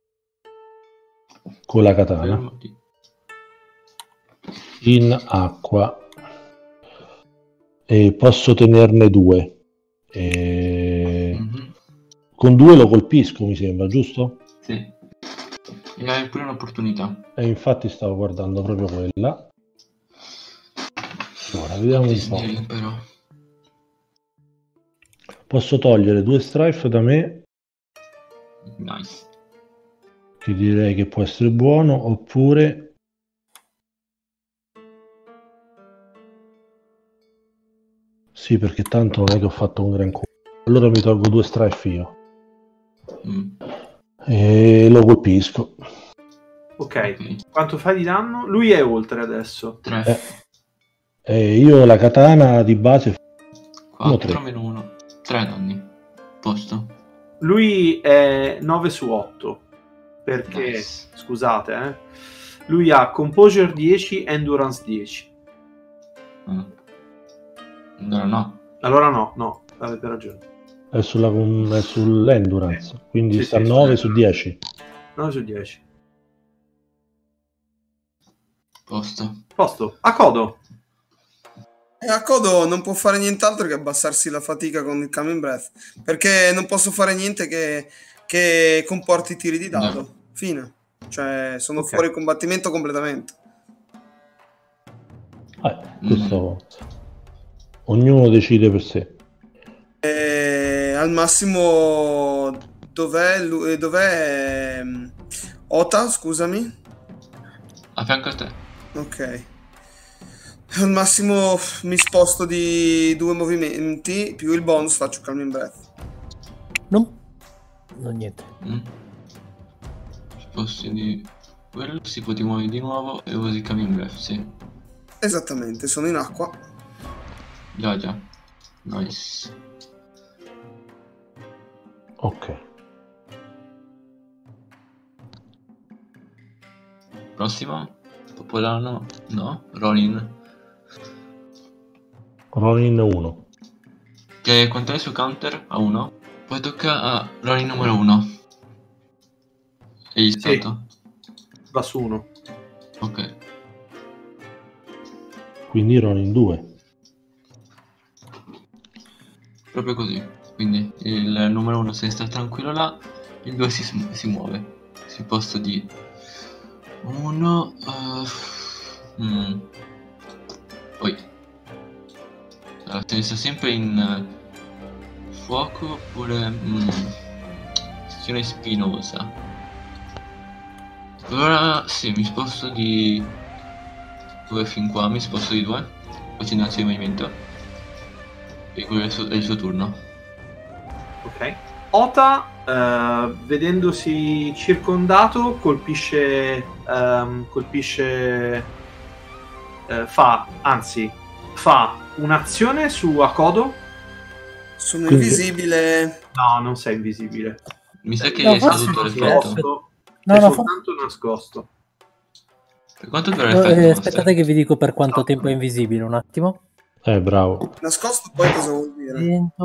con la katana in acqua e posso tenerne 2 e Mhm. con 2 lo colpisco, mi sembra, giusto? Sì. E hai pure un'opportunità. E infatti stavo guardando proprio quella. Allora, vediamo un po'. Disney, però. Posso togliere 2 strife da me, Nice. che direi che può essere buono, oppure sì, perché tanto non è che ho fatto un gran culo. Allora mi tolgo 2 strife io Mm. e lo colpisco. Ok. Quanto fai di danno? Lui è oltre adesso. 3, E io la katana di base 4 tre. meno 1. 3 danni. Posto. Lui è 9 su 8 perché, Nice. scusate, lui ha Composure 10, Endurance 10. Ah. No. Allora no, avete ragione. è sull'endurance, quindi Sì, sta sì, 9 sull'endurance. su 10. 9 su 10. Posto. A Kodo. E a Kodo non può fare nient'altro che abbassarsi la fatica con il Calming Breath, perché non posso fare niente che comporti tiri di dado. No. Fine. Cioè, sono Ok. fuori combattimento completamente. Questo ognuno decide per sé. E al massimo dov'è Ota, scusami. A fianco a te. Ok. Al massimo mi sposto di 2 movimenti più il bonus, faccio Calming Breath. No, niente. Sposti di quello, si può ti muovi di nuovo e usi Coming Breath, sì. Esattamente, sono in acqua. Già. Nice. Ok. Prossimo. Popolano. No. Ronin. Ronin 1. Che quanto è su counter? A 1. Poi tocca a Ronin numero 1. È stato? Va su 1. Ok. Quindi Ronin 2. Proprio così. Quindi il numero 1 se sta tranquillo là, il 2 si muove. Si posta di 1. Poi allora, se ne sta sempre in fuoco oppure sezione spinosa. Allora sì, mi sposto di 2 fin qua, mi sposto di 2, facendo un azione di movimento. E quello è il suo turno. Ok. Ota, vedendosi circondato, colpisce fa un'azione su Akodo. Sono Quindi- invisibile. No, non sei invisibile. Mi sa che No, è forse caduto sì, l'effetto. Sei No, soltanto nascosto. Per quanto dura l'effetto? Master? aspettate che vi dico per quanto tempo è invisibile, un attimo. Bravo. Nascosto poi cosa vuol dire?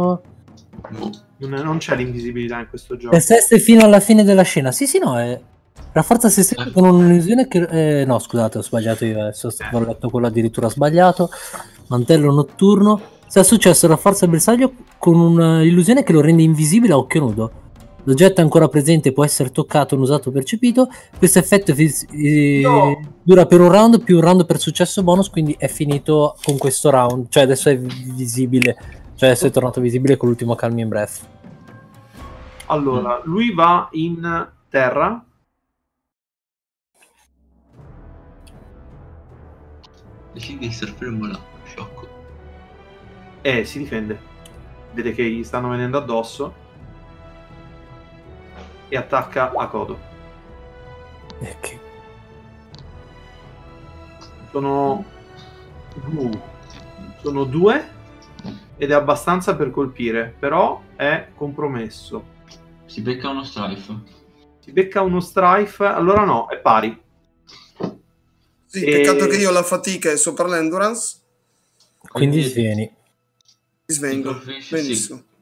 Non c'è l'invisibilità in questo gioco. E se fino alla fine della scena. Sì, no, è rafforza se stesso con un'illusione che... no, scusate, ho sbagliato io adesso, ho letto quello addirittura sbagliato. Mantello notturno. Se è successo, rafforza il bersaglio con un'illusione che lo rende invisibile a occhio nudo. L'oggetto è ancora presente, può essere toccato, non usato o percepito. Questo effetto dura per un round più un round per successo bonus, quindi è finito con questo round. Cioè adesso è visibile, cioè adesso è tornato visibile con l'ultimo Calming Breath. Allora, lui va in terra. Decidi di essere fermo là, sciocco. E si difende. Vede che gli stanno venendo addosso. E attacca a Kodo. Okay. Sono 2 ed è abbastanza per colpire, però è compromesso. Si becca uno strife. Si becca uno strife, allora no, è pari. Sì, peccato che io ho la fatica e sopra l'endurance. Quindi svieni. Mi svengo. Colpisce, Benissimo. sì.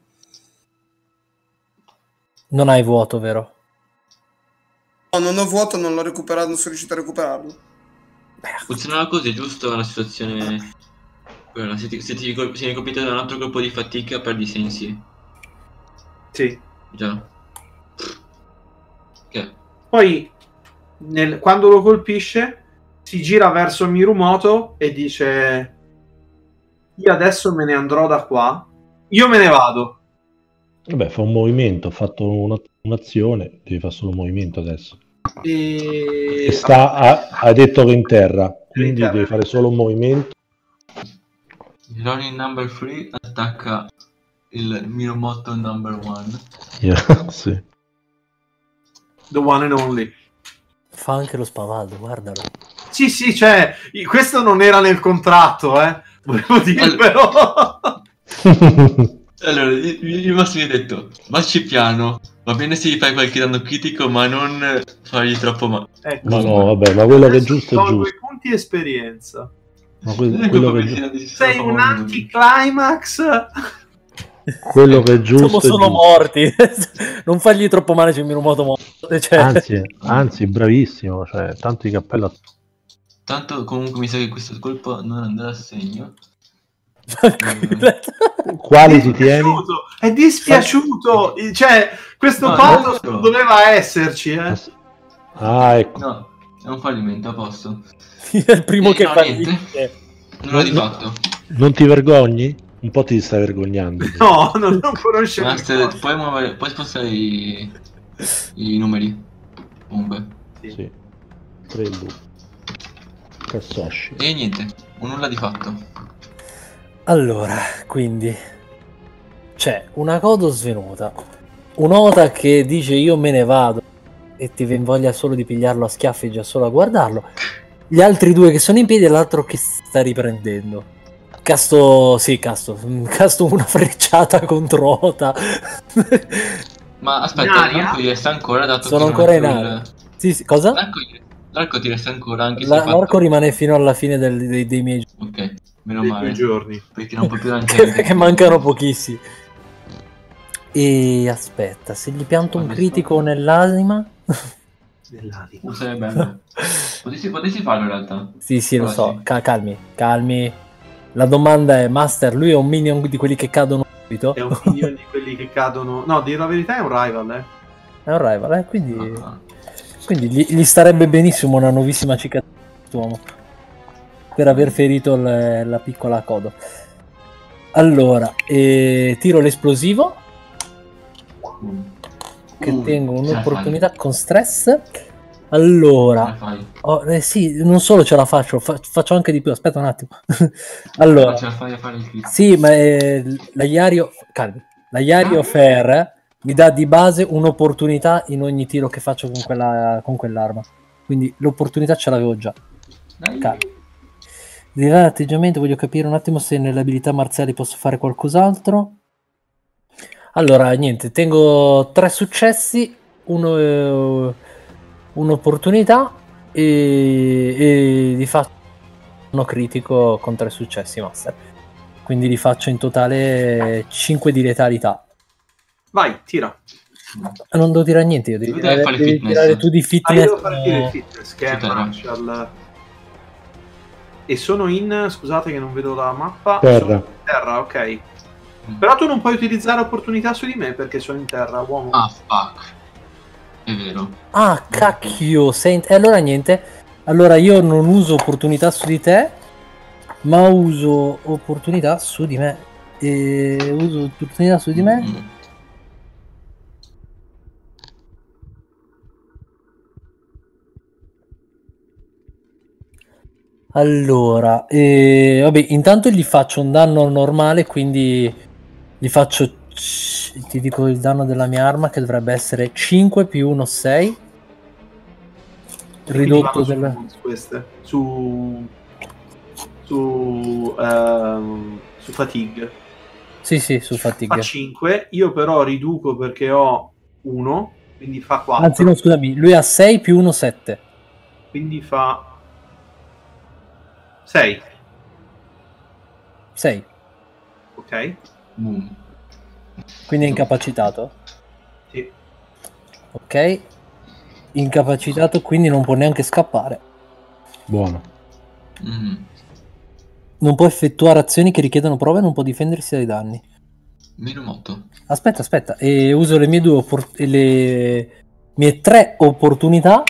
Non hai vuoto, vero? No, non ho vuoto, non l'ho recuperato, non sono riuscito a recuperarlo. Funzionava così, giusto? Una situazione... Quella, se vieni colpito da un altro colpo di fatica, perdi sensi. Sì. Già. Ok. Poi, quando lo colpisce, si gira verso Mirumoto e dice: io adesso me ne andrò da qua. Io me ne vado. Vabbè, fa un movimento, ha fatto un'azione, devi fare solo un movimento adesso. E Ha detto che è in terra, quindi terra. devi fare solo un movimento. Il Ronin number 3 attacca il Mirumoto number 1. Sì. The one and only. Fa anche lo spavaldo, guardalo. Sì, cioè, questo non era nel contratto, volevo dirvelo. Allora, il Massimo mi ha detto, marci piano, va bene se gli fai qualche danno critico, ma non fargli troppo male. Ecco. Ma no, vabbè, ma quello che è giusto è Tolgo giusto. i punti esperienza. Ma quello che è giusto. Sei un anticlimax. Quello che è giusto. Siamo solo morti. Non fargli troppo male, c'è il Mirumoto morto. Cioè... Anzi, bravissimo. Cioè, tanto di cappello a... Tanto comunque mi sa che questo colpo non andrà a segno. Quali ti tieni? È dispiaciuto. Cioè, questo pathos non doveva esserci. Ah, ecco. No, è un fallimento, a posto. È il primo che fa niente. Non l'ho di fatto. Non ti vergogni? Un po' ti stai vergognando. No, non conoscevo. Master, puoi spostare i numeri. Comunque. Sì. Prebu. Kassoshi. E niente, un nulla di fatto. Allora, quindi c'è una Kodo svenuta, un'Ota che dice io me ne vado e ti viene voglia solo di pigliarlo a schiaffi già solo a guardarlo. Gli altri due che sono in piedi e l'altro che sta riprendendo. Casto una frecciata contro Ota. Ma aspetta, l'arco gli resta ancora, dato sono che ancora in aria. Sì, cosa? L'arco ti resta ancora, anche se l'arco rimane fino alla fine dei miei giorni. Ok, meno male. Giorni. Perché non puoi più lanciare. che mancano pochissimi. E aspetta, se gli pianto un critico nell'anima... Non sarebbe bello. Potessi farlo in realtà. Sì, lo so. Calmi. La domanda è, Master, lui è un minion di quelli che cadono subito? È un minion di quelli che cadono... No, dire la verità è un rival, È un rival, quindi... Quindi gli starebbe benissimo una nuovissima cicatrice quest'uomo per aver ferito la piccola Kodo. Allora, tiro l'esplosivo che tengo un'opportunità con stress. Allora, sì, non solo ce la faccio, faccio anche di più. Aspetta un attimo. Allora, ce la fai a fare il clip. sì, ma la Yario Fair mi dà di base un'opportunità in ogni tiro che faccio con quell'arma. Quindi l'opportunità ce l'avevo già. Di là l'atteggiamento, voglio capire un attimo se nelle abilità marziali posso fare qualcos'altro. Allora, niente, tengo 3 successi, un'opportunità e di fatto uno critico con 3 successi, Master. quindi li faccio in totale 5 di letalità. Vai, tira. Non devo tirare niente, io devi tirare tu di fitness. Devo fare il fitness, che è martial. E sono in... scusate che non vedo la mappa. Terra. Terra, ok. Però tu non puoi utilizzare opportunità su di me perché sono in terra, uomo. Ah, fuck. È vero. Ah, cacchio, allora niente. Allora io non uso opportunità su di te, ma uso opportunità su di me. Uso opportunità su di me. Allora, vabbè, intanto gli faccio un danno normale, quindi gli faccio, ti dico il danno della mia arma che dovrebbe essere 5 più 1, 6. Ridotto su fatigue. Sì, su fatigue. Fa 5, io però riduco perché ho 1, quindi fa 4. Anzi no, scusami, lui ha 6 più 1, 7. Quindi fa 6. 6. Ok. Quindi è incapacitato? Sì. Ok. Incapacitato, quindi non può neanche scappare. Buono. Non può effettuare azioni che richiedono prove e non può difendersi dai danni. Meno motto. Aspetta. E uso le mie le mie 3 opportunità.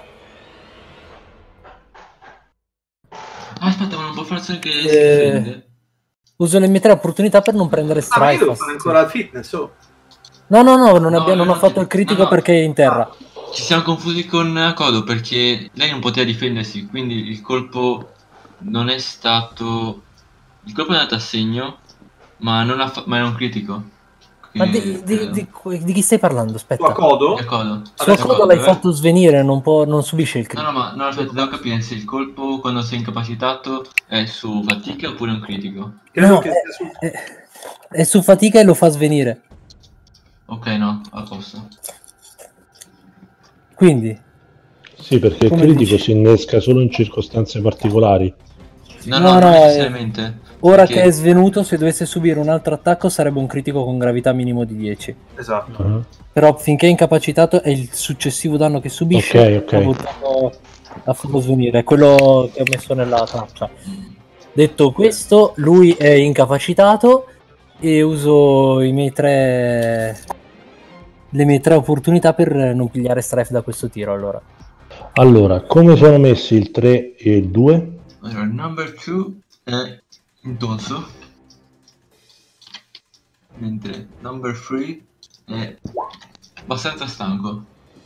Aspetta, ma non può fare azioni che si difende? Uso le mie 3 opportunità per non prendere strike. Ma io devo fare ancora il fitness, No, non ho fatto il critico perché è in terra. Ci siamo confusi con Kodo perché lei non poteva difendersi, quindi il colpo non è stato... Il colpo è andato a segno, ma non era un critico. Ma di chi stai parlando? Aspetta. Su Kodo? Su Kodo l'hai fatto svenire, non subisce il critico. No, aspetta, devo capire se il colpo quando sei incapacitato è su fatica oppure un critico. No, è su fatica e lo fa svenire. Ok, no, a posto. Quindi? Sì, perché il critico si innesca solo in circostanze particolari. No, non necessariamente. Ora che è svenuto, se dovesse subire un altro attacco sarebbe un critico con gravità minimo di 10. Esatto. Però finché è incapacitato è il successivo danno che subisce a farlo svenire. È quello che ho messo nella traccia. Detto questo, lui è incapacitato e uso le mie 3 opportunità per non pigliare strife da questo tiro. Allora, come sono messi il 3 e il 2? Allora, il number 2 è in dorso, mentre number 3 è abbastanza stanco.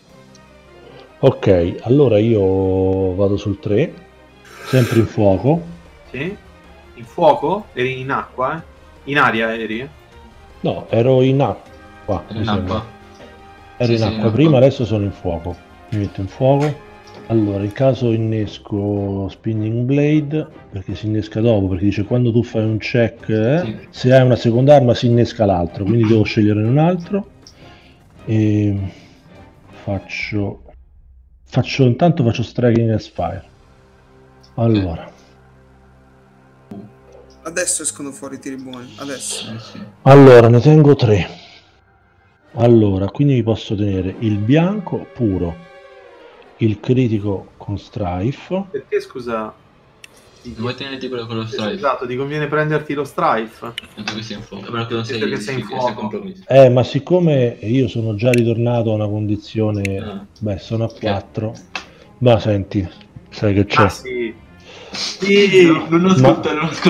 Ok, allora io vado sul 3, sempre in fuoco. Sì? In fuoco? Eri in acqua? In aria eri? No, ero in acqua. Ero in acqua. Ero in acqua prima, adesso sono in fuoco. Mi metto in fuoco. Allora, in caso innesco Spinning Blade, perché si innesca dopo, perché dice quando tu fai un check, se hai una seconda arma si innesca l'altro, quindi devo scegliere un altro. E faccio Striking as Fire. Allora. Adesso escono fuori i tiri buoni, adesso. Allora, ne tengo 3. Allora, quindi mi posso tenere il bianco puro, il critico con strife. Perché scusa? Vuoi tenerti quello con lo strife? Esatto, ti conviene prenderti lo strife. Anche che sei in fuoco. Che non sei in fuoco. Ma siccome io sono già ritornato a una condizione, sono a 4. Ma senti, sai che c'è? Sì, non ascolta.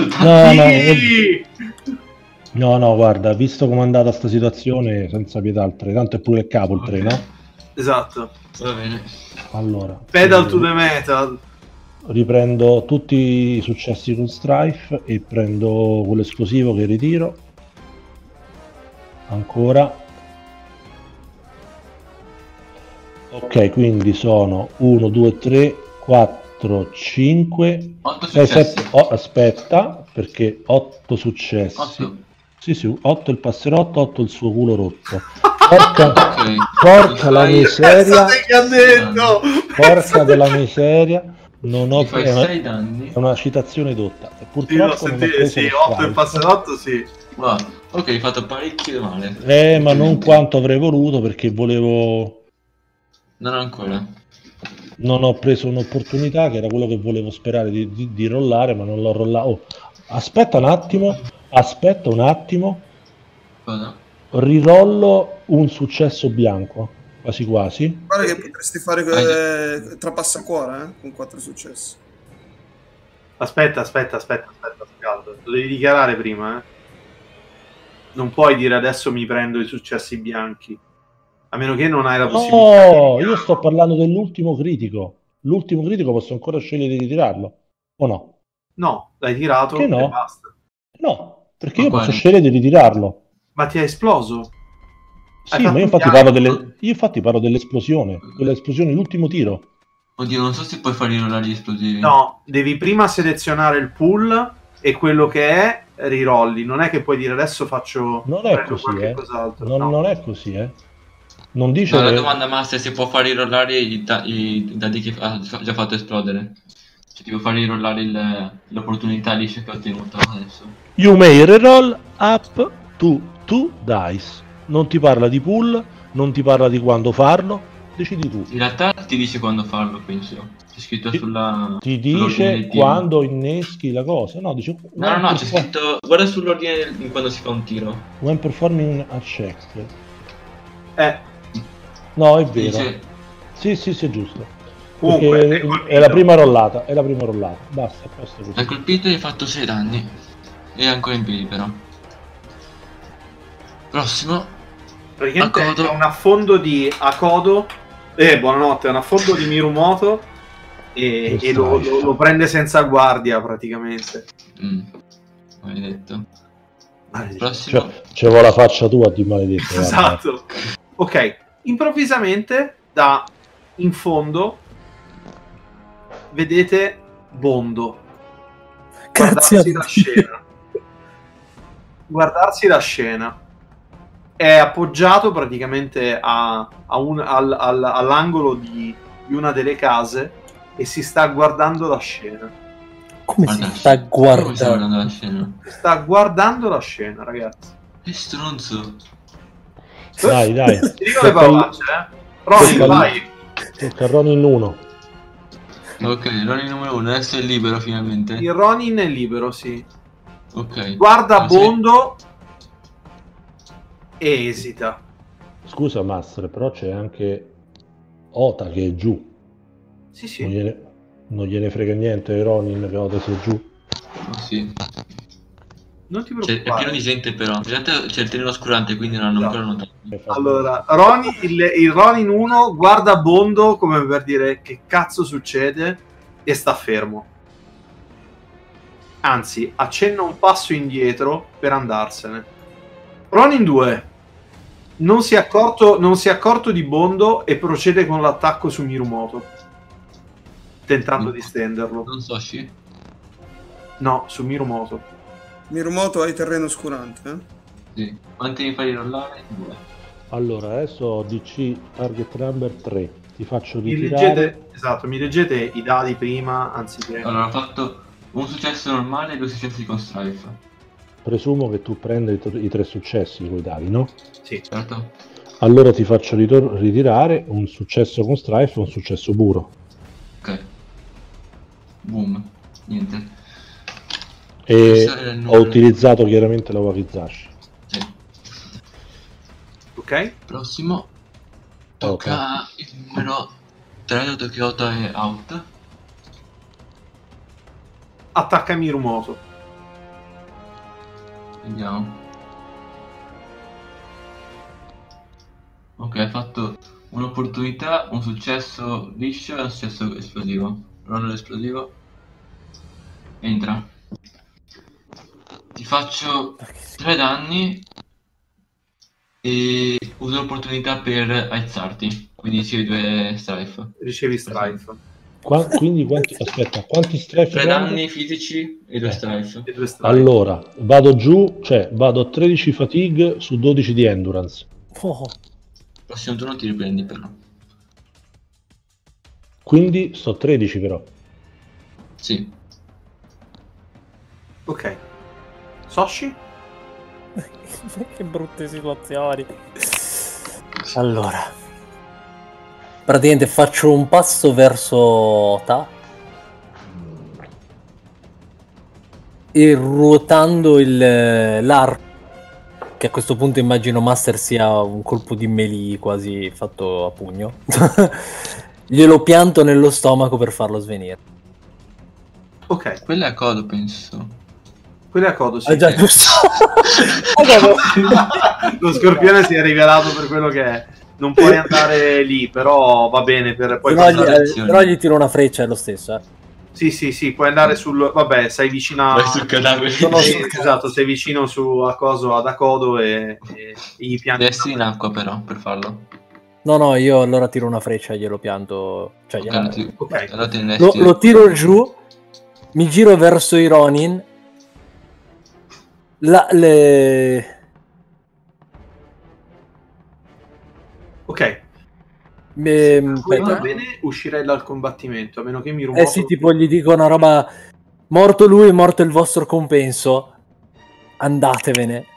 No, guarda, visto com'è andata sta situazione, senza pietà al 3, tanto è pure il capo il 3, no? Esatto. Va bene. Allora, pedal to the metal. Riprendo tutti i successi con strife e prendo quell'esplosivo che ritiro. Ancora. Ok, quindi sono 1, 2, 3, 4, 5, 6, 7, aspetta, perché 8 successi. 8. Sì, 8 il passerotto, 8 il suo culo rotto. Porca la miseria. Porca della miseria. Non ho Mi fai 6 danni. è una citazione dotta. Sì, Purtroppo non ho preso sì, lo 8 strike. in passerotto, sì. Wow. Ok, hai fatto parecchio male. Ma non quanto avrei voluto, perché volevo... Non ancora. Non ho preso un'opportunità che era quello che volevo sperare di rollare, ma non l'ho rollato. Oh, aspetta un attimo, Cosa? rirollo un successo bianco, quasi quasi. Guarda che potresti fare trapassacuore con 4 successi. Aspetta, Scaldo. Lo devi dichiarare prima, Non puoi dire adesso mi prendo i successi bianchi. A meno che non hai la possibilità. No, io sto parlando dell'ultimo critico. L'ultimo critico posso ancora scegliere di ritirarlo, o no? No, l'hai tirato Che no? e basta. No, perché Ma io posso quale? scegliere di ritirarlo. Ma ti ha esploso? Sì, ma io infatti parlo dell'esplosione. Quell'esplosione, l'ultimo tiro. Oddio, non so se puoi fare i rollari esplosivi. No, devi prima selezionare il pool e quello che è rirolli. Non è che puoi dire adesso faccio Non è prendo così, qualche cos'altro. Non, No. non è così, Non dice No, la che- domanda master è se può fare i rollari i dadi che ha già fatto esplodere. Cioè, ti può fare rirollare l'opportunità liscia che ho ottenuto adesso. You may reroll up to 2 dice. Non ti parla di pool, non ti parla di quando farlo, decidi tu. In realtà ti dice quando farlo, penso. C'è scritto Ti- sulla... Ti sull'ordine dice del tiro. quando inneschi la cosa. No, dice No, c'è scritto... Guarda sull'ordine di quando si fa un tiro. when performing a check. No, è vero. Dice... Sì, è giusto. Comunque, Perché è colpito. è la prima rollata, Basta, a posto così. L'hai colpito e hai fatto 6 danni. E è ancora in piedi, però. Prossimo. Praticamente Akodo. è un affondo di Akodo. Buonanotte, è un affondo di Mirumoto e Che lo prende senza guardia praticamente. Maledetto. Maledetto. Prossimo. C'avevo la faccia tua di maledetto. guarda. Esatto. Ok, improvvisamente da in fondo vedete Bondo Grazie a guardarsi la Dio. scena. Guardarsi la scena. È appoggiato praticamente all'angolo di una delle case e si sta guardando la scena. Come Guarda, si sta come stai guardando? guardando la scena? Sta guardando la scena, ragazzi. Che stronzo. Dai. Ti dico le parolacce, Ronny, Tocca vai. Tocca a Ronin 1. Ok, Ronin numero 1, adesso è libero finalmente. Il Ronin è libero, sì. Ok. Guarda Ah, sì. Bondo e esita. Scusa, Master, però c'è anche Ota che è giù. Sì. Non gliene frega niente Ronin che Ota sia giù. Oh, sì. Non ti È preoccupare. pieno di gente però. In realtà c'è il terreno oscurante, quindi non hanno Esatto. ancora notato. Allora, il Ronin 1 guarda Bondo come per dire che cazzo succede e sta fermo. Anzi, accenna un passo indietro per andarsene. Ronin 2 non si è accorto di Bondo e procede con l'attacco su Mirumoto, tentando di stenderlo. Non so, sì. No, su Mirumoto. Mirumoto hai terreno oscurante, Sì. Quanti mi fai rollare? 2. Allora, adesso ho DC target number 3. Ti faccio Mi ritirare. leggete i dadi prima, anziché... Allora, ho fatto un successo normale e 2 successi con Strife. Presumo che tu prenda i 3 successi con i dadi, no? Sì. Certo? Allora ti faccio ritirare un successo con Strife e un successo puro. Ok. Boom. Niente. E Questo era il ho numero. utilizzato chiaramente la Wakizashi. Sì. Ok? Prossimo. Tocca il numero 3, dato che Ota è out. Attacca Mirumoto. Vediamo. Ok, ha fatto un'opportunità, un successo liscio e un successo esplosivo. Roll esplosivo. Entra. Ti faccio 3 danni e uso l'opportunità per alzarti. Quindi ricevi 2 strife. Ricevi strife. Quindi quanti strife 3 prendo? danni fisici e 2 strife. E 2 strife. Allora, vado giù, cioè vado a 13 fatigue su 12 di endurance. Oh, Prossimo turno ti riprendi però. Quindi sto 13 però. Sì. Ok. Soshi? Che brutte situazioni. Allora, praticamente faccio un passo verso Ota e ruotando l'arco, che a questo punto immagino Master sia un colpo di melee quasi fatto a pugno, glielo pianto nello stomaco per farlo svenire. Ok. Quella è Kodo, penso. Quello è a Kodo, sì. Ah già, giusto. Lo scorpione si è rivelato per quello che è. Non puoi andare lì, però va bene per poi Però gli tiro una freccia, è lo stesso. Sì, puoi andare sul... Vabbè, sei vicino a... Vai sul cadavere. Esatto, sei vicino a coso, ad Akodo e gli pianti. Devi essere in acqua però, per farlo. No, io allora tiro una freccia e glielo pianto. Cioè, Ok. Allora te ne resti- lo tiro giù, mi giro verso i Ronin. Ok. Va bene, uscirei dal combattimento, a meno che mi rumoto... sì, tipo gli dico una roba: morto lui, morto il vostro compenso, andatevene.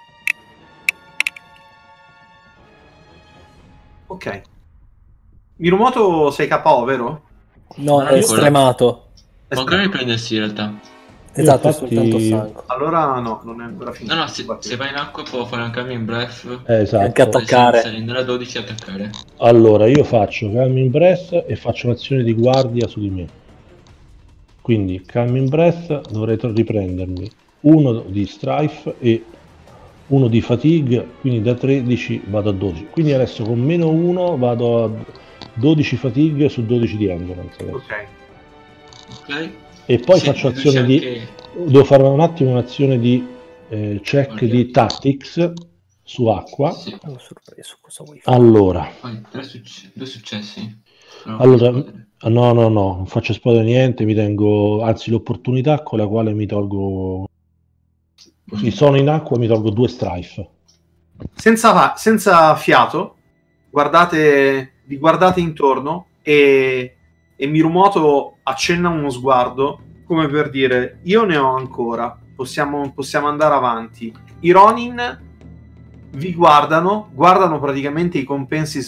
Ok. Mirumoto sei KO, vero? No, è stremato. Può ancora riprendersi in realtà. Esatto, infatti... è soltanto stanco. Allora no, non è ancora finito. No, se vai in acqua può fare un Calming Breath. Esatto. Anche attaccare. Salire a 12 e attaccare. Allora, io faccio Calming Breath e faccio un'azione di guardia su di me. Quindi, Calming Breath, dovrei riprendermi uno di Strife e uno di Fatigue, quindi da 13 vado a 12. Quindi adesso con meno 1 vado a 12 Fatigue su 12 di Endurance. Ok. E poi faccio azione di... Anche... Devo fare un attimo un'azione di check di Tactics su acqua. Sì. Ho sorpreso, cosa vuoi fare? Allora, Poi, due successi. allora no, non faccio esplodere niente, mi tengo, anzi l'opportunità con la quale mi tolgo, sono in acqua, mi tolgo 2 Strife. Senza fiato, vi guardate intorno e Mirumoto accenna uno sguardo come per dire: io ne ho ancora, possiamo andare avanti. I Ronin vi guardano praticamente i compensi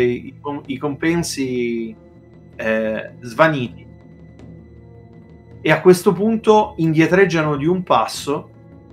svaniti, e a questo punto indietreggiano di un passo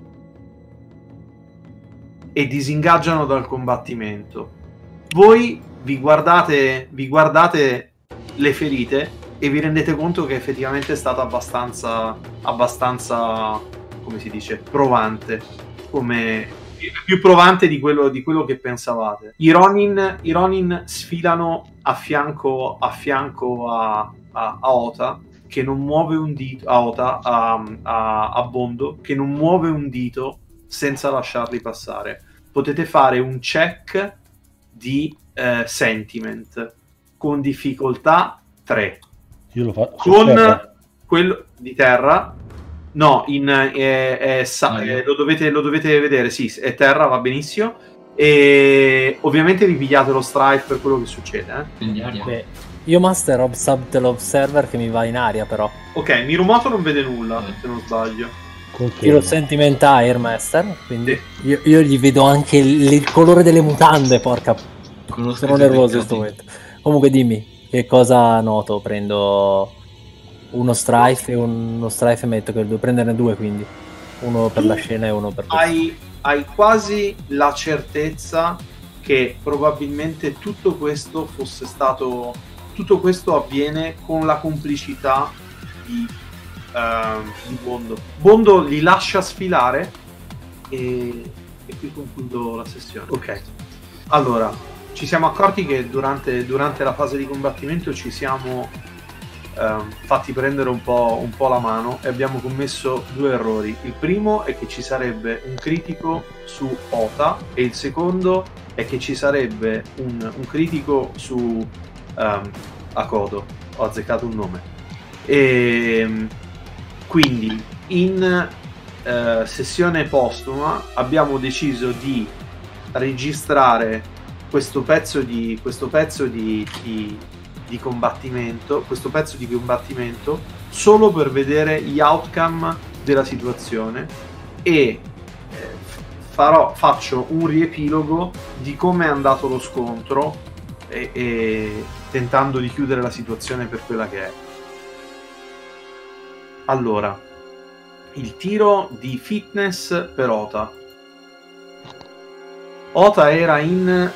e disingaggiano dal combattimento. Voi vi guardate le ferite e vi rendete conto che effettivamente è stata abbastanza, come si dice, provante, più provante di quello che pensavate. I Ronin sfilano a fianco a Ota, che non muove un dito, a Ota, a Bondo, che non muove un dito senza lasciarli passare. Potete fare un check di sentiment con difficoltà 3. Io lo faccio con quello di terra. No, lo dovete vedere, sì, è terra, va benissimo. E ovviamente vi pigliate lo strike per quello che succede. Quindi aria. Beh, io Master of Subtle Observer che mi va in aria, però. Ok, Mirumoto non vede nulla, se non sbaglio. Tiro Sentiment Air Master, quindi io gli vedo anche il colore delle mutande, porca. Sono nervoso in questo momento. Comunque dimmi, che cosa noto? Prendo uno Strife e metto che devo prenderne 2, quindi uno per la scena e uno per hai quasi la certezza che probabilmente tutto questo avviene con la complicità di Bondo. Bondo li lascia sfilare e qui concludo la sessione. Ok, allora ci siamo accorti che durante la fase di combattimento ci siamo fatti prendere un po' la mano e abbiamo commesso 2 errori. Il primo è che ci sarebbe un critico su Ota e il secondo è che ci sarebbe un critico su Akodo. Ho azzeccato un nome. E quindi in sessione postuma abbiamo deciso di registrare questo pezzo di di combattimento, questo pezzo di combattimento, solo per vedere gli outcome della situazione e faccio un riepilogo di come è andato lo scontro e tentando di chiudere la situazione per quella che è. Allora, il tiro di fitness per Ota. Ota era in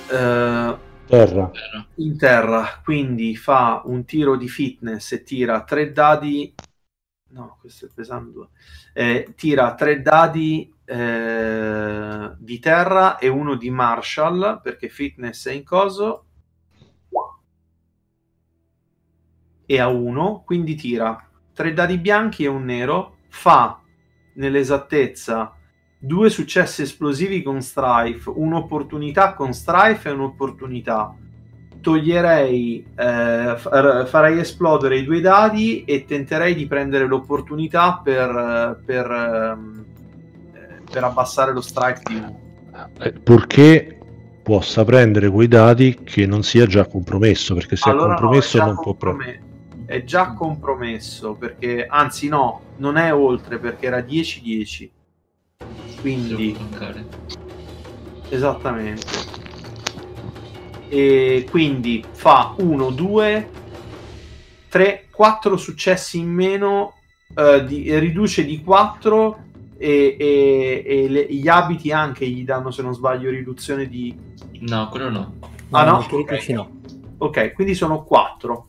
terra, quindi fa un tiro di fitness e tira 3 dadi. No, questo è pesando. Tira 3 dadi di terra e uno di Marshall, perché fitness è in coso, e a 1, quindi tira 3 dadi bianchi e un nero, fa nell'esattezza 2 successi esplosivi con Strife, un'opportunità con Strife e un'opportunità. Toglierei, farei esplodere i 2 dadi e tenterei di prendere l'opportunità per abbassare lo strike di 1. Purché possa prendere quei dati che non sia già compromesso, perché se allora è compromesso no, non può prendere. È già compromesso, perché anzi no, non è oltre, perché era 10-10. Quindi esattamente. E quindi fa 1, 2, 3, 4 successi in meno, riduce di 4 e gli abiti anche gli danno, se non sbaglio, riduzione di... No, quello no. Ah no? Okay. No. Ok, quindi sono 4.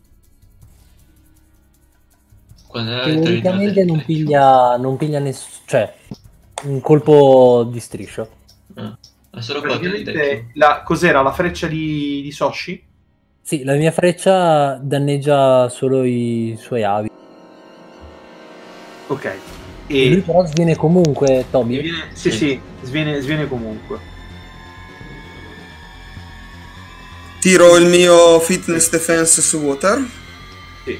Teoricamente non piglia nessuno, cioè un colpo di striscio. Solo praticamente cos'era la freccia di Soshi? Sì, la mia freccia danneggia solo i suoi abiti. Ok. E lui però sviene comunque, Toby? Sì, sviene comunque. Tiro il mio fitness defense su water. Sì.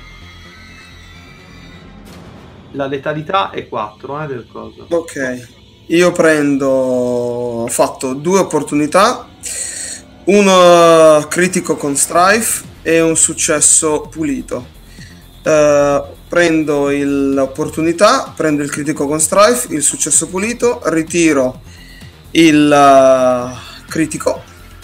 La letalità è 4 del coso. Ok. Io ho fatto 2 opportunità, uno critico con Strife e un successo pulito. Prendo l'opportunità, prendo il critico con Strife, il successo pulito, ritiro il critico.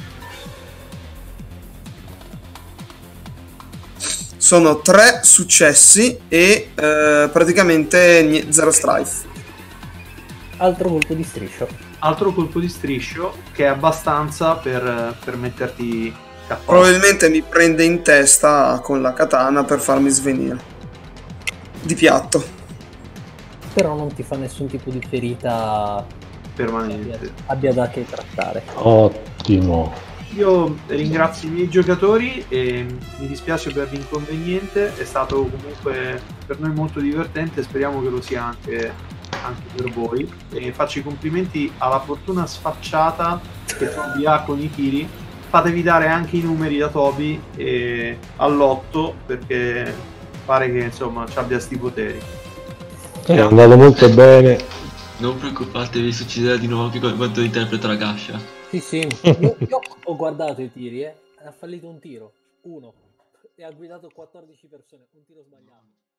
Sono 3 successi e praticamente 0 Strife. Altro colpo di striscio. Altro colpo di striscio che è abbastanza per metterti KO. Probabilmente mi prende in testa con la katana per farmi svenire. Di piatto. Però non ti fa nessun tipo di ferita permanente. Abbia da che trattare. Ottimo. Io ringrazio i miei giocatori e mi dispiace per l'inconveniente. È stato comunque per noi molto divertente. Speriamo che lo sia anche per voi, e faccio i complimenti alla fortuna sfacciata che Toby ha con i tiri. Fatevi dare anche i numeri da Toby e all'8, perché pare che insomma ci abbia sti poteri. È andato molto bene. Non preoccupatevi, succederà di nuovo anche quando interpreta la gascia. Sì, io ho guardato i tiri, ha fallito un tiro, 1, e ha guidato 14 persone, un tiro sbagliato.